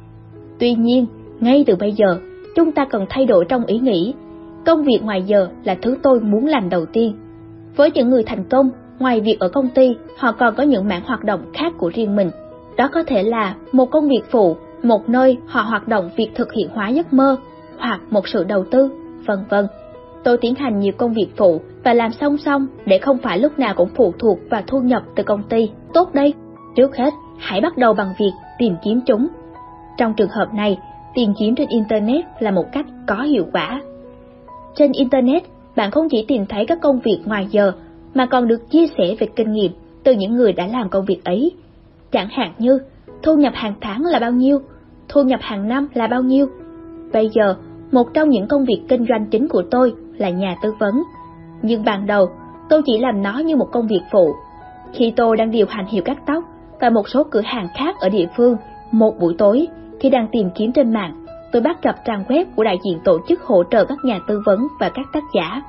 Tuy nhiên, ngay từ bây giờ, chúng ta cần thay đổi trong ý nghĩ. Công việc ngoài giờ là thứ tôi muốn làm đầu tiên. Với những người thành công, ngoài việc ở công ty, họ còn có những mảng hoạt động khác của riêng mình. Đó có thể là một công việc phụ, một nơi họ hoạt động việc thực hiện hóa giấc mơ, hoặc một sự đầu tư, vân vân. Tôi tiến hành nhiều công việc phụ và làm song song để không phải lúc nào cũng phụ thuộc vào thu nhập từ công ty. Tốt đây, trước hết hãy bắt đầu bằng việc tìm kiếm chúng. Trong trường hợp này, tìm kiếm trên Internet là một cách có hiệu quả. Trên Internet, bạn không chỉ tìm thấy các công việc ngoài giờ, mà còn được chia sẻ về kinh nghiệm từ những người đã làm công việc ấy. Chẳng hạn như, thu nhập hàng tháng là bao nhiêu, thu nhập hàng năm là bao nhiêu. Bây giờ, một trong những công việc kinh doanh chính của tôi là nhà tư vấn. Nhưng ban đầu, tôi chỉ làm nó như một công việc phụ. Khi tôi đang điều hành hiệu cắt tóc và một số cửa hàng khác ở địa phương, một buổi tối, khi đang tìm kiếm trên mạng, tôi bắt gặp trang web của đại diện tổ chức hỗ trợ các nhà tư vấn và các tác giả.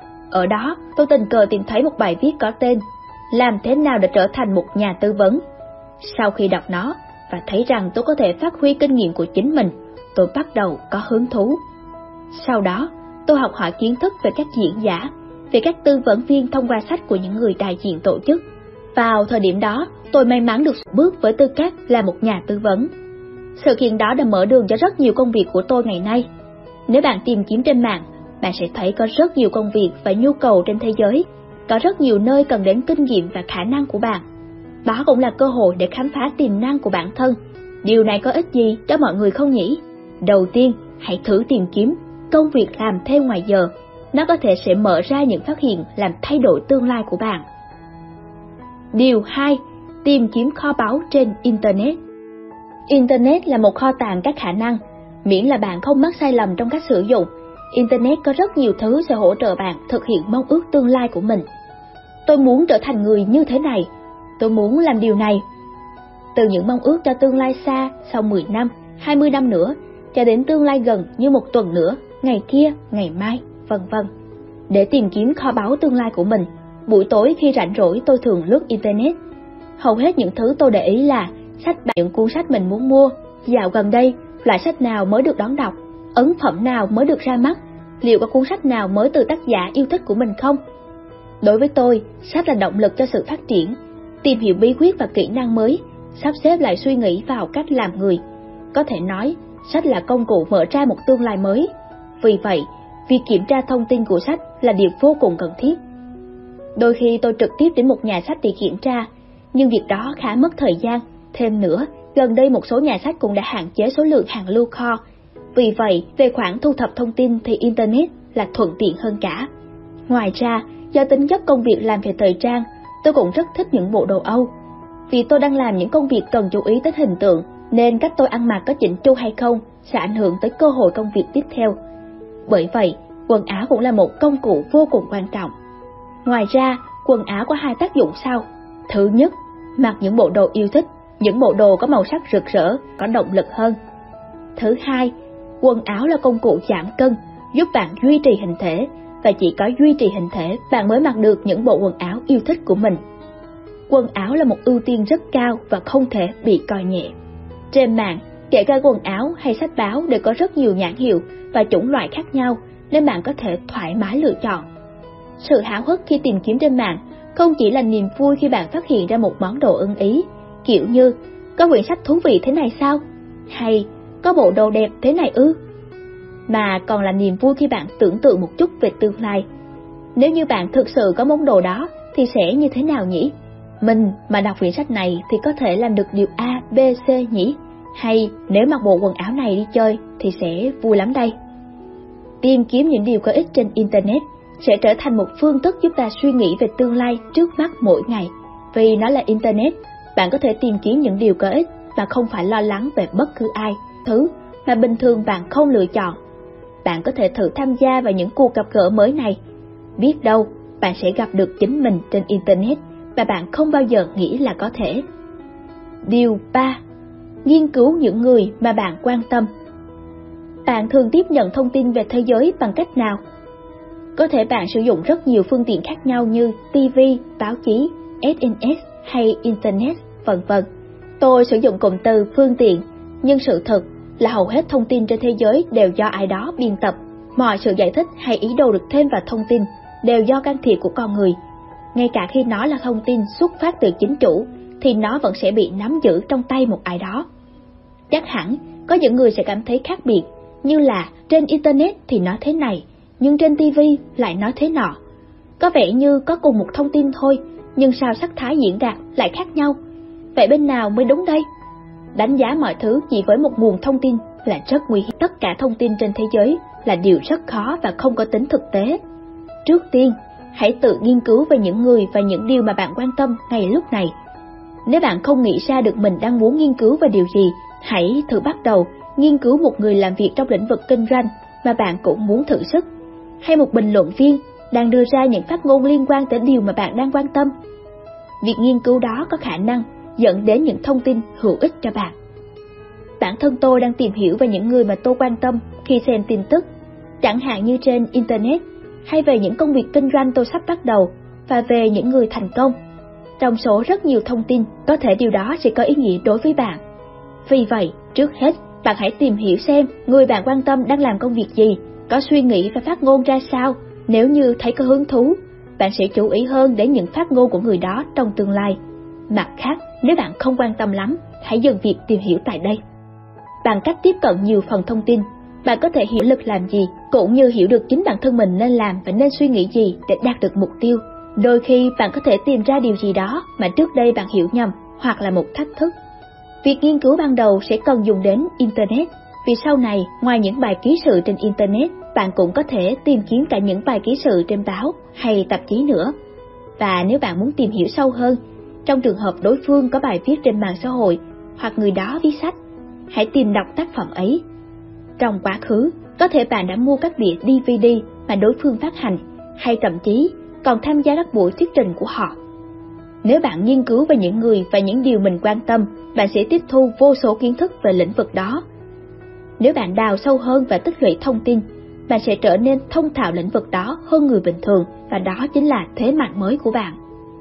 Ở đó, tôi tình cờ tìm thấy một bài viết có tên Làm thế nào để trở thành một nhà tư vấn. Sau khi đọc nó và thấy rằng tôi có thể phát huy kinh nghiệm của chính mình, tôi bắt đầu có hứng thú. Sau đó, tôi học hỏi kiến thức về các diễn giả, về các tư vấn viên thông qua sách của những người đại diện tổ chức. Vào thời điểm đó, tôi may mắn được bước với tư cách là một nhà tư vấn. Sự kiện đó đã mở đường cho rất nhiều công việc của tôi ngày nay. Nếu bạn tìm kiếm trên mạng, bạn sẽ thấy có rất nhiều công việc và nhu cầu trên thế giới, có rất nhiều nơi cần đến kinh nghiệm và khả năng của bạn. Đó cũng là cơ hội để khám phá tiềm năng của bản thân. Điều này có ích gì cho mọi người không nhỉ? Đầu tiên, hãy thử tìm kiếm công việc làm thêm ngoài giờ. Nó có thể sẽ mở ra những phát hiện làm thay đổi tương lai của bạn. Điều 2. Tìm kiếm kho báu trên Internet. Internet là một kho tàng các khả năng, miễn là bạn không mắc sai lầm trong cách sử dụng. Internet có rất nhiều thứ sẽ hỗ trợ bạn thực hiện mong ước tương lai của mình. Tôi muốn trở thành người như thế này, tôi muốn làm điều này. Từ những mong ước cho tương lai xa sau 10 năm, 20 năm nữa, cho đến tương lai gần như một tuần nữa, ngày kia, ngày mai, vân vân. Để tìm kiếm kho báu tương lai của mình, buổi tối khi rảnh rỗi tôi thường lướt Internet. Hầu hết những thứ tôi để ý là sách bán, những cuốn sách mình muốn mua, dạo gần đây, loại sách nào mới được đón đọc, ấn phẩm nào mới được ra mắt, liệu có cuốn sách nào mới từ tác giả yêu thích của mình không? Đối với tôi, sách là động lực cho sự phát triển, tìm hiểu bí quyết và kỹ năng mới, sắp xếp lại suy nghĩ vào cách làm người. Có thể nói, sách là công cụ mở ra một tương lai mới. Vì vậy, việc kiểm tra thông tin của sách là điều vô cùng cần thiết. Đôi khi tôi trực tiếp đến một nhà sách để kiểm tra, nhưng việc đó khá mất thời gian. Thêm nữa, gần đây một số nhà sách cũng đã hạn chế số lượng hàng lưu kho. Vì vậy, về khoản thu thập thông tin thì Internet là thuận tiện hơn cả. Ngoài ra, do tính chất công việc làm về thời trang, tôi cũng rất thích những bộ đồ Âu. Vì tôi đang làm những công việc cần chú ý tới hình tượng, nên cách tôi ăn mặc có chỉnh chu hay không sẽ ảnh hưởng tới cơ hội công việc tiếp theo. Bởi vậy, quần áo cũng là một công cụ vô cùng quan trọng. Ngoài ra, quần áo có hai tác dụng sau. Thứ nhất, mặc những bộ đồ yêu thích, những bộ đồ có màu sắc rực rỡ, có động lực hơn. Thứ hai, quần áo là công cụ giảm cân, giúp bạn duy trì hình thể, và chỉ có duy trì hình thể bạn mới mặc được những bộ quần áo yêu thích của mình. Quần áo là một ưu tiên rất cao và không thể bị coi nhẹ. Trên mạng, kể cả quần áo hay sách báo đều có rất nhiều nhãn hiệu và chủng loại khác nhau, nên bạn có thể thoải mái lựa chọn. Sự háo hức khi tìm kiếm trên mạng không chỉ là niềm vui khi bạn phát hiện ra một món đồ ưng ý, kiểu như có quyển sách thú vị thế này sao? Hay có bộ đồ đẹp thế này ư? Mà còn là niềm vui khi bạn tưởng tượng một chút về tương lai. Nếu như bạn thực sự có món đồ đó thì sẽ như thế nào nhỉ? Mình mà đọc quyển sách này thì có thể làm được điều A, B, C nhỉ? Hay nếu mặc bộ quần áo này đi chơi thì sẽ vui lắm đây. Tìm kiếm những điều có ích trên Internet sẽ trở thành một phương thức giúp ta suy nghĩ về tương lai trước mắt mỗi ngày. Vì nó là Internet, bạn có thể tìm kiếm những điều có ích mà không phải lo lắng về bất cứ ai, thứ mà bình thường bạn không lựa chọn. Bạn có thể thử tham gia vào những cuộc gặp gỡ mới này. Biết đâu, bạn sẽ gặp được chính mình trên Internet mà bạn không bao giờ nghĩ là có thể. Điều 3. Nghiên cứu những người mà bạn quan tâm. Bạn thường tiếp nhận thông tin về thế giới bằng cách nào? Có thể bạn sử dụng rất nhiều phương tiện khác nhau như TV, báo chí, SMS hay Internet, vân vân. Tôi sử dụng cụm từ phương tiện, nhưng sự thật là hầu hết thông tin trên thế giới đều do ai đó biên tập. Mọi sự giải thích hay ý đồ được thêm vào thông tin đều do can thiệp của con người. Ngay cả khi nó là thông tin xuất phát từ chính chủ, thì nó vẫn sẽ bị nắm giữ trong tay một ai đó. Chắc hẳn, có những người sẽ cảm thấy khác biệt, như là trên Internet thì nói thế này, nhưng trên TV lại nói thế nọ. Có vẻ như có cùng một thông tin thôi, nhưng sao sắc thái diễn đạt lại khác nhau. Vậy bên nào mới đúng đây? Đánh giá mọi thứ chỉ với một nguồn thông tin là rất nguy hiểm. Tất cả thông tin trên thế giới là điều rất khó và không có tính thực tế. Trước tiên, hãy tự nghiên cứu về những người và những điều mà bạn quan tâm ngay lúc này. Nếu bạn không nghĩ ra được mình đang muốn nghiên cứu về điều gì, hãy thử bắt đầu nghiên cứu một người làm việc trong lĩnh vực kinh doanh mà bạn cũng muốn thử sức, hay một bình luận viên đang đưa ra những phát ngôn liên quan tới điều mà bạn đang quan tâm. Việc nghiên cứu đó có khả năng dẫn đến những thông tin hữu ích cho bạn. Bản thân tôi đang tìm hiểu về những người mà tôi quan tâm khi xem tin tức, chẳng hạn như trên Internet, hay về những công việc kinh doanh tôi sắp bắt đầu, và về những người thành công. Trong số rất nhiều thông tin, có thể điều đó sẽ có ý nghĩa đối với bạn. Vì vậy, trước hết, bạn hãy tìm hiểu xem người bạn quan tâm đang làm công việc gì, có suy nghĩ và phát ngôn ra sao. Nếu như thấy có hứng thú, bạn sẽ chú ý hơn đến những phát ngôn của người đó trong tương lai. Mặt khác, nếu bạn không quan tâm lắm, hãy dừng việc tìm hiểu tại đây. Bằng cách tiếp cận nhiều phần thông tin, bạn có thể hiểu lực làm gì, cũng như hiểu được chính bản thân mình nên làm và nên suy nghĩ gì để đạt được mục tiêu. Đôi khi bạn có thể tìm ra điều gì đó mà trước đây bạn hiểu nhầm, hoặc là một thách thức. Việc nghiên cứu ban đầu sẽ cần dùng đến Internet, vì sau này, ngoài những bài ký sự trên Internet, bạn cũng có thể tìm kiếm cả những bài ký sự trên báo hay tạp chí nữa. Và nếu bạn muốn tìm hiểu sâu hơn, trong trường hợp đối phương có bài viết trên mạng xã hội hoặc người đó viết sách, hãy tìm đọc tác phẩm ấy. Trong quá khứ, có thể bạn đã mua các đĩa DVD mà đối phương phát hành, hay thậm chí còn tham gia các buổi thuyết trình của họ. Nếu bạn nghiên cứu về những người và những điều mình quan tâm, bạn sẽ tiếp thu vô số kiến thức về lĩnh vực đó. Nếu bạn đào sâu hơn và tích lũy thông tin, bạn sẽ trở nên thông thạo lĩnh vực đó hơn người bình thường, và đó chính là thế mạnh mới của bạn.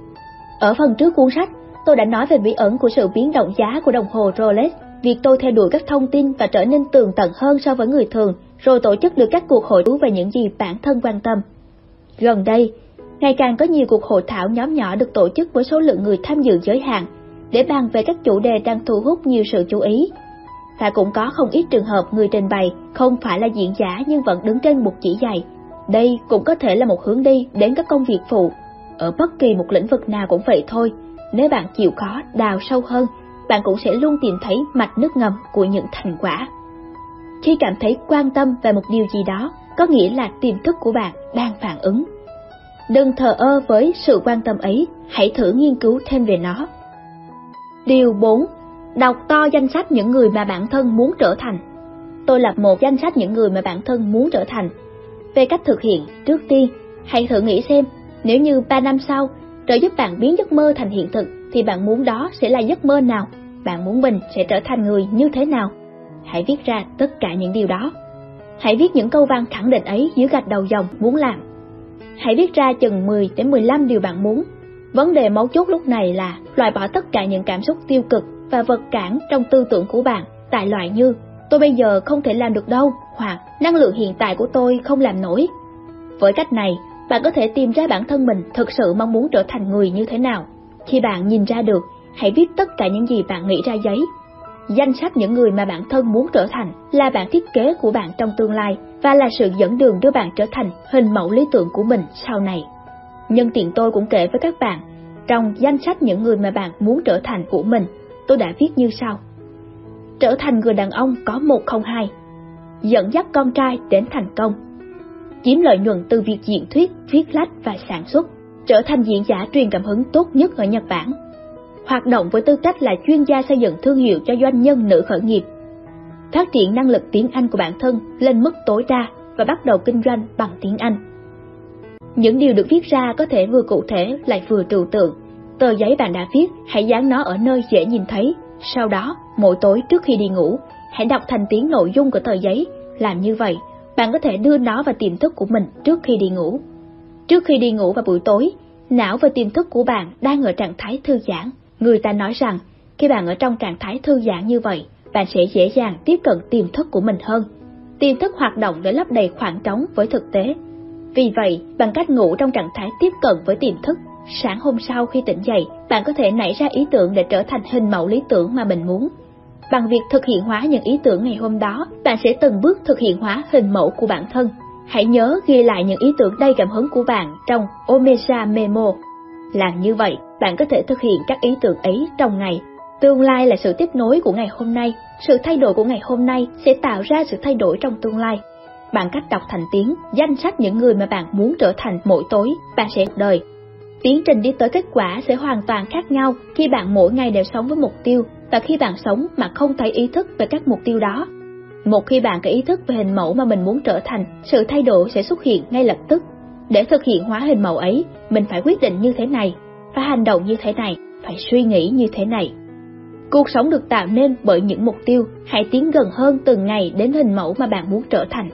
Ở phần trước cuốn sách, tôi đã nói về bí ẩn của sự biến động giá của đồng hồ Rolex. Việc tôi theo đuổi các thông tin và trở nên tường tận hơn so với người thường, rồi tổ chức được các cuộc hội thảo về những gì bản thân quan tâm. Gần đây, ngày càng có nhiều cuộc hội thảo nhóm nhỏ được tổ chức với số lượng người tham dự giới hạn, để bàn về các chủ đề đang thu hút nhiều sự chú ý. Và cũng có không ít trường hợp người trình bày không phải là diễn giả nhưng vẫn đứng trên một chỉ giày. Đây cũng có thể là một hướng đi đến các công việc phụ. Ở bất kỳ một lĩnh vực nào cũng vậy thôi. Nếu bạn chịu khó đào sâu hơn, bạn cũng sẽ luôn tìm thấy mạch nước ngầm của những thành quả. Khi cảm thấy quan tâm về một điều gì đó, có nghĩa là tiềm thức của bạn đang phản ứng. Đừng thờ ơ với sự quan tâm ấy, hãy thử nghiên cứu thêm về nó. Điều 4. Đọc to danh sách những người mà bản thân muốn trở thành. Tôi lập một danh sách những người mà bản thân muốn trở thành. Về cách thực hiện, trước tiên, hãy thử nghĩ xem, nếu như 3 năm sau, trợ giúp bạn biến giấc mơ thành hiện thực, thì bạn muốn đó sẽ là giấc mơ nào? Bạn muốn mình sẽ trở thành người như thế nào? Hãy viết ra tất cả những điều đó. Hãy viết những câu văn khẳng định ấy dưới gạch đầu dòng muốn làm. Hãy viết ra chừng 10 đến 15 điều bạn muốn. Vấn đề mấu chốt lúc này là loại bỏ tất cả những cảm xúc tiêu cực và vật cản trong tư tưởng của bạn, đại loại như tôi bây giờ không thể làm được đâu, hoặc năng lượng hiện tại của tôi không làm nổi. Với cách này, bạn có thể tìm ra bản thân mình thực sự mong muốn trở thành người như thế nào. Khi bạn nhìn ra được, hãy viết tất cả những gì bạn nghĩ ra giấy. Danh sách những người mà bản thân muốn trở thành là bản thiết kế của bạn trong tương lai và là sự dẫn đường đưa bạn trở thành hình mẫu lý tưởng của mình sau này. Nhân tiện tôi cũng kể với các bạn, trong danh sách những người mà bạn muốn trở thành của mình, tôi đã viết như sau. Trở thành người đàn ông có 102. Dẫn dắt con trai đến thành công. Chiếm lợi nhuận từ việc diễn thuyết, viết lách và sản xuất. Trở thành diễn giả truyền cảm hứng tốt nhất ở Nhật Bản. Hoạt động với tư cách là chuyên gia xây dựng thương hiệu cho doanh nhân nữ khởi nghiệp. Phát triển năng lực tiếng Anh của bản thân lên mức tối đa và bắt đầu kinh doanh bằng tiếng Anh. Những điều được viết ra có thể vừa cụ thể lại vừa trừu tượng. Tờ giấy bạn đã viết, hãy dán nó ở nơi dễ nhìn thấy. Sau đó, mỗi tối trước khi đi ngủ, hãy đọc thành tiếng nội dung của tờ giấy. Làm như vậy, bạn có thể đưa nó vào tiềm thức của mình trước khi đi ngủ. Trước khi đi ngủ vào buổi tối, não và tiềm thức của bạn đang ở trạng thái thư giãn. Người ta nói rằng, khi bạn ở trong trạng thái thư giãn như vậy, bạn sẽ dễ dàng tiếp cận tiềm thức của mình hơn. Tiềm thức hoạt động để lấp đầy khoảng trống với thực tế. Vì vậy, bằng cách ngủ trong trạng thái tiếp cận với tiềm thức, sáng hôm sau khi tỉnh dậy, bạn có thể nảy ra ý tưởng để trở thành hình mẫu lý tưởng mà mình muốn. Bằng việc thực hiện hóa những ý tưởng ngày hôm đó, bạn sẽ từng bước thực hiện hóa hình mẫu của bản thân. Hãy nhớ ghi lại những ý tưởng đầy cảm hứng của bạn trong Omega Memo. Làm như vậy, bạn có thể thực hiện các ý tưởng ấy trong ngày. Tương lai là sự tiếp nối của ngày hôm nay. Sự thay đổi của ngày hôm nay sẽ tạo ra sự thay đổi trong tương lai. Bằng cách đọc thành tiếng, danh sách những người mà bạn muốn trở thành mỗi tối, bạn sẽ đời. Tiến trình đi tới kết quả sẽ hoàn toàn khác nhau khi bạn mỗi ngày đều sống với mục tiêu và khi bạn sống mà không thấy ý thức về các mục tiêu đó. Một khi bạn có ý thức về hình mẫu mà mình muốn trở thành, sự thay đổi sẽ xuất hiện ngay lập tức. Để thực hiện hóa hình mẫu ấy, mình phải quyết định như thế này, phải hành động như thế này, phải suy nghĩ như thế này. Cuộc sống được tạo nên bởi những mục tiêu, hãy tiến gần hơn từng ngày đến hình mẫu mà bạn muốn trở thành.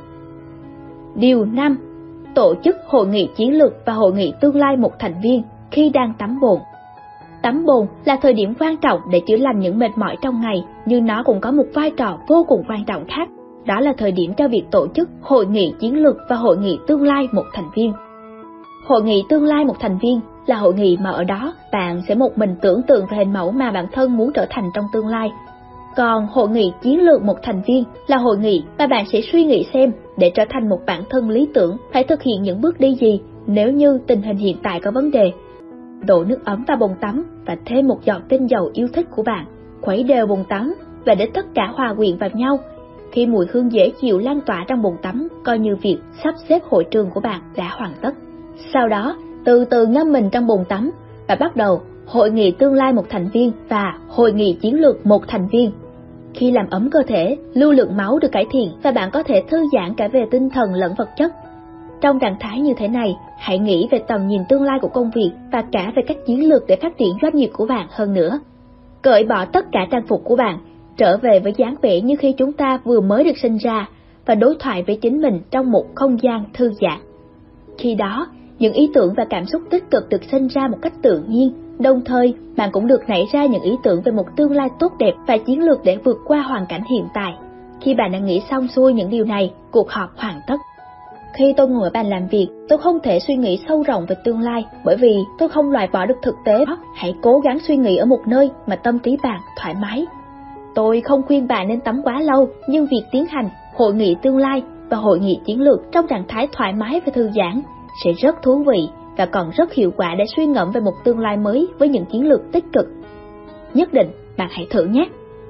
Điều 5. Tổ chức hội nghị chiến lược và hội nghị tương lai một thành viên khi đang tắm bồn. Tắm bồn là thời điểm quan trọng để chữa lành những mệt mỏi trong ngày, nhưng nó cũng có một vai trò vô cùng quan trọng khác. Đó là thời điểm cho việc tổ chức hội nghị chiến lược và hội nghị tương lai một thành viên. Hội nghị tương lai một thành viên là hội nghị mà ở đó bạn sẽ một mình tưởng tượng về hình mẫu mà bản thân muốn trở thành trong tương lai. Còn hội nghị chiến lược một thành viên là hội nghị mà bạn sẽ suy nghĩ xem để trở thành một bản thân lý tưởng phải thực hiện những bước đi gì nếu như tình hình hiện tại có vấn đề. Đổ nước ấm vào bồn tắm và thêm một giọt tinh dầu yêu thích của bạn, khuấy đều bồn tắm và để tất cả hòa quyện vào nhau. Khi mùi hương dễ chịu lan tỏa trong bồn tắm, coi như việc sắp xếp hội trường của bạn đã hoàn tất. Sau đó, từ từ ngâm mình trong bồn tắm và bắt đầu hội nghị tương lai một thành viên và hội nghị chiến lược một thành viên. Khi làm ấm cơ thể, lưu lượng máu được cải thiện và bạn có thể thư giãn cả về tinh thần lẫn vật chất. Trong trạng thái như thế này, hãy nghĩ về tầm nhìn tương lai của công việc và cả về các chiến lược để phát triển doanh nghiệp của bạn hơn nữa. Cởi bỏ tất cả trang phục của bạn, trở về với dáng vẻ như khi chúng ta vừa mới được sinh ra và đối thoại với chính mình trong một không gian thư giãn. Khi đó, những ý tưởng và cảm xúc tích cực được sinh ra một cách tự nhiên, đồng thời bạn cũng được nảy ra những ý tưởng về một tương lai tốt đẹp và chiến lược để vượt qua hoàn cảnh hiện tại. Khi bạn đã nghĩ xong xuôi những điều này, cuộc họp hoàn tất. Khi tôi ngồi ở bàn làm việc, tôi không thể suy nghĩ sâu rộng về tương lai bởi vì tôi không loại bỏ được thực tế. Hãy cố gắng suy nghĩ ở một nơi mà tâm trí bạn thoải mái. Tôi không khuyên bạn nên tắm quá lâu, nhưng việc tiến hành hội nghị tương lai và hội nghị chiến lược trong trạng thái thoải mái và thư giãn sẽ rất thú vị và còn rất hiệu quả để suy ngẫm về một tương lai mới với những chiến lược tích cực. Nhất định bạn hãy thử nhé.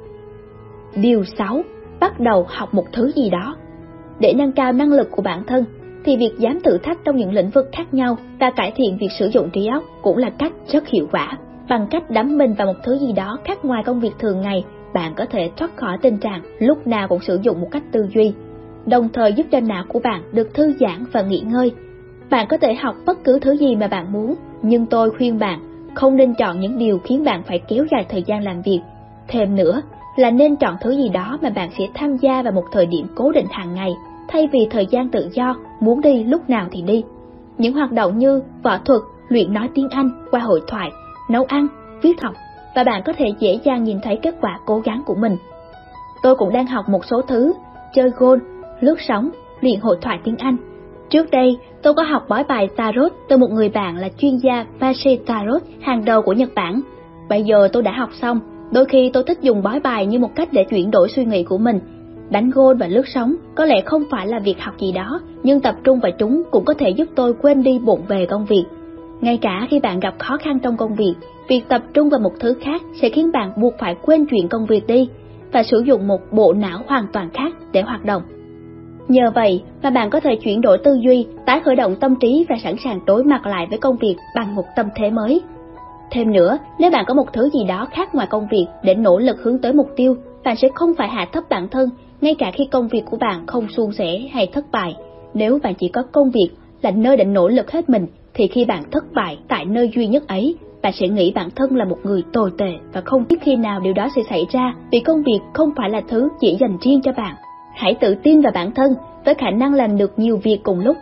Điều 6. Bắt đầu học một thứ gì đó. Để nâng cao năng lực của bản thân, thì việc dám thử thách trong những lĩnh vực khác nhau và cải thiện việc sử dụng trí óc cũng là cách rất hiệu quả. Bằng cách đắm mình vào một thứ gì đó khác ngoài công việc thường ngày, bạn có thể thoát khỏi tình trạng lúc nào cũng sử dụng một cách tư duy, đồng thời giúp cho não của bạn được thư giãn và nghỉ ngơi. Bạn có thể học bất cứ thứ gì mà bạn muốn, nhưng tôi khuyên bạn không nên chọn những điều khiến bạn phải kéo dài thời gian làm việc. Thêm nữa là nên chọn thứ gì đó mà bạn sẽ tham gia vào một thời điểm cố định hàng ngày, thay vì thời gian tự do, muốn đi lúc nào thì đi. Những hoạt động như võ thuật, luyện nói tiếng Anh qua hội thoại, nấu ăn, viết học, và bạn có thể dễ dàng nhìn thấy kết quả cố gắng của mình. Tôi cũng đang học một số thứ, chơi golf, lướt sóng, luyện hội thoại tiếng Anh. Trước đây, tôi có học bói bài Tarot từ một người bạn là chuyên gia Master Tarot hàng đầu của Nhật Bản. Bây giờ tôi đã học xong, Đôi khi tôi thích dùng bói bài như một cách để chuyển đổi suy nghĩ của mình. Đánh golf và lướt sóng có lẽ không phải là việc học gì đó, nhưng tập trung vào chúng cũng có thể giúp tôi quên đi bộn bề công việc. Ngay cả khi bạn gặp khó khăn trong công việc tập trung vào một thứ khác sẽ khiến bạn buộc phải quên chuyện công việc đi và sử dụng một bộ não hoàn toàn khác để hoạt động. Nhờ vậy mà bạn có thể chuyển đổi tư duy, tái khởi động tâm trí và sẵn sàng đối mặt lại với công việc bằng một tâm thế mới. Thêm nữa, nếu bạn có một thứ gì đó khác ngoài công việc để nỗ lực hướng tới mục tiêu, bạn sẽ không phải hạ thấp bản thân, ngay cả khi công việc của bạn không suôn sẻ hay thất bại. Nếu bạn chỉ có công việc là nơi để nỗ lực hết mình, thì khi bạn thất bại tại nơi duy nhất ấy, bạn sẽ nghĩ bản thân là một người tồi tệ và không biết khi nào điều đó sẽ xảy ra, vì công việc không phải là thứ chỉ dành riêng cho bạn. Hãy tự tin vào bản thân với khả năng làm được nhiều việc cùng lúc.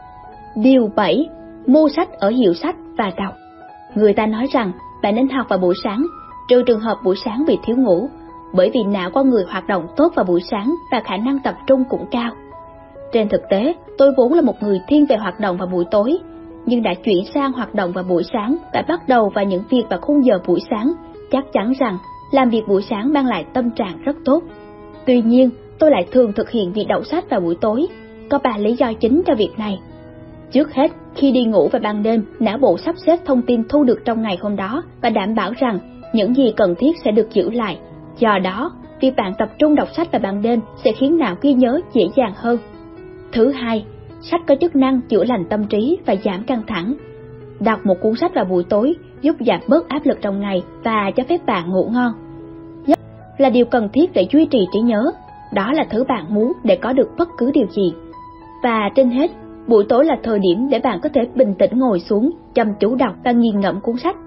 Điều 7. Mua sách ở hiệu sách và đọc. Người ta nói rằng bạn nên học vào buổi sáng, trừ trường hợp buổi sáng bị thiếu ngủ, bởi vì não con người hoạt động tốt vào buổi sáng và khả năng tập trung cũng cao. Trên thực tế, tôi vốn là một người thiên về hoạt động vào buổi tối, nhưng đã chuyển sang hoạt động vào buổi sáng và bắt đầu vào những việc vào khung giờ buổi sáng. Chắc chắn rằng làm việc buổi sáng mang lại tâm trạng rất tốt. Tuy nhiên, tôi lại thường thực hiện việc đọc sách vào buổi tối. Có 3 lý do chính cho việc này. Trước hết, khi đi ngủ vào ban đêm, não bộ sắp xếp thông tin thu được trong ngày hôm đó và đảm bảo rằng những gì cần thiết sẽ được giữ lại. Do đó, việc bạn tập trung đọc sách vào ban đêm sẽ khiến não ghi nhớ dễ dàng hơn. Thứ hai, sách có chức năng chữa lành tâm trí và giảm căng thẳng. Đọc một cuốn sách vào buổi tối giúp giảm bớt áp lực trong ngày và cho phép bạn ngủ ngon. Nhất là điều cần thiết để duy trì trí nhớ. Đó là thứ bạn muốn để có được bất cứ điều gì. Và trên hết, buổi tối là thời điểm để bạn có thể bình tĩnh ngồi xuống, chăm chú đọc và nghiền ngẫm cuốn sách.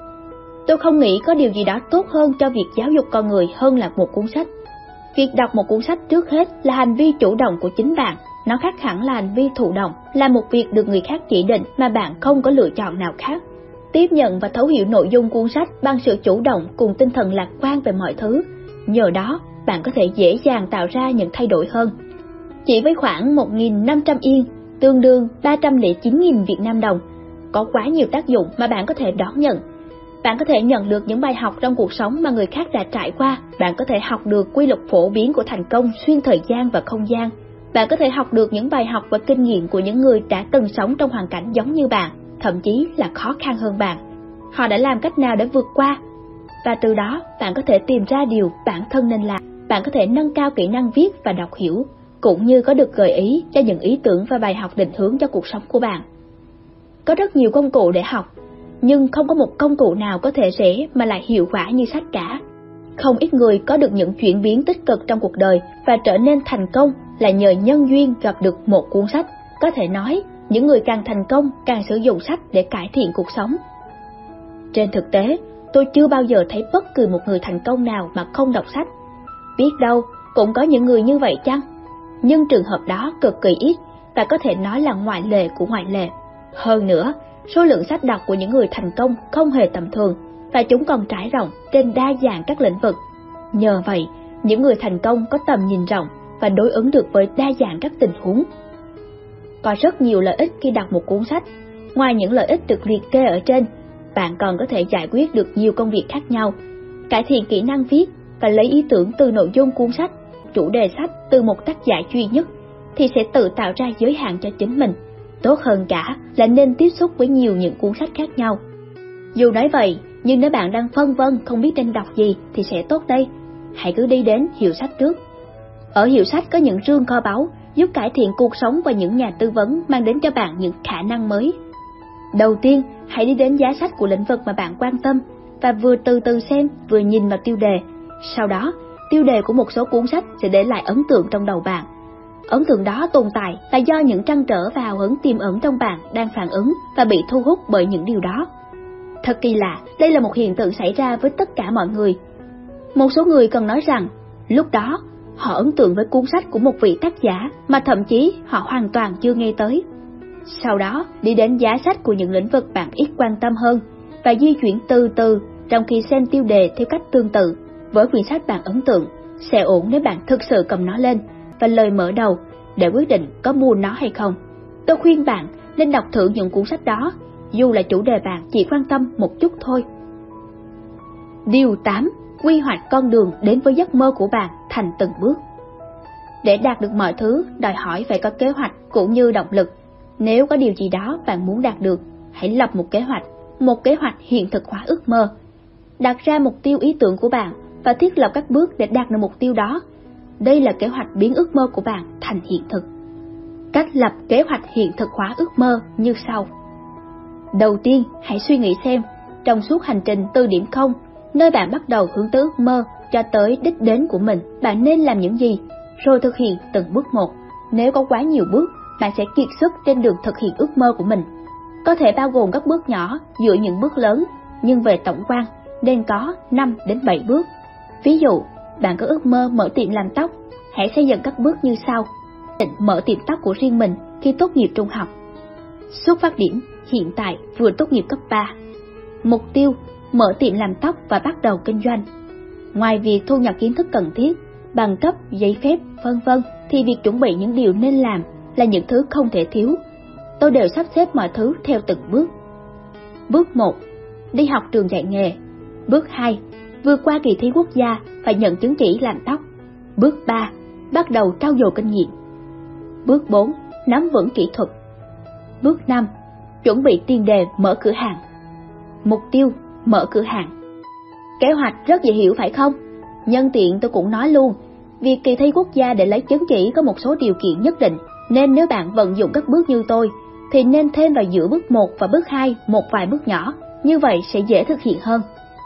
Tôi không nghĩ có điều gì đó tốt hơn cho việc giáo dục con người hơn là một cuốn sách. Việc đọc một cuốn sách trước hết là hành vi chủ động của chính bạn. Nó khác hẳn là hành vi thụ động, là một việc được người khác chỉ định mà bạn không có lựa chọn nào khác. Tiếp nhận và thấu hiểu nội dung cuốn sách bằng sự chủ động cùng tinh thần lạc quan về mọi thứ. Nhờ đó, bạn có thể dễ dàng tạo ra những thay đổi hơn. Chỉ với khoảng 1.500 yên, tương đương 309.000 Việt Nam đồng, có quá nhiều tác dụng mà bạn có thể đón nhận. Bạn có thể nhận được những bài học trong cuộc sống mà người khác đã trải qua. Bạn có thể học được quy luật phổ biến của thành công xuyên thời gian và không gian. Bạn có thể học được những bài học và kinh nghiệm của những người đã từng sống trong hoàn cảnh giống như bạn, thậm chí là khó khăn hơn bạn. Họ đã làm cách nào để vượt qua? Và từ đó, bạn có thể tìm ra điều bản thân nên làm. Bạn có thể nâng cao kỹ năng viết và đọc hiểu, cũng như có được gợi ý cho những ý tưởng và bài học định hướng cho cuộc sống của bạn. Có rất nhiều công cụ để học, nhưng không có một công cụ nào có thể rẻ mà lại hiệu quả như sách cả. Không ít người có được những chuyển biến tích cực trong cuộc đời và trở nên thành công là nhờ nhân duyên gặp được một cuốn sách. Có thể nói, những người càng thành công càng sử dụng sách để cải thiện cuộc sống. Trên thực tế, tôi chưa bao giờ thấy bất cứ một người thành công nào mà không đọc sách. Biết đâu, cũng có những người như vậy chăng? Nhưng trường hợp đó cực kỳ ít và có thể nói là ngoại lệ của ngoại lệ. Hơn nữa, số lượng sách đọc của những người thành công không hề tầm thường và chúng còn trải rộng trên đa dạng các lĩnh vực. Nhờ vậy, những người thành công có tầm nhìn rộng và đối ứng được với đa dạng các tình huống. Có rất nhiều lợi ích khi đọc một cuốn sách. Ngoài những lợi ích được liệt kê ở trên, bạn còn có thể giải quyết được nhiều công việc khác nhau, cải thiện kỹ năng viết và lấy ý tưởng từ nội dung cuốn sách, chủ đề sách từ một tác giả duy nhất, thì sẽ tự tạo ra giới hạn cho chính mình. Tốt hơn cả là nên tiếp xúc với nhiều những cuốn sách khác nhau. Dù nói vậy, nhưng nếu bạn đang phân vân không biết nên đọc gì thì sẽ tốt đây. Hãy cứ đi đến hiệu sách trước. Ở hiệu sách có những rương kho báu giúp cải thiện cuộc sống và những nhà tư vấn mang đến cho bạn những khả năng mới. Đầu tiên, hãy đi đến giá sách của lĩnh vực mà bạn quan tâm và vừa từ từ xem, vừa nhìn vào tiêu đề. Sau đó, tiêu đề của một số cuốn sách sẽ để lại ấn tượng trong đầu bạn. Ấn tượng đó tồn tại là do những trăn trở và hào hứng tiềm ẩn trong bạn đang phản ứng và bị thu hút bởi những điều đó. Thật kỳ lạ, đây là một hiện tượng xảy ra với tất cả mọi người. Một số người còn nói rằng, lúc đó, họ ấn tượng với cuốn sách của một vị tác giả mà thậm chí họ hoàn toàn chưa nghe tới. Sau đó, đi đến giá sách của những lĩnh vực bạn ít quan tâm hơn và di chuyển từ từ trong khi xem tiêu đề theo cách tương tự với quyển sách bạn ấn tượng. Sẽ ổn nếu bạn thực sự cầm nó lên và lời mở đầu để quyết định có mua nó hay không. Tôi khuyên bạn nên đọc thử những cuốn sách đó, dù là chủ đề bạn chỉ quan tâm một chút thôi. Điều 8. quy hoạch con đường đến với giấc mơ của bạn thành từng bước. Để đạt được mọi thứ, đòi hỏi phải có kế hoạch cũng như động lực. Nếu có điều gì đó bạn muốn đạt được, hãy lập một kế hoạch hiện thực hóa ước mơ. Đặt ra mục tiêu ý tưởng của bạn và thiết lập các bước để đạt được mục tiêu đó. Đây là kế hoạch biến ước mơ của bạn thành hiện thực. Cách lập kế hoạch hiện thực hóa ước mơ như sau. Đầu tiên, hãy suy nghĩ xem, trong suốt hành trình từ điểm 0, nơi bạn bắt đầu hướng tới ước mơ cho tới đích đến của mình, bạn nên làm những gì, rồi thực hiện từng bước một. Nếu có quá nhiều bước, bạn sẽ kiệt sức trên đường thực hiện ước mơ của mình. Có thể bao gồm các bước nhỏ giữa những bước lớn, nhưng về tổng quan nên có 5 đến 7 bước. Ví dụ, bạn có ước mơ mở tiệm làm tóc, hãy xây dựng các bước như sau. Định mở tiệm tóc của riêng mình khi tốt nghiệp trung học. Xuất phát điểm, hiện tại vừa tốt nghiệp cấp 3. Mục tiêu, mở tiệm làm tóc và bắt đầu kinh doanh. Ngoài việc thu nhập kiến thức cần thiết, bằng cấp, giấy phép, vân vân, thì việc chuẩn bị những điều nên làm là những thứ không thể thiếu. Tôi đều sắp xếp mọi thứ theo từng bước. Bước 1. Đi học trường dạy nghề. Bước 2. Vượt qua kỳ thi quốc gia và nhận chứng chỉ làm tóc. Bước 3. Bắt đầu trau dồi kinh nghiệm. Bước 4. Nắm vững kỹ thuật. Bước 5. Chuẩn bị tiền đề mở cửa hàng. Mục tiêu, mở cửa hàng. Kế hoạch rất dễ hiểu phải không? Nhân tiện tôi cũng nói luôn, việc kỳ thi quốc gia để lấy chứng chỉ có một số điều kiện nhất định, nên nếu bạn vận dụng các bước như tôi, thì nên thêm vào giữa bước 1 và bước 2 một vài bước nhỏ, như vậy sẽ dễ thực hiện hơn.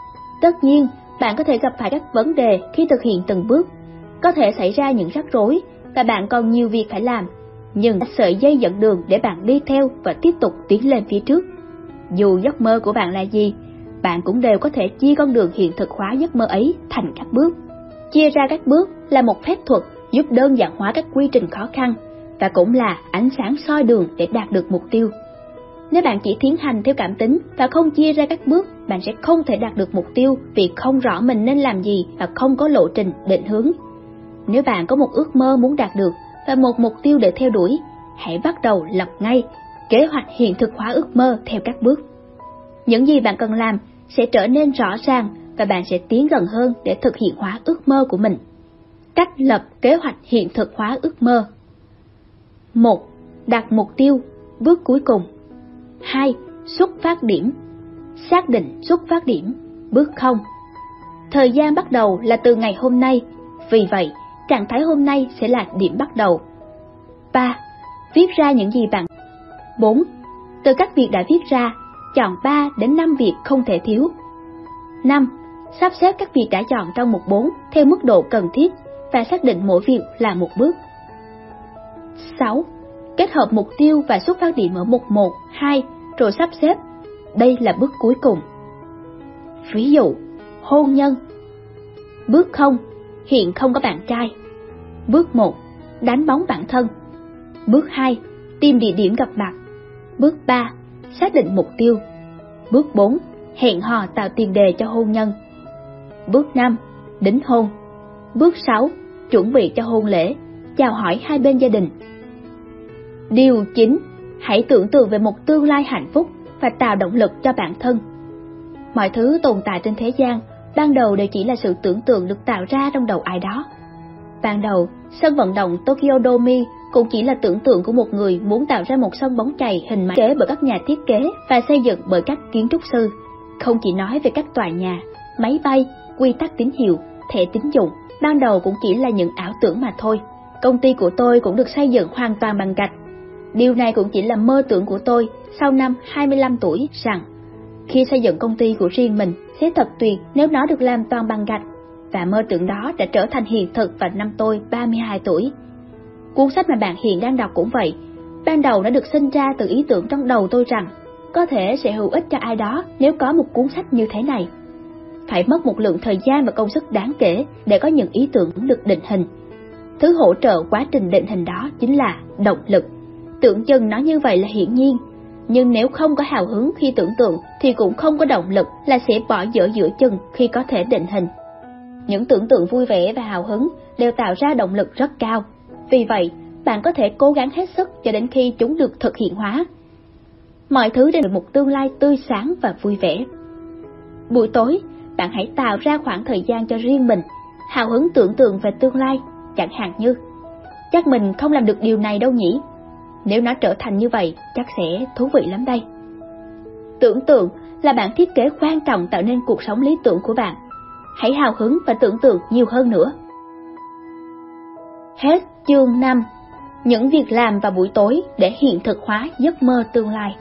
Tất nhiên, bạn có thể gặp phải các vấn đề khi thực hiện từng bước, có thể xảy ra những rắc rối và bạn còn nhiều việc phải làm, nhưng sợi dây dẫn đường để bạn đi theo và tiếp tục tiến lên phía trước. Dù giấc mơ của bạn là gì, bạn cũng đều có thể chia con đường hiện thực hóa giấc mơ ấy thành các bước. Chia ra các bước là một phép thuật giúp đơn giản hóa các quy trình khó khăn và cũng là ánh sáng soi đường để đạt được mục tiêu. Nếu bạn chỉ tiến hành theo cảm tính và không chia ra các bước, bạn sẽ không thể đạt được mục tiêu vì không rõ mình nên làm gì và không có lộ trình định hướng. Nếu bạn có một ước mơ muốn đạt được và một mục tiêu để theo đuổi, hãy bắt đầu lập ngay kế hoạch hiện thực hóa ước mơ theo các bước. Những gì bạn cần làm sẽ trở nên rõ ràng và bạn sẽ tiến gần hơn để thực hiện hóa ước mơ của mình. Cách lập kế hoạch hiện thực hóa ước mơ. 1. Đặt mục tiêu, bước cuối cùng. 2. Xuất phát điểm. Xác định xuất phát điểm, bước 0. Thời gian bắt đầu là từ ngày hôm nay, vì vậy, trạng thái hôm nay sẽ là điểm bắt đầu. 3. Viết ra những gì bạn. 4. Từ các việc đã viết ra, chọn 3 đến 5 việc không thể thiếu. 5. Sắp xếp các việc đã chọn trong mục 4 theo mức độ cần thiết và xác định mỗi việc là một bước. 6. Kết hợp mục tiêu và xuất phát điểm ở mục 1, 2 rồi sắp xếp. Đây là bước cuối cùng. Ví dụ, hôn nhân. Bước 0. Hiện không có bạn trai. Bước 1. Đánh bóng bản thân. Bước 2. Tìm địa điểm gặp mặt. Bước 3. Xác định mục tiêu. Bước 4. Hẹn hò tạo tiền đề cho hôn nhân. Bước 5. Đính hôn. Bước 6. Chuẩn bị cho hôn lễ, chào hỏi hai bên gia đình. Điều 9. Hãy tưởng tượng về một tương lai hạnh phúc và tạo động lực cho bản thân. Mọi thứ tồn tại trên thế gian, ban đầu đều chỉ là sự tưởng tượng được tạo ra trong đầu ai đó. Ban đầu, sân vận động Tokyo Dome cũng chỉ là tưởng tượng của một người muốn tạo ra một sân bóng chày hình máy kế bởi các nhà thiết kế và xây dựng bởi các kiến trúc sư. Không chỉ nói về các tòa nhà, máy bay, quy tắc tín hiệu, thẻ tín dụng, ban đầu cũng chỉ là những ảo tưởng mà thôi. Công ty của tôi cũng được xây dựng hoàn toàn bằng gạch. Điều này cũng chỉ là mơ tưởng của tôi sau năm 25 tuổi rằng khi xây dựng công ty của riêng mình sẽ thật tuyệt nếu nó được làm toàn bằng gạch. Và mơ tưởng đó đã trở thành hiện thực vào năm tôi 32 tuổi. Cuốn sách mà bạn hiện đang đọc cũng vậy. Ban đầu nó được sinh ra từ ý tưởng trong đầu tôi rằng có thể sẽ hữu ích cho ai đó nếu có một cuốn sách như thế này. Phải mất một lượng thời gian và công sức đáng kể để có những ý tưởng được định hình. Thứ hỗ trợ quá trình định hình đó chính là động lực. Tưởng chừng nó như vậy là hiển nhiên, nhưng nếu không có hào hứng khi tưởng tượng thì cũng không có động lực, là sẽ bỏ dở giữa chừng khi có thể định hình. Những tưởng tượng vui vẻ và hào hứng đều tạo ra động lực rất cao. Vì vậy, bạn có thể cố gắng hết sức cho đến khi chúng được thực hiện hóa. Mọi thứ đều là một tương lai tươi sáng và vui vẻ. Buổi tối, bạn hãy tạo ra khoảng thời gian cho riêng mình, hào hứng tưởng tượng về tương lai, chẳng hạn như chắc mình không làm được điều này đâu nhỉ? Nếu nó trở thành như vậy, chắc sẽ thú vị lắm đây. Tưởng tượng là bản thiết kế quan trọng tạo nên cuộc sống lý tưởng của bạn. Hãy hào hứng và tưởng tượng nhiều hơn nữa. Hết chương 5. Những việc làm vào buổi tối để hiện thực hóa giấc mơ tương lai.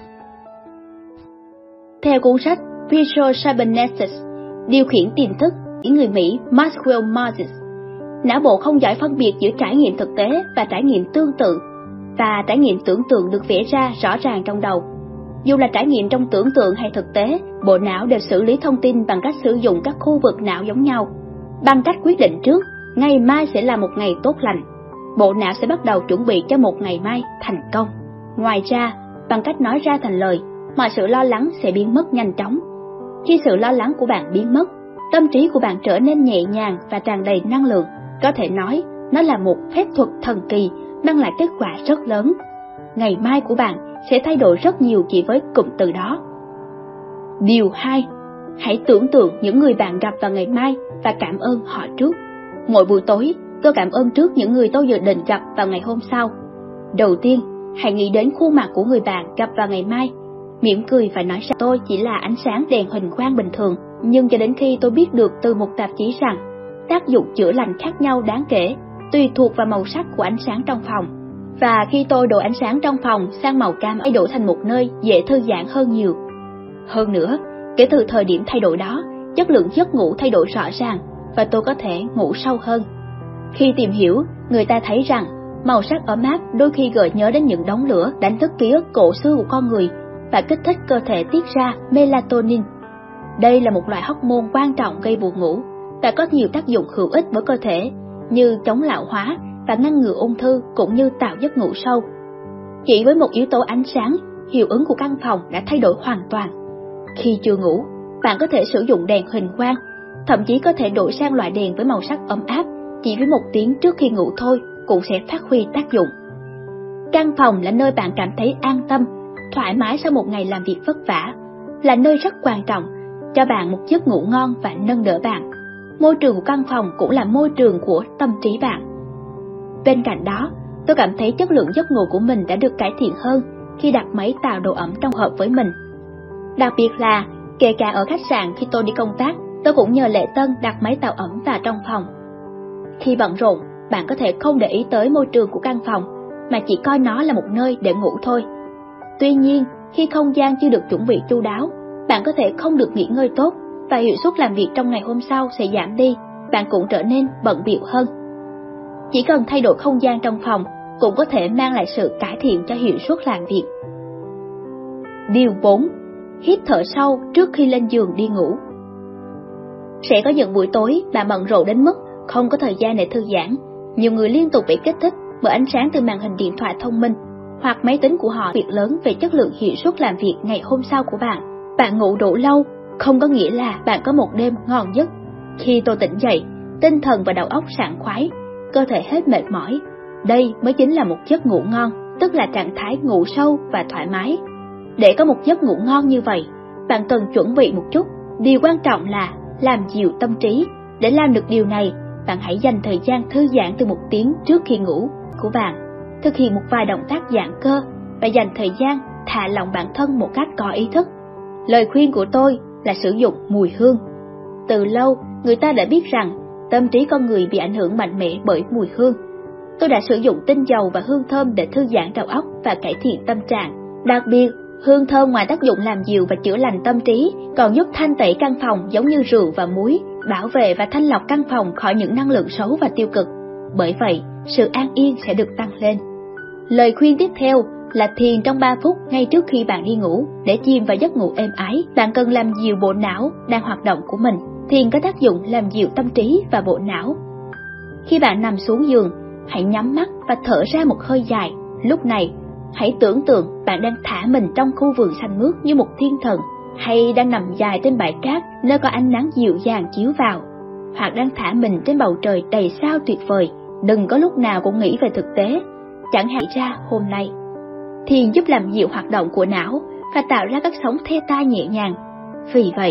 Theo cuốn sách Visual Cybernetics, điều khiển tiềm thức của người Mỹ Maxwell Maltz, não bộ không giỏi phân biệt giữa trải nghiệm thực tế và trải nghiệm tương tự, và trải nghiệm tưởng tượng được vẽ ra rõ ràng trong đầu. Dù là trải nghiệm trong tưởng tượng hay thực tế, bộ não đều xử lý thông tin bằng cách sử dụng các khu vực não giống nhau. Bằng cách quyết định trước, ngày mai sẽ là một ngày tốt lành, bộ não sẽ bắt đầu chuẩn bị cho một ngày mai thành công. Ngoài ra, bằng cách nói ra thành lời, mọi sự lo lắng sẽ biến mất nhanh chóng. Khi sự lo lắng của bạn biến mất, tâm trí của bạn trở nên nhẹ nhàng và tràn đầy năng lượng. Có thể nói, nó là một phép thuật thần kỳ, mang lại kết quả rất lớn. Ngày mai của bạn sẽ thay đổi rất nhiều chỉ với cụm từ đó. Điều 2. Hãy tưởng tượng những người bạn gặp vào ngày mai và cảm ơn họ trước. Mỗi buổi tối, tôi cảm ơn trước những người tôi dự định gặp vào ngày hôm sau. Đầu tiên, hãy nghĩ đến khuôn mặt của người bạn gặp vào ngày mai. Mỉm cười và nói rằng tôi chỉ là ánh sáng đèn huỳnh quang bình thường, nhưng cho đến khi tôi biết được từ một tạp chí rằng tác dụng chữa lành khác nhau đáng kể, tùy thuộc vào màu sắc của ánh sáng trong phòng. Và khi tôi đổi ánh sáng trong phòng sang màu cam, thay đổi thành một nơi dễ thư giãn hơn nhiều. Hơn nữa, kể từ thời điểm thay đổi đó, chất lượng giấc ngủ thay đổi rõ ràng và tôi có thể ngủ sâu hơn. Khi tìm hiểu, người ta thấy rằng màu sắc ấm áp đôi khi gợi nhớ đến những đống lửa đánh thức ký ức cổ xưa của con người và kích thích cơ thể tiết ra melatonin. Đây là một loại hormone quan trọng gây buồn ngủ và có nhiều tác dụng hữu ích với cơ thể như chống lão hóa và ngăn ngừa ung thư cũng như tạo giấc ngủ sâu. Chỉ với một yếu tố ánh sáng, hiệu ứng của căn phòng đã thay đổi hoàn toàn. Khi chưa ngủ, bạn có thể sử dụng đèn huỳnh quang, thậm chí có thể đổi sang loại đèn với màu sắc ấm áp chỉ với 1 tiếng trước khi ngủ thôi cũng sẽ phát huy tác dụng. Căn phòng là nơi bạn cảm thấy an tâm, thoải mái sau một ngày làm việc vất vả, là nơi rất quan trọng cho bạn một giấc ngủ ngon và nâng đỡ bạn. Môi trường của căn phòng cũng là môi trường của tâm trí bạn. Bên cạnh đó, tôi cảm thấy chất lượng giấc ngủ của mình đã được cải thiện hơn khi đặt máy tạo độ ẩm trong hợp với mình. Đặc biệt là, kể cả ở khách sạn khi tôi đi công tác, tôi cũng nhờ lễ tân đặt máy tạo ẩm vào trong phòng. Khi bận rộn, bạn có thể không để ý tới môi trường của căn phòng, mà chỉ coi nó là một nơi để ngủ thôi. Tuy nhiên, khi không gian chưa được chuẩn bị chu đáo, bạn có thể không được nghỉ ngơi tốt và hiệu suất làm việc trong ngày hôm sau sẽ giảm đi, bạn cũng trở nên bận bịu hơn. Chỉ cần thay đổi không gian trong phòng cũng có thể mang lại sự cải thiện cho hiệu suất làm việc. Điều 4. Hít thở sâu trước khi lên giường đi ngủ. Sẽ có những buổi tối bạn bận rộn đến mức không có thời gian để thư giãn. Nhiều người liên tục bị kích thích bởi ánh sáng từ màn hình điện thoại thông minh hoặc máy tính của họ. Việc lớn về chất lượng hiệu suất làm việc ngày hôm sau của bạn. Bạn ngủ đủ lâu không có nghĩa là bạn có một đêm ngon giấc. Khi tôi tỉnh dậy, tinh thần và đầu óc sảng khoái, cơ thể hết mệt mỏi. Đây mới chính là một giấc ngủ ngon, tức là trạng thái ngủ sâu và thoải mái. Để có một giấc ngủ ngon như vậy, bạn cần chuẩn bị một chút. Điều quan trọng là làm dịu tâm trí. Để làm được điều này, bạn hãy dành thời gian thư giãn từ 1 tiếng trước khi ngủ của bạn. Thực hiện một vài động tác giãn cơ và dành thời gian thả lỏng bản thân một cách có ý thức. Lời khuyên của tôi là sử dụng mùi hương. Từ lâu, người ta đã biết rằng tâm trí con người bị ảnh hưởng mạnh mẽ bởi mùi hương. Tôi đã sử dụng tinh dầu và hương thơm để thư giãn đầu óc và cải thiện tâm trạng. Đặc biệt, hương thơm ngoài tác dụng làm dịu và chữa lành tâm trí, còn giúp thanh tẩy căn phòng giống như rượu và muối, bảo vệ và thanh lọc căn phòng khỏi những năng lượng xấu và tiêu cực. Bởi vậy, sự an yên sẽ được tăng lên. Lời khuyên tiếp theo là thiền trong 3 phút ngay trước khi bạn đi ngủ. Để chìm vào giấc ngủ êm ái, bạn cần làm dịu bộ não đang hoạt động của mình. Thiền có tác dụng làm dịu tâm trí và bộ não. Khi bạn nằm xuống giường, hãy nhắm mắt và thở ra một hơi dài. Lúc này, hãy tưởng tượng bạn đang thả mình trong khu vườn xanh mướt như một thiên thần, hay đang nằm dài trên bãi cát nơi có ánh nắng dịu dàng chiếu vào, hoặc đang thả mình trên bầu trời đầy sao tuyệt vời. Đừng có lúc nào cũng nghĩ về thực tế, chẳng hạn ra hôm nay. Thiền giúp làm dịu hoạt động của não và tạo ra các sóng theta nhẹ nhàng. Vì vậy,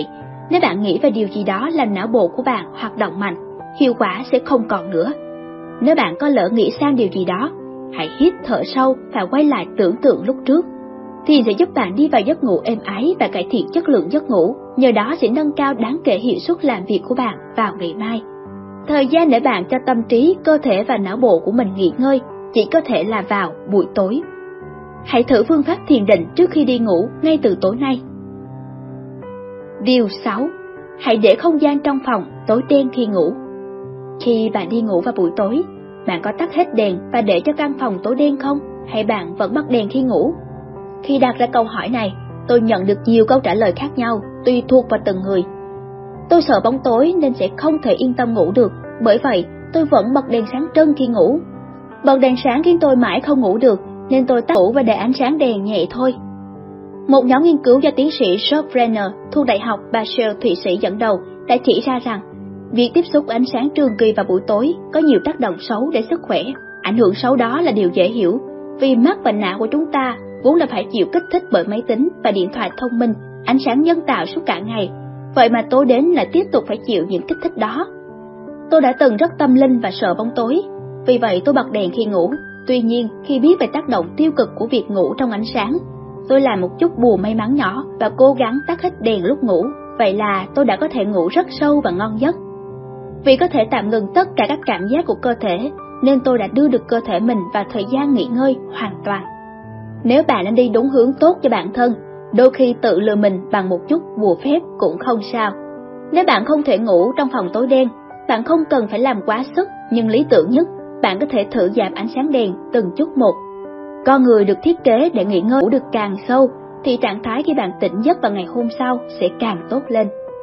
Nếu bạn nghĩ về điều gì đó làm não bộ của bạn hoạt động mạnh, hiệu quả sẽ không còn nữa. Nếu bạn có lỡ nghĩ sang điều gì đó, hãy hít thở sâu và quay lại tưởng tượng lúc trước. Thiền sẽ giúp bạn đi vào giấc ngủ êm ái và cải thiện chất lượng giấc ngủ, nhờ đó sẽ nâng cao đáng kể hiệu suất làm việc của bạn vào ngày mai. Thời gian để bạn cho tâm trí, cơ thể và não bộ của mình nghỉ ngơi chỉ có thể là vào buổi tối. Hãy thử phương pháp thiền định trước khi đi ngủ ngay từ tối nay. Điều 6. Hãy để không gian trong phòng tối đen khi ngủ. Khi bạn đi ngủ vào buổi tối, bạn có tắt hết đèn và để cho căn phòng tối đen không? Hay bạn vẫn bật đèn khi ngủ? Khi đặt ra câu hỏi này, tôi nhận được nhiều câu trả lời khác nhau, tùy thuộc vào từng người. Tôi sợ bóng tối nên sẽ không thể yên tâm ngủ được, bởi vậy tôi vẫn bật đèn sáng trưng khi ngủ. Bật đèn sáng khiến tôi mãi không ngủ được, nên tôi tắt ngủ và để ánh sáng đèn nhẹ thôi. Một nhóm nghiên cứu do tiến sĩ George Brenner thuộc Đại học Basel Thụy Sĩ dẫn đầu đã chỉ ra rằng việc tiếp xúc ánh sáng trường kỳ vào buổi tối có nhiều tác động xấu đến sức khỏe. Ảnh hưởng xấu đó là điều dễ hiểu, vì mắt và não của chúng ta vốn là phải chịu kích thích bởi máy tính và điện thoại thông minh, ánh sáng nhân tạo suốt cả ngày. Vậy mà tối đến lại tiếp tục phải chịu những kích thích đó. Tôi đã từng rất tâm linh và sợ bóng tối, vì vậy tôi bật đèn khi ngủ. Tuy nhiên, khi biết về tác động tiêu cực của việc ngủ trong ánh sáng, tôi làm một chút bùa may mắn nhỏ và cố gắng tắt hết đèn lúc ngủ. Vậy là tôi đã có thể ngủ rất sâu và ngon giấc. Vì có thể tạm ngừng tất cả các cảm giác của cơ thể, nên tôi đã đưa được cơ thể mình vào thời gian nghỉ ngơi hoàn toàn. Nếu bạn đang đi đúng hướng tốt cho bản thân, đôi khi tự lừa mình bằng một chút bùa phép cũng không sao. Nếu bạn không thể ngủ trong phòng tối đen, bạn không cần phải làm quá sức, nhưng lý tưởng nhất, bạn có thể thử giảm ánh sáng đèn từng chút một. Con người được thiết kế để nghỉ ngơi, ngủ được càng sâu, thì trạng thái khi bạn tỉnh giấc vào ngày hôm sau sẽ càng tốt lên.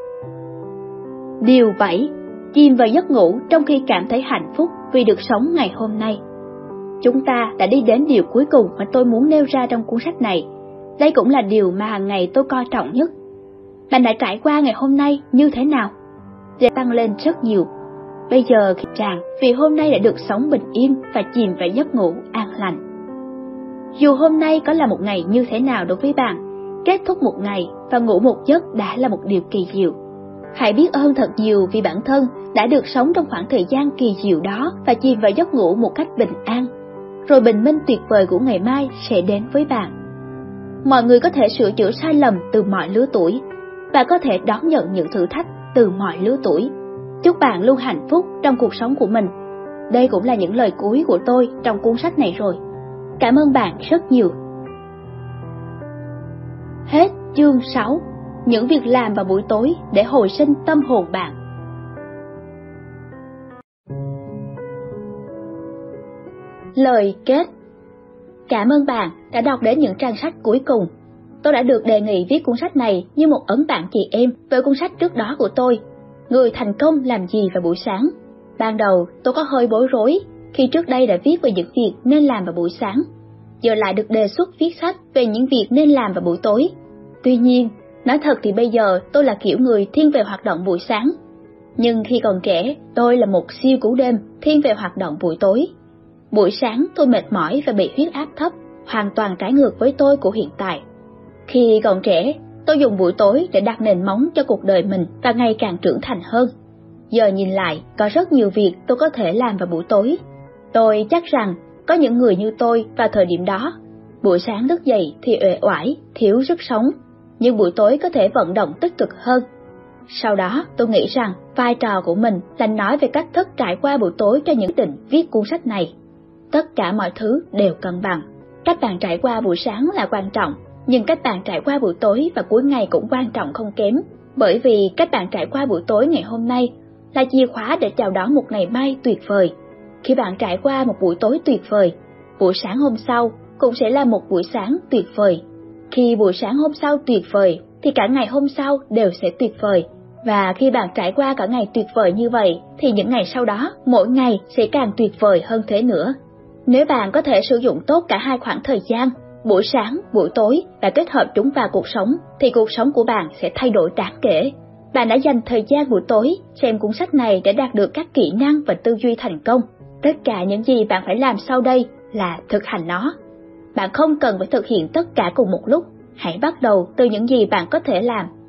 Điều 7. Chìm vào giấc ngủ trong khi cảm thấy hạnh phúc vì được sống ngày hôm nay. Chúng ta đã đi đến điều cuối cùng mà tôi muốn nêu ra trong cuốn sách này. Đây cũng là điều mà hàng ngày tôi coi trọng nhất. Bạn đã trải qua ngày hôm nay như thế nào? Để tăng lên rất nhiều. Bây giờ khi tràn vì hôm nay đã được sống bình yên và chìm vào giấc ngủ an lành. Dù hôm nay có là một ngày như thế nào đối với bạn, kết thúc một ngày và ngủ một giấc đã là một điều kỳ diệu. Hãy biết ơn thật nhiều vì bản thân đã được sống trong khoảng thời gian kỳ diệu đó và chìm vào giấc ngủ một cách bình an. Rồi bình minh tuyệt vời của ngày mai sẽ đến với bạn. Mọi người có thể sửa chữa sai lầm từ mọi lứa tuổi và có thể đón nhận những thử thách từ mọi lứa tuổi. Chúc bạn luôn hạnh phúc trong cuộc sống của mình. Đây cũng là những lời cuối của tôi trong cuốn sách này rồi. Cảm ơn bạn rất nhiều. Hết chương 6. Những việc làm vào buổi tối để hồi sinh tâm hồn bạn. Lời kết. Cảm ơn bạn đã đọc đến những trang sách cuối cùng. Tôi đã được đề nghị viết cuốn sách này như một ấn bản chị em với cuốn sách trước đó của tôi, Người thành công làm gì vào buổi sáng. Ban đầu tôi có hơi bối rối khi trước đây đã viết về những việc nên làm vào buổi sáng, giờ lại được đề xuất viết sách về những việc nên làm vào buổi tối. Tuy nhiên, nói thật thì bây giờ tôi là kiểu người thiên về hoạt động buổi sáng. Nhưng khi còn trẻ, tôi là một siêu cú đêm thiên về hoạt động buổi tối. Buổi sáng tôi mệt mỏi và bị huyết áp thấp, hoàn toàn trái ngược với tôi của hiện tại. Khi còn trẻ, tôi dùng buổi tối để đặt nền móng cho cuộc đời mình và ngày càng trưởng thành hơn. Giờ nhìn lại, có rất nhiều việc tôi có thể làm vào buổi tối. Tôi chắc rằng có những người như tôi vào thời điểm đó, buổi sáng thức dậy thì uể oải, thiếu sức sống, nhưng buổi tối có thể vận động tích cực hơn. Sau đó, tôi nghĩ rằng vai trò của mình là nói về cách thức trải qua buổi tối cho những định viết cuốn sách này. Tất cả mọi thứ đều cân bằng. Cách bạn trải qua buổi sáng là quan trọng, nhưng cách bạn trải qua buổi tối và cuối ngày cũng quan trọng không kém. Bởi vì cách bạn trải qua buổi tối ngày hôm nay là chìa khóa để chào đón một ngày mai tuyệt vời. Khi bạn trải qua một buổi tối tuyệt vời, buổi sáng hôm sau cũng sẽ là một buổi sáng tuyệt vời. Khi buổi sáng hôm sau tuyệt vời, thì cả ngày hôm sau đều sẽ tuyệt vời. Và khi bạn trải qua cả ngày tuyệt vời như vậy, thì những ngày sau đó, mỗi ngày sẽ càng tuyệt vời hơn thế nữa. Nếu bạn có thể sử dụng tốt cả hai khoảng thời gian, buổi sáng, buổi tối, và kết hợp chúng vào cuộc sống, thì cuộc sống của bạn sẽ thay đổi đáng kể. Bạn đã dành thời gian buổi tối xem cuốn sách này để đạt được các kỹ năng và tư duy thành công. Tất cả những gì bạn phải làm sau đây là thực hành nó. Bạn không cần phải thực hiện tất cả cùng một lúc. Hãy bắt đầu từ những gì bạn có thể làm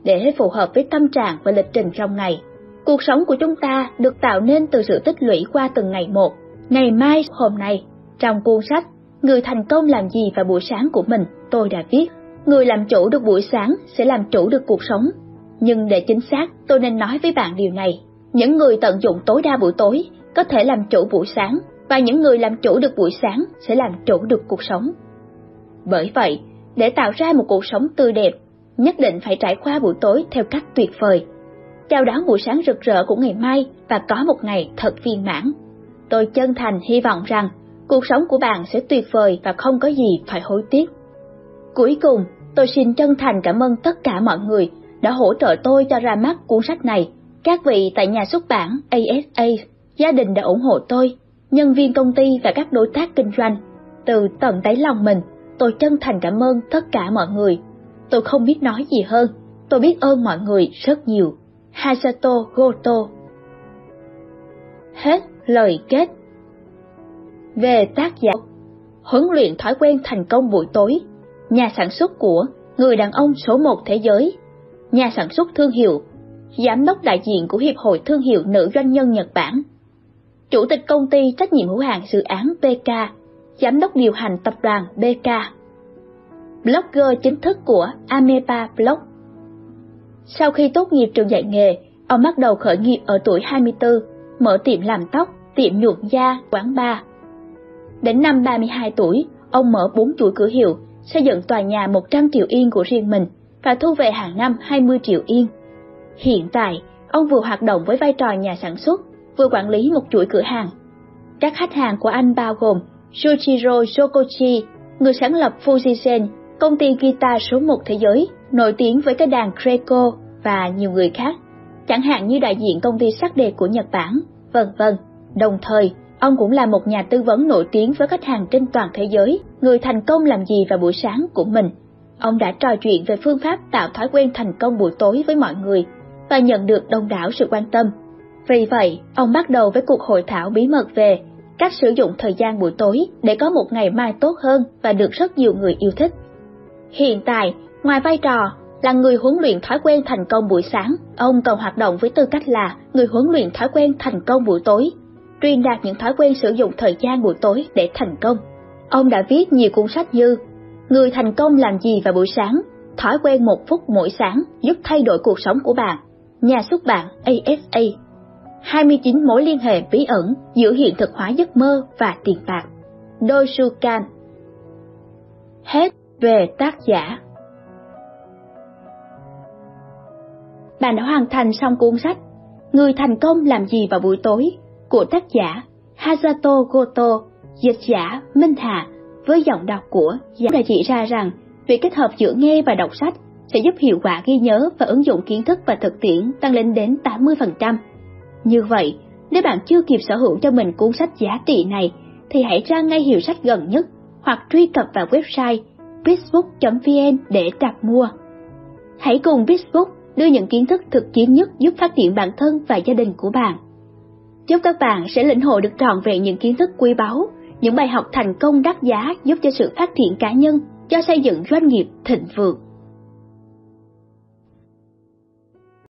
để phù hợp với tâm trạng và lịch trình trong ngày. Cuộc sống của chúng ta được tạo nên từ sự tích lũy qua từng ngày một. Ngày mai, hôm nay, trong cuốn sách Người thành công làm gì vào buổi sáng của mình, tôi đã viết, người làm chủ được buổi sáng sẽ làm chủ được cuộc sống. Nhưng để chính xác, tôi nên nói với bạn điều này. Những người tận dụng tối đa buổi tối có thể làm chủ buổi sáng, và những người làm chủ được buổi sáng sẽ làm chủ được cuộc sống. Bởi vậy, để tạo ra một cuộc sống tươi đẹp, nhất định phải trải qua buổi tối theo cách tuyệt vời. Chào đón buổi sáng rực rỡ của ngày mai và có một ngày thật viên mãn. Tôi chân thành hy vọng rằng cuộc sống của bạn sẽ tuyệt vời và không có gì phải hối tiếc. Cuối cùng, tôi xin chân thành cảm ơn tất cả mọi người đã hỗ trợ tôi cho ra mắt cuốn sách này. Các vị tại nhà xuất bản ASA, gia đình đã ủng hộ tôi, nhân viên công ty và các đối tác kinh doanh. Từ tận đáy lòng mình, tôi chân thành cảm ơn tất cả mọi người. Tôi không biết nói gì hơn, tôi biết ơn mọi người rất nhiều. Hasato Goto. Hết lời kết. Về tác giả, huấn luyện thói quen thành công buổi tối, nhà sản xuất của người đàn ông số 1 thế giới, nhà sản xuất thương hiệu, giám đốc đại diện của Hiệp hội Thương hiệu Nữ Doanh nhân Nhật Bản, chủ tịch công ty trách nhiệm hữu hạn dự án BK, giám đốc điều hành tập đoàn BK, blogger chính thức của Amepa Blog. Sau khi tốt nghiệp trường dạy nghề, ông bắt đầu khởi nghiệp ở tuổi 24, mở tiệm làm tóc, tiệm nhuộm da, quán bar. Đến năm 32 tuổi, ông mở 4 chuỗi cửa hiệu, xây dựng tòa nhà 100 triệu yên của riêng mình và thu về hàng năm 20 triệu yên. Hiện tại, ông vừa hoạt động với vai trò nhà sản xuất, vừa quản lý một chuỗi cửa hàng. Các khách hàng của anh bao gồm Shuichiro Shokochi, người sáng lập Fujisen, công ty guitar số 1 thế giới, nổi tiếng với cái đàn Greco và nhiều người khác, chẳng hạn như đại diện công ty sắc đẹp của Nhật Bản, vân vân. Đồng thời, ông cũng là một nhà tư vấn nổi tiếng với khách hàng trên toàn thế giới, người thành công làm gì vào buổi sáng của mình. Ông đã trò chuyện về phương pháp tạo thói quen thành công buổi tối với mọi người và nhận được đông đảo sự quan tâm. Vì vậy, ông bắt đầu với cuộc hội thảo bí mật về cách sử dụng thời gian buổi tối để có một ngày mai tốt hơn và được rất nhiều người yêu thích. Hiện tại, ngoài vai trò là người huấn luyện thói quen thành công buổi sáng, ông còn hoạt động với tư cách là người huấn luyện thói quen thành công buổi tối, truyền đạt những thói quen sử dụng thời gian buổi tối để thành công. Ông đã viết nhiều cuốn sách như Người thành công làm gì vào buổi sáng, thói quen 1 phút mỗi sáng giúp thay đổi cuộc sống của bạn, nhà xuất bản ASA, 29 mối liên hệ bí ẩn giữa hiện thực hóa giấc mơ và tiền bạc, Doshukan. Hết về tác giả. Bạn đã hoàn thành xong cuốn sách Người thành công làm gì vào buổi tối của tác giả Hasato Goto, dịch giả Minh Hà, với giọng đọc của đã chỉ ra rằng việc kết hợp giữa nghe và đọc sách sẽ giúp hiệu quả ghi nhớ và ứng dụng kiến thức và thực tiễn tăng lên đến 80%. Như vậy, nếu bạn chưa kịp sở hữu cho mình cuốn sách giá trị này, thì hãy ra ngay hiệu sách gần nhất hoặc truy cập vào website bizbook.vn để đặt mua. Hãy cùng Bizbook đưa những kiến thức thực chiến nhất giúp phát triển bản thân và gia đình của bạn. Chúc các bạn sẽ lĩnh hội được trọn vẹn những kiến thức quý báu, những bài học thành công đắt giá giúp cho sự phát triển cá nhân, cho xây dựng doanh nghiệp thịnh vượng.